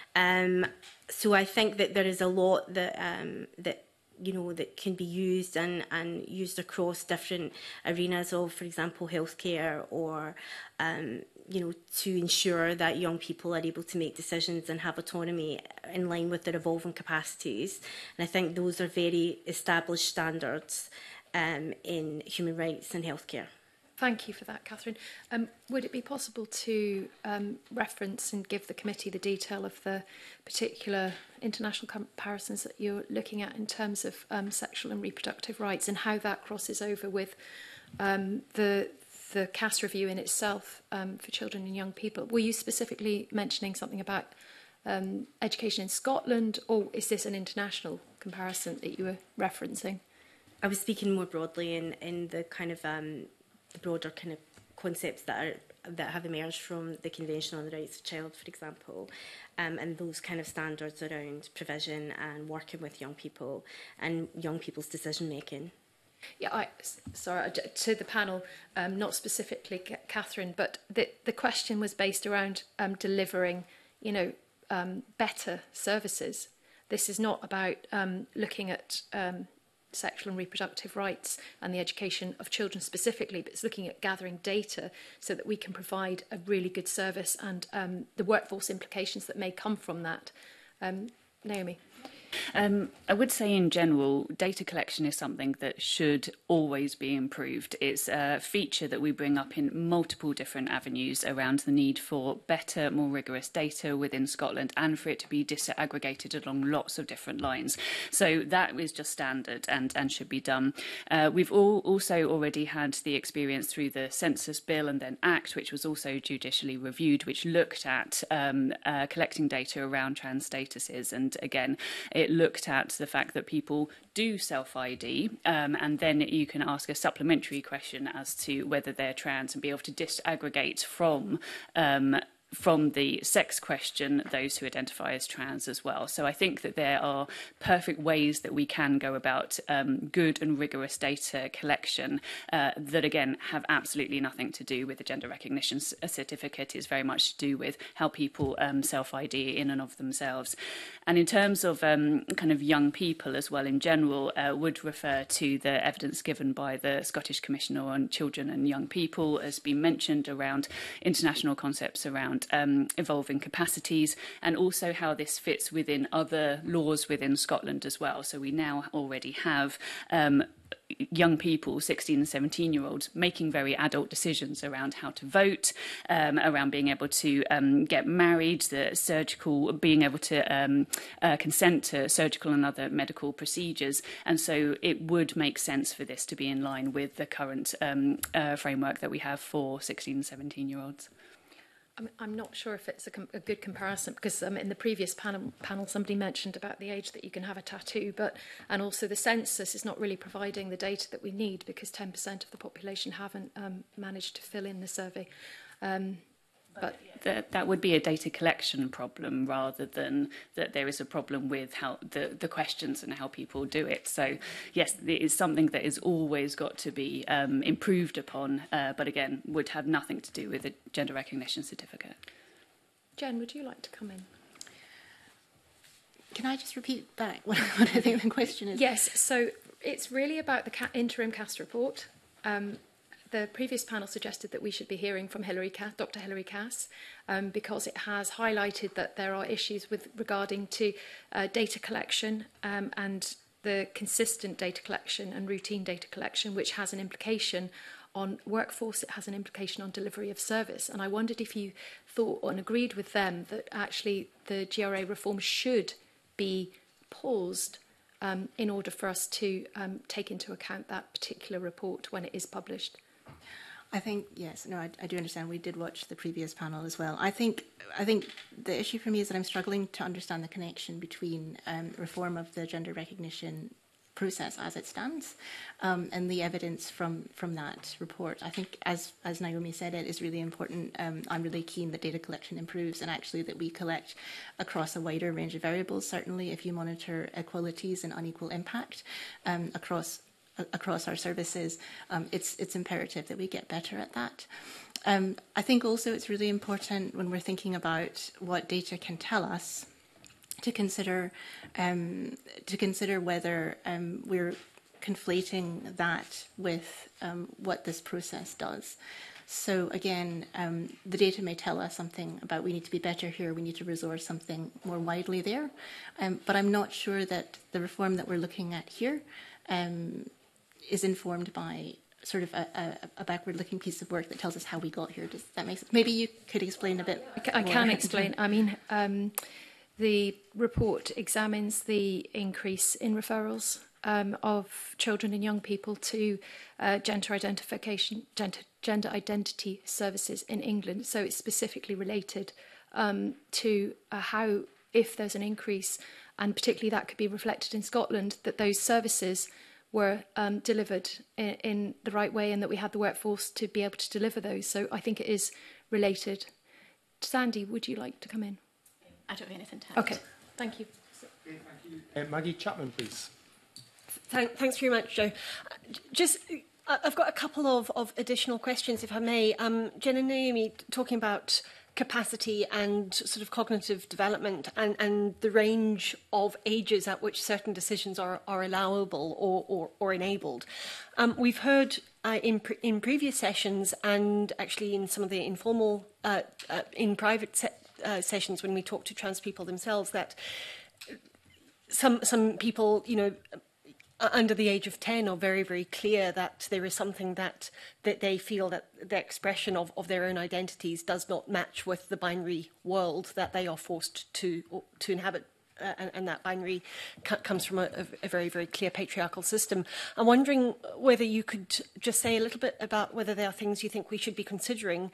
Um, so I think that there is a lot that um, that you know that can be used and and used across different arenas of, for example, healthcare or um, you know, to ensure that young people are able to make decisions and have autonomy in line with their evolving capacities. And I think those are very established standards um, in human rights and healthcare. Thank you for that, Catherine. Um, would it be possible to um, reference and give the committee the detail of the particular international comparisons that you're looking at in terms of um, sexual and reproductive rights and how that crosses over with um, the the C A S review in itself um, for children and young people? Were you specifically mentioning something about um, education in Scotland, or is this an international comparison that you were referencing? I was speaking more broadly in, in the kind of um, the broader kind of concepts that are that have emerged from the Convention on the Rights of the Child, for example, um, and those kind of standards around provision and working with young people and young people's decision making. Yeah, I, sorry, to the panel, um, not specifically Catherine, but the, the question was based around um, delivering, you know, um, better services. This is not about um, looking at um, sexual and reproductive rights and the education of children specifically, but it's looking at gathering data so that we can provide a really good service and um, the workforce implications that may come from that. Um, Naomi. Um, I would say in general, data collection is something that should always be improved. It's a feature that we bring up in multiple different avenues around the need for better, more rigorous data within Scotland and for it to be disaggregated along lots of different lines. So that is just standard and, and should be done. Uh, we've all also already had the experience through the Census Bill and then Act, which was also judicially reviewed, which looked at um, uh, collecting data around trans statuses. And again, it looked at the fact that people do self-I D, um, and then you can ask a supplementary question as to whether they're trans and be able to disaggregate from um, from the sex question those who identify as trans as well. So I think that there are perfect ways that we can go about um, good and rigorous data collection uh, that, again, have absolutely nothing to do with the gender recognition certificate. It's very much to do with how people um, self-I D in and of themselves. And in terms of um, kind of young people as well in general, uh, would refer to the evidence given by the Scottish Commissioner on Children and Young People, as been mentioned, around international concepts around Um, evolving capacities, and also how this fits within other laws within Scotland as well. So we now already have um, young people, sixteen and seventeen year olds, making very adult decisions around how to vote, um, around being able to um, get married, the surgical, being able to um, uh, consent to surgical and other medical procedures. And so it would make sense for this to be in line with the current um, uh, framework that we have for sixteen and seventeen year olds. I'm, I'm not sure if it's a, com a good comparison, because um, in the previous panel, panel somebody mentioned about the age that you can have a tattoo, but and also the census is not really providing the data that we need, because ten percent of the population haven't um, managed to fill in the survey. Um, but that, that would be a data collection problem rather than that there is a problem with how the, the questions and how people do it. So yes, it is something that is always got to be um, improved upon, uh, but again, would have nothing to do with a gender recognition certificate. Jen, would you like to come in? Can I just repeat back what, what I think the question is? Yes, so it's really about the ca interim cast report. Um, The previous panel suggested that we should be hearing from Hilary Cass, Doctor Hilary Cass, um, because it has highlighted that there are issues with regarding to uh, data collection um, and the consistent data collection and routine data collection, which has an implication on workforce, it has an implication on delivery of service. And I wondered if you thought and agreed with them that actually the G R A reform should be paused um, in order for us to um, take into account that particular report when it is published. I think, yes, no, I, I do understand. We did watch the previous panel as well. I think I think the issue for me is that I'm struggling to understand the connection between um, reform of the gender recognition process as it stands um, and the evidence from, from that report. I think, as, as Naomi said, it is really important. Um, I'm really keen that data collection improves and actually that we collect across a wider range of variables. Certainly, if you monitor equalities and unequal impact um, across across our services, um, it's, it's imperative that we get better at that. Um, I think also it's really important when we're thinking about what data can tell us to consider, um, to consider whether um, we're conflating that with um, what this process does. So again, um, the data may tell us something about we need to be better here, we need to resource something more widely there, um, but I'm not sure that the reform that we're looking at here um, is informed by sort of a, a, a backward-looking piece of work that tells us how we got here. Does that make sense? Maybe you could explain a bit I more. can explain. I mean, um, the report examines the increase in referrals um, of children and young people to uh, gender identification, gender, gender identity services in England. So it's specifically related um, to uh, how, if there's an increase, and particularly that could be reflected in Scotland, that those services were um, delivered in, in the right way and that we had the workforce to be able to deliver those. So I think it is related. Sandy, would you like to come in? I don't have anything to add. Okay, thank you. Okay, thank you. Uh, Maggie Chapman, please. Thank, thanks very much, Joe. Just, I've got a couple of, of additional questions, if I may. Um, Jen and Naomi talking about capacity and sort of cognitive development and, and the range of ages at which certain decisions are, are allowable or, or, or enabled. Um, we've heard uh, in, pre in previous sessions and actually in some of the informal, uh, uh, in private se uh, sessions when we talk to trans people themselves, that some some people, you know, under the age of ten are very, very clear that there is something that, that they feel that the expression of, of their own identities does not match with the binary world that they are forced to, to inhabit. Uh, and, and that binary c comes from a, a very, very clear patriarchal system. I'm wondering whether you could just say a little bit about whether there are things you think we should be considering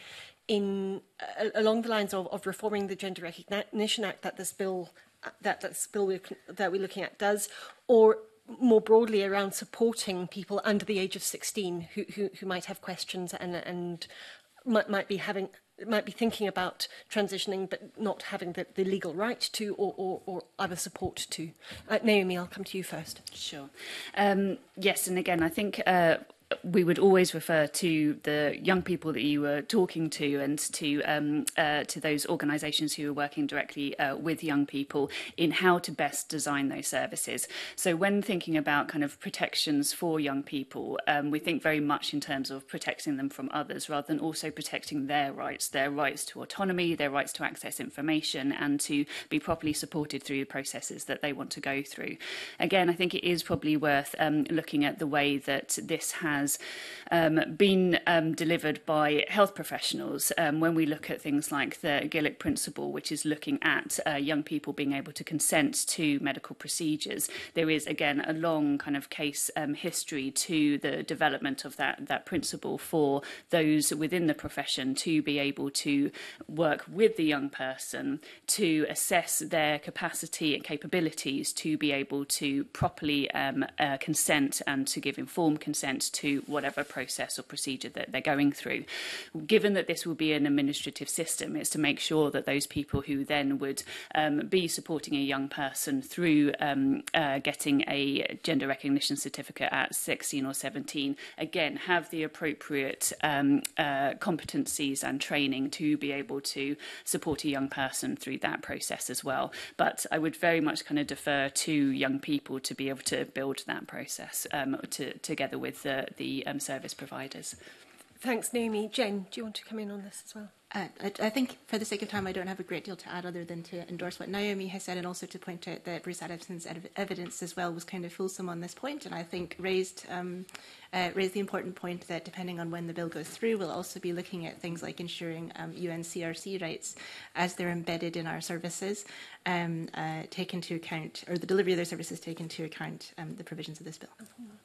in uh, along the lines of, of reforming the Gender Recognition Act that this bill, that this bill we're, that we're looking at does, or more broadly around supporting people under the age of sixteen who, who, who might have questions and, and might, might be having might be thinking about transitioning but not having the, the legal right to or, or, or other support to. Uh, Naomi, I'll come to you first. Sure. Um, yes, and again, I think uh, we would always refer to the young people that you were talking to and to um, uh, to those organisations who are working directly uh, with young people in how to best design those services. So when thinking about kind of protections for young people, um, we think very much in terms of protecting them from others rather than also protecting their rights, their rights to autonomy, their rights to access information and to be properly supported through the processes that they want to go through. Again, I think it is probably worth um, looking at the way that this has has um, been um, delivered by health professionals. Um, when we look at things like the Gillick principle, which is looking at uh, young people being able to consent to medical procedures, there is, again, a long kind of case um, history to the development of that, that principle for those within the profession to be able to work with the young person to assess their capacity and capabilities to be able to properly um, uh, consent and to give informed consent to whatever process or procedure that they're going through. Given that this will be an administrative system, it's to make sure that those people who then would um, be supporting a young person through um, uh, getting a gender recognition certificate at sixteen or seventeen, again, have the appropriate um, uh, competencies and training to be able to support a young person through that process as well. But I would very much kind of defer to young people to be able to build that process um, to, together with the, the um, service providers. Thanks, Naomi. Jen, do you want to come in on this as well? Uh, I, I think, for the sake of time, I don't have a great deal to add other than to endorse what Naomi has said and also to point out that Bruce Adamson's ev evidence as well was kind of fulsome on this point, and I think raised, um, uh, raised the important point that depending on when the bill goes through, we'll also be looking at things like ensuring um, U N C R C rights as they're embedded in our services, um, uh, take into account, or the delivery of their services take into account um, the provisions of this bill.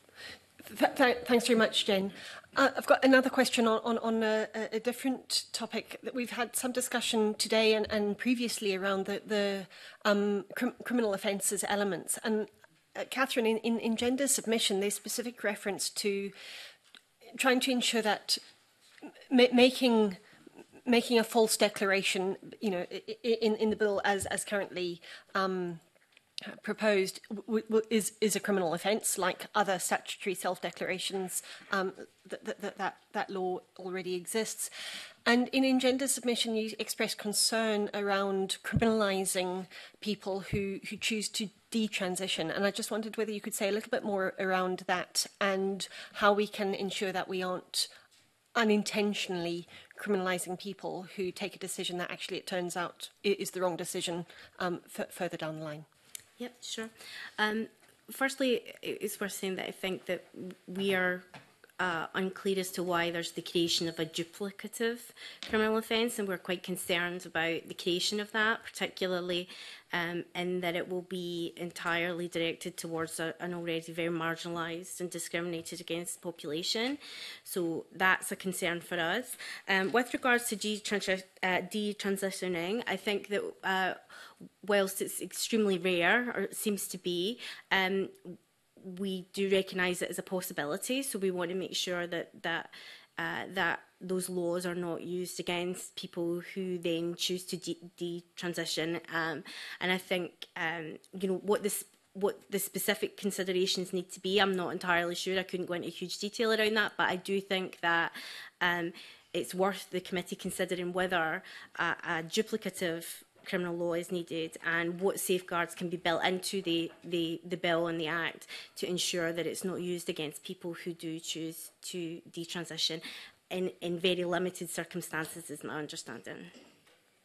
Th th thanks very much, Jen. Uh, I've got another question on, on, on a, a different topic that we've had some discussion today and, and previously around the, the um, cr criminal offences elements. And uh, Catherine, in, in, in gender submission, there's specific reference to trying to ensure that ma making making a false declaration, you know, in, in the bill as, as currently um, proposed w w is is a criminal offence, like other statutory self-declarations. Um, that, that that that law already exists, and in Engender submission, you express concern around criminalising people who who choose to detransition. And I just wondered whether you could say a little bit more around that and how we can ensure that we aren't unintentionally criminalising people who take a decision that actually it turns out is the wrong decision um, further down the line. Yep, sure. Um, firstly, it's worth saying that I think that we are uh, unclear as to why there's the creation of a duplicative criminal offence, and we're quite concerned about the creation of that, particularly um, in that it will be entirely directed towards a, an already very marginalised and discriminated against population. So that's a concern for us. Um, with regards to detransitioning, uh, detransitioning, I think that uh, whilst it's extremely rare, or it seems to be, um, we do recognise it as a possibility. So we want to make sure that that uh, that those laws are not used against people who then choose to detransition. Um, and I think um, you know what this. What the specific considerations need to be, I'm not entirely sure. I couldn't go into huge detail around that, but I do think that um, it's worth the committee considering whether a, a duplicative criminal law is needed and what safeguards can be built into the, the, the bill and the Act to ensure that it's not used against people who do choose to detransition in, in very limited circumstances, is my understanding.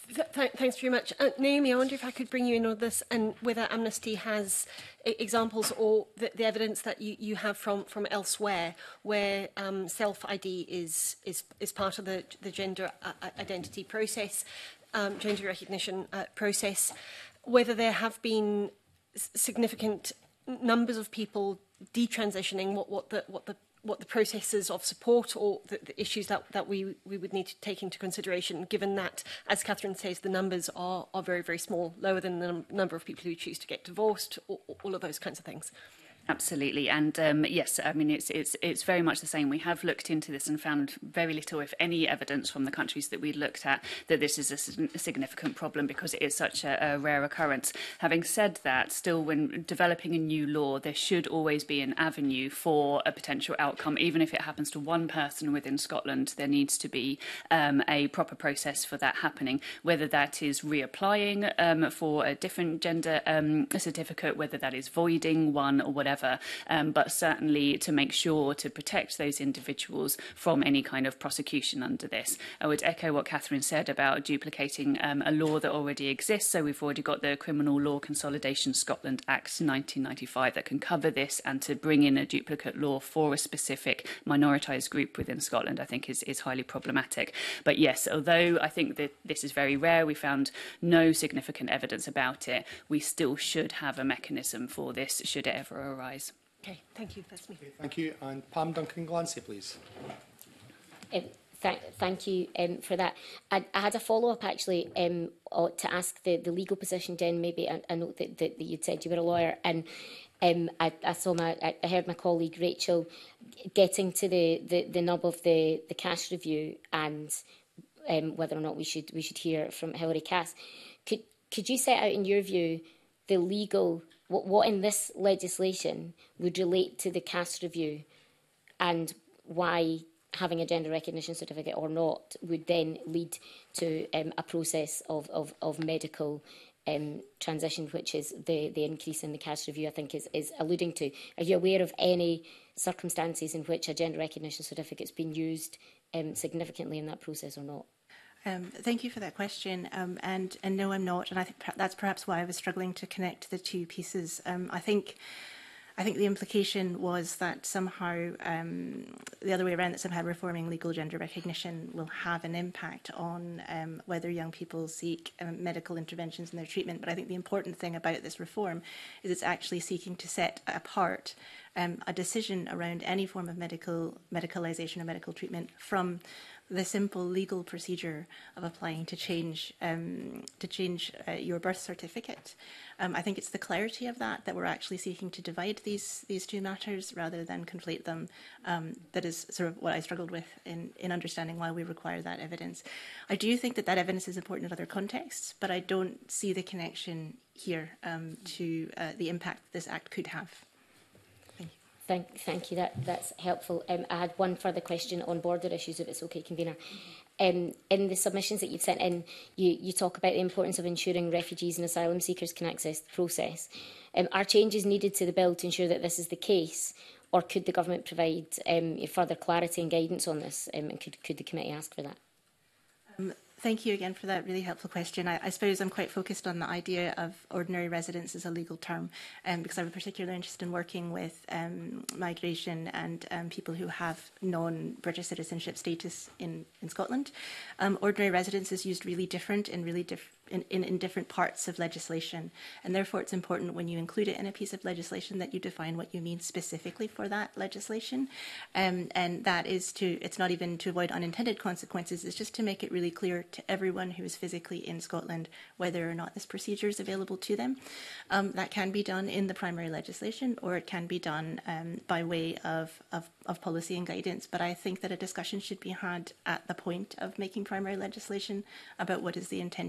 Th th thanks very much. Uh, Naomi, I wonder if I could bring you in on this and whether Amnesty has I examples or the, the evidence that you, you have from, from elsewhere where um, self-I D is, is, is part of the, the gender uh, identity process, um, gender recognition uh, process, whether there have been significant numbers of people detransitioning, what, what, the, what the what the processes of support or the, the issues that, that we, we would need to take into consideration, given that, as Catherine says, the numbers are, are very, very small, lower than the num number of people who choose to get divorced, or, all of those kinds of things. Absolutely, and um, yes, I mean it's it's it's very much the same. We have looked into this and found very little, if any, evidence from the countries that we looked at that this is a significant problem because it is such a, a rare occurrence. Having said that, still, when developing a new law, there should always be an avenue for a potential outcome, even if it happens to one person within Scotland. There needs to be um, a proper process for that happening, whether that is reapplying um, for a different gender um, certificate, whether that is voiding one or whatever. Um, but certainly to make sure to protect those individuals from any kind of prosecution under this. I would echo what Catherine said about duplicating um, a law that already exists. So we've already got the Criminal Law Consolidation Scotland Act nineteen ninety-five that can cover this, and to bring in a duplicate law for a specific minoritised group within Scotland, I think is, is highly problematic. But yes, although I think that this is very rare, we found no significant evidence about it, we still should have a mechanism for this should it ever arise. Okay, thank you. That's me. Okay, thank you. And Pam Duncan-Glancy, please. Um, th thank you um, for that. I, I had a follow-up, actually, um, to ask the, the legal position, Jen. Maybe I, I know that, that, that you'd said you were a lawyer, and um, I, I saw my, I, I heard my colleague Rachel getting to the, the, the nub of the, the Cass review and um, whether or not we should we should hear from Hilary Cass. Could could you set out, in your view, the legal What, what in this legislation would relate to the Cass review, and why having a gender recognition certificate or not would then lead to um, a process of, of, of medical um, transition, which is the, the increase in the Cass review, I think, is, is alluding to. Are you aware of any circumstances in which a gender recognition certificate has been used um, significantly in that process or not? Um, thank you for that question. Um, and, and no, I'm not. And I think that's perhaps why I was struggling to connect the two pieces. Um, I think I think the implication was that somehow um, the other way around, that somehow reforming legal gender recognition will have an impact on um, whether young people seek um, medical interventions in their treatment. But I think the important thing about this reform is it's actually seeking to set apart um, a decision around any form of medical medicalisation or medical treatment from the simple legal procedure of applying to change um, to change uh, your birth certificate. Um, I think it's the clarity of that that we're actually seeking to divide these these two matters rather than conflate them. Um, that is sort of what I struggled with in, in understanding why we require that evidence. I do think that that evidence is important in other contexts, but I don't see the connection here um, to uh, the impact this Act could have. Thank, thank you. That, that's helpful. Um, I had one further question on border issues, if it's okay, Convener. Um, in the submissions that you've sent in, you, you talk about the importance of ensuring refugees and asylum seekers can access the process. Um, are changes needed to the bill to ensure that this is the case, or could the government provide um, further clarity and guidance on this? Um, and could, could the committee ask for that? Um, Thank you again for that really helpful question. I, I suppose I'm quite focused on the idea of ordinary residence as a legal term, um, because I have a particular interest in working with um, migration and um, people who have non-British citizenship status in, in Scotland. Um, ordinary residence is used really different in really different In, in, in different parts of legislation, and therefore it's important when you include it in a piece of legislation that you define what you mean specifically for that legislation, um, and that is to, it's not even to avoid unintended consequences, it's just to make it really clear to everyone who is physically in Scotland whether or not this procedure is available to them. Um, that can be done in the primary legislation, or it can be done um, by way of, of, of policy and guidance, but I think that a discussion should be had at the point of making primary legislation about what is the intention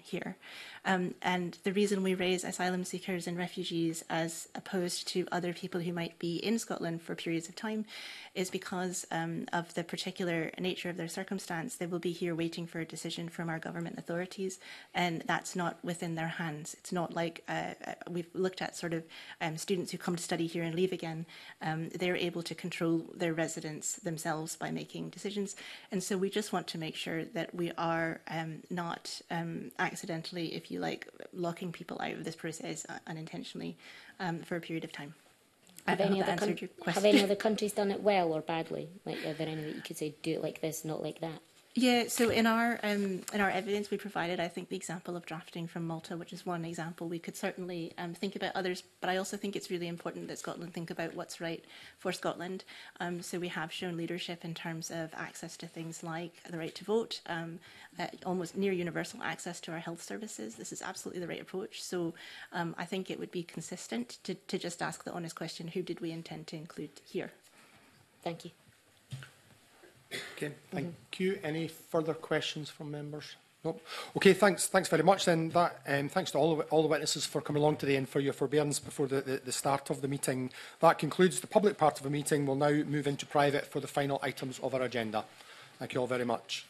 here. Um, and the reason we raise asylum seekers and refugees as opposed to other people who might be in Scotland for periods of time is because um, of the particular nature of their circumstance. They will be here waiting for a decision from our government authorities, and that's not within their hands. It's not like uh, we've looked at sort of um, students who come to study here and leave again. Um, they're able to control their residence themselves by making decisions. And so we just want to make sure that we are um, not um, accidentally, if you like, locking people out of this process unintentionally um, for a period of time. Have any, other have any other countries done it well or badly? Like, are there any that you could say, do it like this, not like that? Yeah, so in our um, in our evidence we provided, I think the example of drafting from Malta, which is one example. We could certainly um, think about others, but I also think it's really important that Scotland think about what's right for Scotland. Um, so we have shown leadership in terms of access to things like the right to vote, um, uh, almost near universal access to our health services. This is absolutely the right approach. So um, I think it would be consistent to, to just ask the honest question, who did we intend to include here? Thank you. Okay, thank mm-hmm. you. Any further questions from members? Nope. Okay, thanks. Thanks very much. Then that. Um, thanks to all the all the witnesses for coming along today and for your forbearance before the, the, the start of the meeting. That concludes the public part of the meeting. We'll now move into private for the final items of our agenda. Thank you all very much.